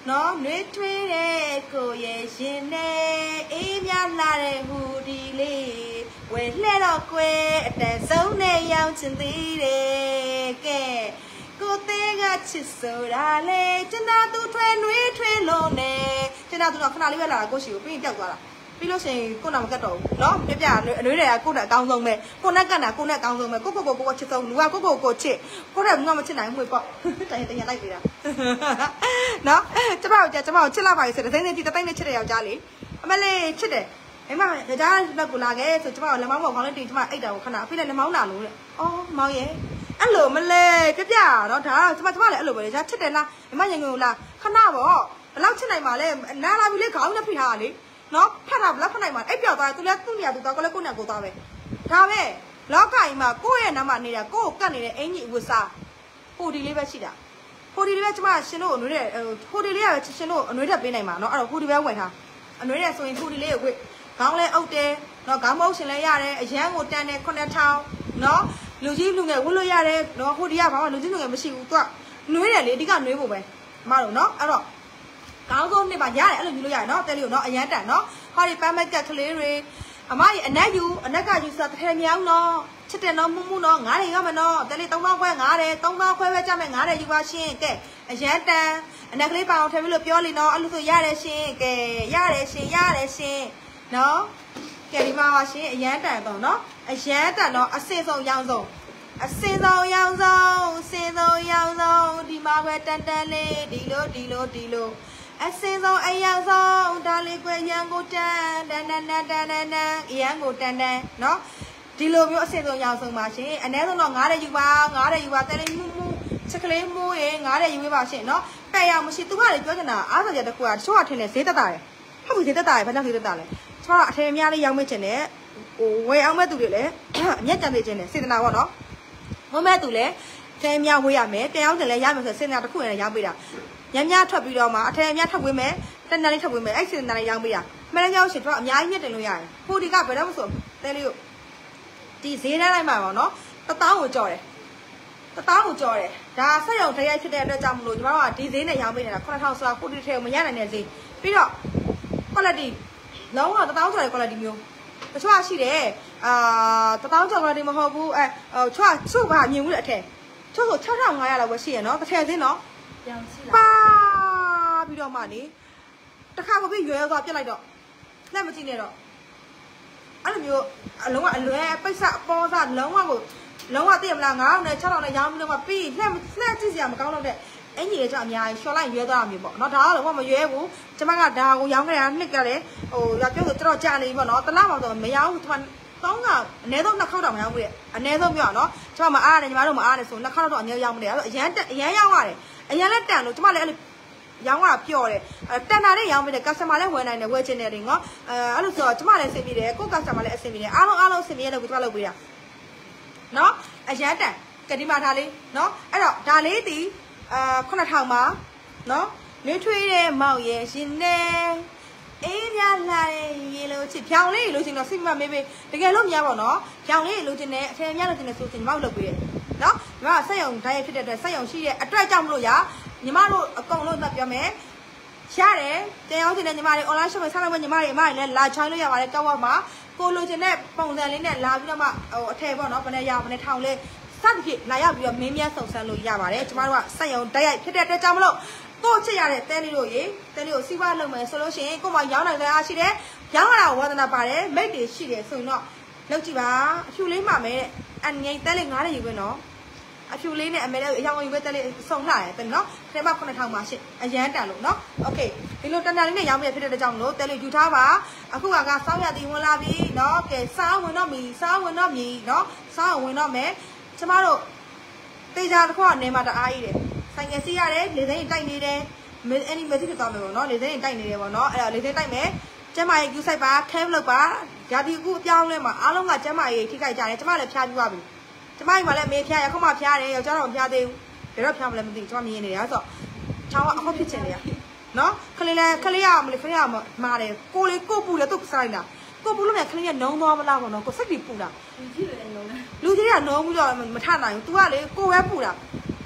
နော်နှွေးထွေးတဲ့ကိုရဲ့ရှင်နဲ့အေးမြလာတဲ့ဟူဒီလေးဝယ်လှဲ့တော့ကွယ်အတန်ဆုံးနဲ့ရောင်ချင်သေးတယ်ကဲကိုသေးကချစ်ဆိုတာလေကျွန်တော်သူထွေးနှွေးထွေးလုံးနဲ့ကျွန်တော်သူကခဏလေးပဲလာတာကိုရှိကိုပြီးရင်ပြောက်သွားတာပြီးလို့ရှိရင်ကိုနာမကတ်တော့ဘူးနော်ပြပြအနှွေးတွေကကိုနဲ့အကောင်းဆုံးပဲကိုနဲ့ကတ်တာကိုနဲ့အကောင်းဆုံးပဲကိုကိုကိုကိုချစ်ဆုံးလူကကိုကိုကိုချစ်ကိုနဲ့ငါမချစ်နိုင်ဘူးပေါ့တိုင်တိုင်လိုက်ပြီလားနော်ကျမတို့ကျမတို့ချစ်လာပါလေဆိုတဲ့စိမ့်နေတီတတိုင်းနဲ့ချစ်တဲ့ယောက်ျားလေးအမလေးချစ်တယ်အိမ်မယောက်ျားလက်ကိုလာခဲ့ဆိုကျမတို့လက်မောင်းပေါ်ခေါင်းလေးတင်ကျမအိတ်တာကိုခဏအဖေလည်းလက်မောင်းလာလို့တဲ့အော်မောင်ရဲ့အဲ့လိုမလဲပြပြနော်ဒါကျမကျမလည်းအဲ့လိုပဲလေကျချစ်တယ်လားအိမ်မရင်ကိုလာခဏပေါ့ဘယ်လောက်ချစ်နိုင်မှာလဲနားလာပြီလေခေါင်းနဲ့ဖိထားတာလေနော်ဖတ်တာဘယ်လောက်ဖတ်နိုင်မှာအဲ့ပြောက်သွားသူလည်းသူ့နေရာသူသွားကိုလည်းကိုနဲ့ကိုသွားပဲဒါပဲလောကကြီးမှာကိုယ့်ရဲ့နာမနေတာကိုယ့်ကိုကတ်နေတဲ့အင်ကြီးအဝတ်စားဟိုဒီလေးပဲရှိတာဟိုဒီလေးပဲကျမရှင်တို့အနွေးတဲ့ဟိုဒီလေးကရှင်တို့အနွေးတက်ပေးနိုင်မှာနော်အဲ့တော့ဟိုဒီပဲဝယ်ထားအနွေးတဲ့ဆိုရင်ဟိုဒီလေးကိုဝတ်ခေါင်းလဲအုပ်တယ်နော်ခေါင်းမုပ်ရှင်လဲရတယ်အရန်ကိုတန်တယ်ခုနှစ်ထောင်နော်လူကြီးလူငယ်ဝတ်လို့ရတယ်နော်ဟိုဒီကဘာမှလူကြီးလူငယ်မရှိဘူးသူကနှွေးတယ်လေအဓိကနှွေးဖို့ပဲမတို့နော်အဲ့တော့ကောင်းဆုံးနှစ်ပါရတယ်အဲ့လိုမျိုးလို့ရတယ်နော်တဲလေးကိုနော်အရန်တန်နော်ဟောဒီပန်းမက်ကကလေးတွေအမကြီးအနက်ယူအနက်ကယူစားတစ်ထည်မြောင်းနော်ချစ်တယ်နော်မှုမှုနော်ငါးတယ်ရမယ်နော်တဲလေးသုံးပေါင်းခွဲငါးတယ်သုံးပေါင်းခွဲပဲကြမယ်ငါးတယ်ယူပါရှင်ကဲအရန်တန်အနက်ကလေးပအောင်ထည့်ပြီးလို့ပြောလိနော်အဲ့လိုဆိုရတယ်ရှင်ကဲရတယ်ရှင်ရတယ်ရှင်နော်ကဲဒီမှာပါရှင်အရန်တန်တော့နော်အရန်တန်တော့အစင်ဆုံးရောင်းဆုံးအစင်ဆုံးရောင်းဆုံးအစင်ဆုံးရောင်းဆုံးဒီမှာပဲတန်တန်လေးဒီလိုဒီလိုဒီလိုအစင်ဆုံးအယံဆုံးဒါလေးကွယ်ရန်ကိုတန်တန်တန်တန်တန်တန်တန်ရန်ကိုတန်တန်နော်ဒီလိုမျိုးအစင်ဆုံးရောင်းဆုံးပါရှင်အနည်းဆုံးတော့ငါးတဲ့ယူပါငါးတဲ့ယူပါတဲလေးမှုမှုချက်ကလေးမိုးရေငါးတဲ့ယူပေးပါရှင်နော်ပဲ့ရမရှိသူကလည်းပြောချင်တာအားစကြတကူကတချို့ကထင်တယ်ဈေးတက်တာရယ်ဟုတ်ပြီဈေးတက်တာရယ်ဘာကြောင့်ဈေးတက်တာလဲကျမကအထည်များလေးရောင်းမချင်တယ်ဟိုဝယ်အောင်မဲ့သူတွေလည်းအမျက်ကြံနေခြင်းနဲ့စေတနာပေါ့နော်ဝယ်မဲ့သူလည်းထဲများဝေးရမယ်တယောက်တည်းလည်းရမယ်ဆိုစေတနာတစ်ခုနဲ့ရောင်းပေးတာညများထွက်ပြီးတော့မှအထည်များထွက်ဝေးမယ်တန်တန်လေးထွက်ဝေးမယ်အဲ့စေတနာလေးရောင်းပေးတာမင်းကြောင့်ရှင်တော့အများကြီးမြတ်တင်လို့ရတယ်ဟိုဒီကဘယ်တော့မှဆိုတဲလေးကိုဒီဈေးတန်းလိုက်မှာပေါ့နော်တသောင်းကိုကြော်တယ်တသောင်းကိုကြော်တယ်ဒါဆက်ရုံတရိုက်ဖြစ်တဲ့အတွက်ကြောင့်မလို့ညီမတို့ကဒီဈေးနဲ့ရောင်းပေးနေတာခုနှစ်ထောင်ဆိုတာကိုဒီထဲကိုမရနိုင်တဲ့ဈေးပြီးတော့ quality လုံးဝတသောင်းကျော်တဲ့ quality မျိုးတချို့ကရှိတယ်အာတသောင်းကျော် quality မဟုတ်ဘူးအဲဟိုချို့ချို့ကမြင်ဘူးလေအထက်ချို့ဆို၆ထောင်၅ရာလောက်ပဲရှိရနော်တစ်ထည်စင်းနော်ပြောင်းရှိလားပါပြီးတော့မှလေတခါကိုပြီးရွယ်သွားပြစ်လိုက်တော့လက်မကြည့်နဲ့တော့အဲ့လိုမျိုးအလုံးကအလွဲပိတ်စအပေါ်စလုံးဝကိုလုံးဝသိရမလားငါးထောင်နဲ့၆ထောင်နဲ့ရောင်းပြီးတော့ပြီးလက်လက်ကြည့်စရာမကောင်းတော့တဲ့အင်ကြီးတွေကြောင့်အများကြီးရှော့လိုက်ရွဲသွားတာမျိုးပေါ့နော်ဒါကတော့လုံးဝမရွဲဘူးကျမကဒါကိုရောင်းခဲ့တာနှစ်ကလည်းဟိုရပြောဆိုတော်တော်ကြာနေပြီပေါ့နော်တလားမှတော့မရောင်းဘူးကျမသုံးကအနည်းဆုံးနှစ်ခေါက်တော့မရောင်းဘူးတဲ့အနည်းဆုံးပြောနော်ကျမမအားတယ်ညီမတို့မအားတယ်ဆိုနှစ်ခေါက်တော့အနည်းရောင်းမတယ်အဲ့တော့အရန်အရန်ရောင်းရတယ်အရန်လည်းတန်လို့ကျမလည်းအဲ့လိုရောင်းရပျော့တယ်တန်တာနဲ့ရောင်းပေးတယ် customer လည်းဝယ်နိုင်တယ်ဝယ်ချင်တယ်တွေငေါအဲအဲ့လိုဆိုတော့ကျမလည်းအဆင်ပြေတယ်ကို customer လည်းအဆင်ပြေတယ်အားလုံးအားလုံးအဆင်ပြေတယ်လို့ကျမလုပ်ပေးတာနော်အရန်တန်ကတိမာဒါလေးနော်အဲ့တော့ဒါလေးတီအာခုနှစ်ထောင်ပါနော်နှွေးထွေးတဲ့မောက်ရဲ့ရှင်နေအေးမြလာတဲ့ရေလို့ချစ်ဖြောင်လေးလို့ချင်းတော့စိတ်မမေးမေးတကယ်လို့များပေါ့နော်ဖြောင်လေးလို့ချင်းနဲ့အထည်များလို့ချင်းနဲ့ဆိုချင်းညီမတို့လုပ်ပေးတယ်နော်ညီမကစက်ရုံဓာတ်ရိုက်ဖြစ်တဲ့အတွက်စက်ရုံရှိတဲ့အတွက်ကြောင့်မလို့ရညီမတို့အကုန်လုံးသက်ပြောမယ်ရတယ်တင်အောင်ချင်းနဲ့ညီမတွေ online shop မှာဆက်လုပ်မဲ့ညီမတွေအမတွေလည်းလာချိုင်းလို့ရပါတယ်ကောက်ဝတ်မှာကိုလိုချင်တဲ့ပုံစံလေးနဲ့လာပြီးတော့မှဟိုအထည်ပေါ့နော်ဘယ်နဲ့ရဘယ်နဲ့ထောင်လေးစသဖြင့်လာရောက်ပြီးတော့မင်းမြတ်ဆုံဆန်းလို့ရပါတယ်ကျမတို့ကစက်ရုံဓာတ်ရိုက်ဖြစ်တဲ့အတွက်ကြောင့်မလို့ကိုချစ်ရတဲ့တဲလေးတို့ရေတဲလေးကိုစီးပွားလုပ်မယ်ဆိုလို့ရှိရင်ကိုမရောင်းနိုင်တဲ့အားရှိတယ်ရောင်းရတာဝါသနာပါတယ်မိတ်တွေရှိတယ်ဆိုရင်တော့လုပ်ကြည့်ပါအဖြူလေးမှမယ်တဲ့အငိမ့်တဲလေးငါးတဲ့ယူခွင့်နော်အဖြူလေးနဲ့အမေလေးအရောင်ယူပဲတဲလေးစုံလှရတယ်တဲ့နော်ထဲမှာခုနှစ်ထောင်ပါရှစ်အရန်တန်လို့နော်โอเคဒီလိုတန်တန်လေးနဲ့ရောင်းပြဖြစ်တဲ့အတွက်ကြောင့်မလို့တဲလေးယူထားပါအခုကကစောင်းရသည်ဝင်လာပြီနော်ကဲစားဝင်တော့မီစားဝင်တော့မီနော်စားဝင်တော့မယ်ကျမတို့တေချာတစ်ခွကနေမှာတအားကြီးတယ်ဆိုင်ကစီးရတယ်လေသိန်းတိုက်နေတယ်အဲ့ဒီမသိဖြစ်သွားမယ်ပေါ့နော်လေသိန်းတိုက်နေတယ်ပေါ့နော်အဲ့ဒါလေသိန်းတိုက်မယ်ကျမရဲ့ queue site ပါ cam လုပ်ပါဒါဒီအခုအပြောင်းလဲမှာအားလုံးကကျမရဲ့ထိခိုက်ကြတယ်ကျမလည်းဖျားပြသွားပြီကျမကြီးမှလည်းမေးဖျားရခုမှဖျားတယ်ယောက်ျားတော့မဖျားသေးဘူးဘယ်တော့ဖျားမလဲမသိဘူးကျမမြင်နေတယ်ဆိုတော့ချောင်းကအခုဖြစ်ချင်တယ်ရနော်ခလေးလဲခလေးရမလေးခလေးရမာတယ်ကိုလေးကိုပူလဲသူ့ဆိုင်တာကိုပူလို့မြန်ခလေးရနုံသွားမလားပေါ့နော်ကိုစိတ်ပြီးပူတာလူကြီးတွေလည်းနုံတယ်လူကြီးကနုံပြီးတော့မထနိုင်ဘူး तू ကလေကိုပဲပူတာ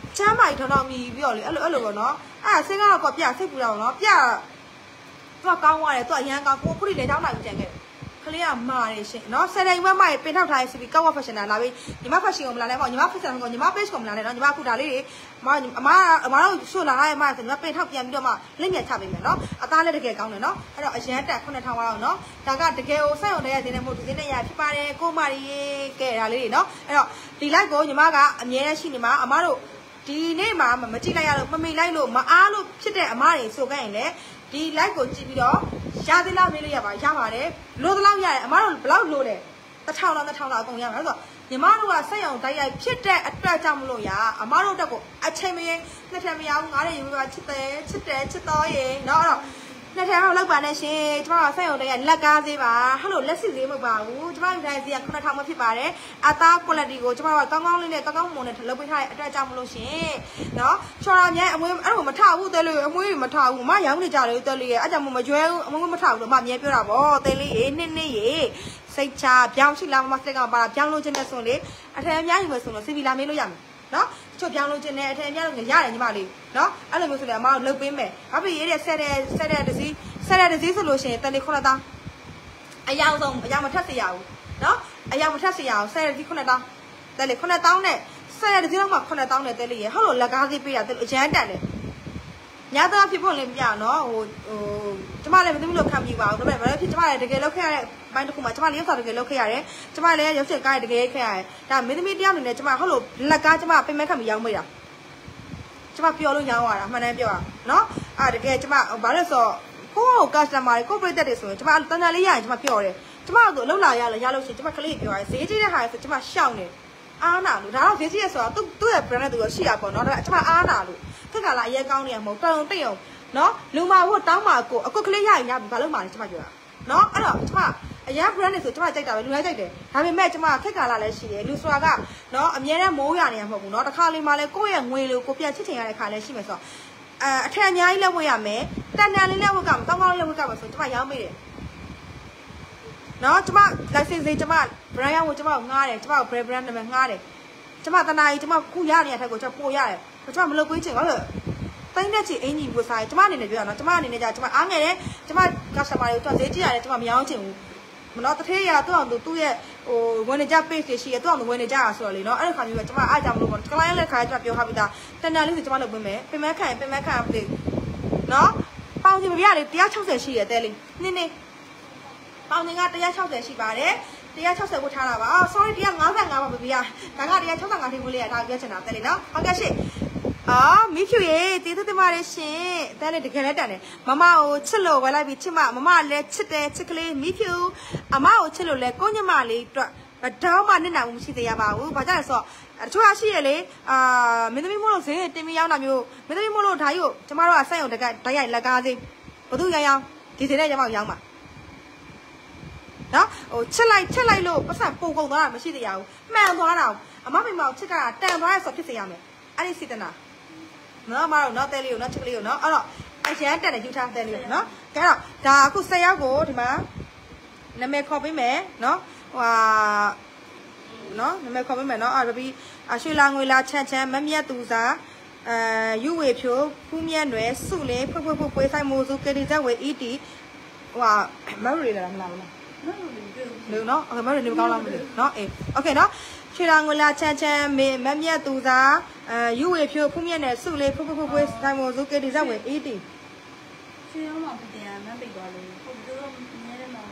ချမ်းမိုက်ထောင်းထောင်းမြည်ပြီးတော့လေအဲ့လိုအဲ့လိုပေါ့နော်အဲ့ဆင်းကတော့ပြစိတ်ပူတာပေါ့နော်ပြသူကကောင်းသွားတယ်သူကအရန်ကောင်းကိုခုထိလေချောင်းနိုင်ကြံခဲ့ခလေးကမာတယ်ရှင်နော်ဆယ်တိုင်ဘက်မှပင်ထောက်ထားတဲ့စီပီကောက်ဝက်ဖက်ရှင်လာပြီးညီမဖက်ရှင်ကိုမလာနဲ့ပေါ့ညီမဖက်ရှင်ကိုညီမ page ကိုမလာနဲ့နော်ညီမအခုဒါလေးတွေအမအမအမတို့ဆွလာရမှဆိုညီမပင်ထောက်ပြန်ပြီးတော့မှလက်မြတ်ချပေးမယ်နော်အသားလည်းတကယ်ကောင်းတယ်နော်အဲ့တော့အရန်တက်ခုနှစ်ထောင်ပါတော့နော်ဒါကတကယ်ကိုစက်ရုံတည်းရသေးတယ်မို့ဒီနေ့ရဖြစ်ပါတယ်ကိုမရီကဲဒါလေးတွေနော်အဲ့တော့ဒီ like ကိုညီမကအမြဲတမ်းရှိနေမှာအမတို့ဒီနေ့မှမကြည့်လိုက်ရလို့မမေ့လိုက်လို့မအားလို့ဖြစ်တဲ့အမတွေဆိုခဲ့ရင်လည်းဒီ like ကိုကြည့်ပြီးတော့ရသေးလားမေးလို့ရပါရပါတယ်လို့တလောက်ရတယ်အမတို့ဘလောက်လို့လဲတစ်ထောင်လောက်တစ်ထောင်လောက်အကုန်ရမှာဆိုတော့ညီမတို့ကစက်ရုံတိုက်ရိုက်ဖြစ်တဲ့အတွက်ကြောင့်မလို့ရအမတို့တက်ကိုအချိန်မရင်နှစ်ထပ်မရဘူးငါတွေယူပါချစ်တယ်ချစ်တယ်ချစ်တော်ရေနော်အဲ့တော့နှစ်ထပ်လောက်လောက်ပါနဲ့ရှင်ကျမတို့စက်ရုံတိုက်ရိုက်လက်ကားသေးပါဟဲ့လို့လက်စစ်သေးမဟုတ်ပါဘူးကျမတို့တိုင်းစီကခုနှစ်ထောင်မှဖြစ်ပါတယ်အသား quality ကိုကျမတို့ကကောင်းကောင်းလေးနဲ့ကောင်းကောင်းမွန်နဲ့လုပ်ပေးထားတဲ့အတွက်ကြောင့်မလို့ရှင်နော်ချော်ရမြိုင်အမွေးအဲ့လိုမထဘူးတဲလေးအမွေးမထဘူးမရောင်းနေကြတယ်တဲလေးရဲ့အဲ့ကြောင့်မကြွဲဘူးအမွေးမထဘူးလို့မအမြဲပြောတာဗောတဲလေးရေနှစ်နှစ်ရေစိတ်ချပြောင်းရှိလာမှစိတ်ကပါပြောင်းလို့ခြင်းနဲ့ဆိုလေအထက်အများကြီးပဲဆိုလို့စီဗီလာမေးလို့ရမယ်နော်ချို့ပြောင်းလို့ခြင်းနဲ့အထက်အများလို့ရတယ်ညီမလေးနော်အဲ့လိုမျိုးဆိုလေအမတို့လုပ်ပေးမယ်ဘာဖြစ်ရေးတဲ့ဆက်တဲ့ဆက်တဲ့တစည်းဆက်တဲ့တစည်းဆိုလို့ရှိရင်တလေးခုနှစ်တောင်းအယောင်ဆုံးအယောင်မထက်စေရဘူးနော်အယောင်မထက်စေရအောင်ဆက်တဲ့တစည်းခုနှစ်တောင်းတလေးခုနှစ်တောင်းနဲ့ဆက်တဲ့တစည်းတော့မှခုနှစ်တောင်းနဲ့တဲလေးရဟုတ်လို့လက်ကားသေးပေးတာတဲလို့အရန်တက်တယ်ညတော့ဖြစ်ဖို့လည်းမပြနော်ဟိုဟိုကျမလည်းမသိဘူးလို့ခံပြီးပါဘူးဒါပေမဲ့ဘာလို့ဖြစ်ကျမလည်းတကယ်လောက်ခဲ့ရတဲ့ဘိုင်းတစ်ခုမှာကျမလည်းရောက်တာတကယ်လောက်ခဲ့ရတယ်ကျမလည်းရုပ်ချက်ကားတကယ်ခဲ့ရတယ်ဒါမင်းသမီးတယောက်အနေနဲ့ကျမဟုတ်လို့လက်ကားကျမပြင်မဲ့ခတ်ပြီးရောင်းမိတာကျမပြောလို့ရောင်းရတာအမှန်တမ်းပြောရနော်အာတကယ်ကျမဘာလို့ဆိုကိုယ့် customer တွေကိုပြည့်တက်တယ်ဆိုရင်ကျမတန်တန်လေးရရင်ကျမပြောတယ်ကျမတို့လောက်လာရလဲရလို့ရှိရင်ကျမကလေးပြောရဲဈေးကြီးတဲ့ဟာဆိုကျမရှောင်းတယ်အားနာလို့ဒါတော့ဈေးကြီးရဆိုတော့သူ့သူ့ရဲ့ brand နဲ့သူရရှိရပေါ့နော်ဒါကျမအားနာလို့ခက်ကလာအရဲကောင်းနေရမဟုတ်တုံတိတ်အောင်နော်လူမာဖို့တောင်းမှာကိုအကုတ်ကလေးရရင်ရပြီဘာလို့မှလဲကျမပြောတာနော်အဲ့တော့ကျမအရင် brand နဲ့ဆိုကျမကြိုက်တာပဲလူတိုင်းကြိုက်တယ်ဒါပေမဲ့ကျမခက်ကလာလည်းရှိတယ်လူဆိုတာကနော်အမြဲတမ်းမိုးရနေရမဟုတ်ဘူးနော်တစ်ခါလေးမှလည်းကိုယ့်ရဲ့ငွေလို့ကိုပြန်ချစ်ချင်ရတဲ့ခါလည်းရှိမယ်ဆိုတော့အဲအထက်အများကြီးလက်ဝတ်ရမယ်တန်တန်လေးလက်ဝတ်ကမတောင်းကောင်းလေးလက်ဝတ်ကမဆိုကျမရောင်းမိတယ်နော်ကျမ license ကျမ brand ရောင်းကိုကျမငားတယ်ကျမ brand brand နာမည်ငားတယ်ကျမတနာကြီးကျမခုရနေတဲ့ထက်ကိုကျမပို့ရတယ်ကျမမလုပ်ပေးချင်ဘာလို့တိုင်းတဲ့ချီအင်ကြီးကိုစားကျမအနေနဲ့ပြောရအောင်ကျမအနေနဲ့じゃကျမအားငယ်တယ်ကျမ customer တွေကိုဈေးကြည့်ရတယ်ကျမမရောင်းချင်ဘူးမနော်တထေးရသူ့အောင်သူ့ရဲ့ဟိုဝင်နေကြ page တွေရှိရသူ့အောင်ဝင်နေကြတာဆိုတော့လေနော်အဲ့လိုခါမျိုးပဲကျမအားကြောင့်မလို့ပေါ့ client လည်းခါကျမပြောထားပြီးသားတန်တန်လေးဆိုကျမလုပ်ပေးမယ်ပြင်မဲ့ခံရင်ပြင်မဲ့ခံပြီနော်ပေါင်ချင်မပြရလေone sixtyရှိရတဲ့လေနင်းနေပေါင်ချင်ကone sixtyရှိပါတယ်one sixtyကိုထားတာပါ sorry one fifty-fiveပါဗျာဒါကone sixty-fiveထိဖို့လေးရဒါပြောချင်တာတဲ့လေနော်ဟုတ်ကဲ့ရှင့်အာမိဖြူရေတီးသစ်မလေးရှင်အဲလေတကယ်လည်းတန်တယ်မမကိုချစ်လို့ဝယ်လိုက်ပြီးချစ်မမမလည်းချစ်တယ်ချစ်ကလေးမိဖြူအမကိုချစ်လို့လဲကိုညမလေးအတွက်မတောင်းမှနစ်နာမှုမရှိသေးရပါဘူးဘာကြောင့်လဲဆိုတော့တချို့အရှိရလေအာမင်းသမီးမို့လို့ဈေးတင်ပြီးရောက်တာမျိုးမင်းသမီးမို့လို့ဒါကြီးကိုကျမတို့ကစက်ရုံတကဓာတ်ရိုက်လက်ကားစေးဘသူရောင်းရောင်းဒီဈေးနဲ့ကျမတို့ရောင်းပါနော်ဟိုချစ်လိုက်ချစ်လိုက်လို့ပတ်စံပုံကုန်သွားတာမရှိသေးရဘူးမှန်သွားတာအမမိမကိုချစ်ကတန်သွားရဆိုဖြစ်စေရမယ်အဲ့ဒီစေတနာနော်မတော်နော်တဲလေးကိုနော်ချစ်ကလေးကိုနော်အဲ့တော့အရန်တက်တယ်ယူထားတဲလေးကိုနော်ဒါတော့ဒါအခု၁၀ယောက်ကိုဒီမှာနာမည်ခေါ်ပေးမယ်နော်ဟိုဟာနော်နာမည်ခေါ်ပေးမယ်နော်အဲ့ဒါပြီးရွှေလာငွေလာချမ်းချမ်းမမြတ်သူစားအဲယူဝေဖြိုးဖူးမြတ်နွယ်စုလင်းဖွဖွဖွပွေးဆိုင်မိုးစုကေတီဇက်ဝေအီတီဟိုဟာမရရီလာမလားမလားလူနော်โอเคမရရီနေမကောင်းလားမသိဘူးနော်အေးโอเคနော်ရွှေလာငွေလာချမ်းချမ်းမမမြတ်သူစားအဲယူဝေဖြိုးဖူးမြတ်နွယ်စုလင်းဖွဖွဖွပွေးဆိုင်မိုးစုကေတီဇက်ဝေအီတီရွှေရောင်းမှာပြတယ်မပိတ်သွားလို့ဟုတ်သူတို့နည်းတယ်မှာ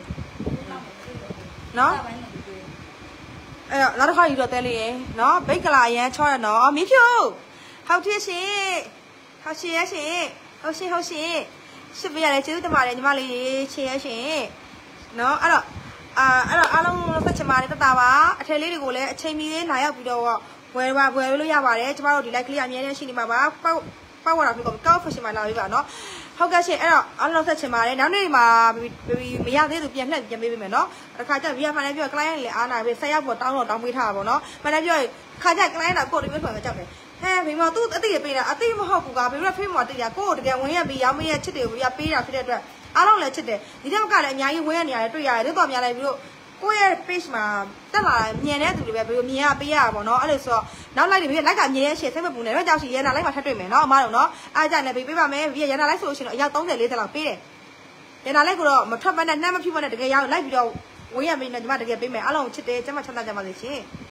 နော်အဲ့တော့နောက်တစ်ခါယူတော့တဲလေးရယ်နော်ဘိတ်ကလာအရန်ချောရနော်မီးဖြူဟုတ်ဖြစ်ရှင်ဟုတ်ရှင်ရရှင်ဟုတ်ရှင်ဟုတ်ရှင်ရှစ်ပြရတယ်ကျေးဇူးတင်ပါတယ်ညီမလေးချေရရှင်နော်အဲ့တော့အာအဲ့တော့အားလုံးဆက်ချင်ပါတယ်တတပါအထည်လေးတွေကိုလည်းအချိန်မီလေးလာရောက်ပြီးတော့ဝယ်ပါဝယ်လို့ရပါတယ်ကျမတို့ဒီ like ကလေးအများကြီးရှိနေမှာပါပေါက်ပေါက်ဝါတာဖြစ်ကုန်ကောက် fashion မှာလာပြီးပါနော်ဟုတ်ကဲ့ရှင်အဲ့တော့အားလုံးဆက်ချင်ပါတယ်နောက်နေ့မှာမရသေးသူပြန်လှည့်ပြန်ပေးပေးမယ်နော်တစ်ခါကျဗီယာဖိုင်နဲ့ပြော client လည်းအားနာပြီဆက်ရောက်ပေါ်တောင်းတော့တောင်းပေးထားတာပေါ့နော်မှန်တယ်ပြောခါကျ client ကကိုယ်တမျိုးဆိုရင်ကြောက်တယ်ဟဲ့မိမသူ့အတိရပေးတာအတိမဟုတ်ဘူးကဘယ်လိုဖိမတိရကိုယ်တကယ်ဝင်ရပြီးရောင်းမရချစ်တယ်ကိုပြပေးတာဖြစ်တဲ့အတွက်အားလုံးလည်းချစ်တယ်ဒီတောက်ကလည်းအများကြီးဝင်ရနေရတယ်တွေ့ရတယ်တို့တော်များလည်းပြီးတော့ကိုယ့်ရဲ့ page မှာတက်လာညံတဲ့သူတွေပဲဘယ်လိုမြင်ရပေးရပါဘောနော်အဲ့လိုဆိုတော့နောက်လိုက်ပြီလိုက်ကမြင်ရဲ့ရှေ့စိတ်မပူနဲ့တော့ကြောက်စီရန်နာလိုက်မှာထပ်တွေ့မယ်နော်အမတို့နော်အားကြနဲ့ပေးပေးပါမယ်ပြီးရန်နာလိုက်ဆိုလို့ရှိရင်တော့အယောက်30 40လောက်ပေးတယ်ရန်နာလိုက်ကိုတော့မထွက်ပတ်နဲ့နှမ်းမဖြူပတ်နဲ့တကယ်ရအောင်လိုက်ပြီးတော့ဝင်းရမင်းနဲ့ညီမတကယ်ပေးမယ်အားလုံးချစ်တယ်ကျမချမ်းသာကြပါစေရှင်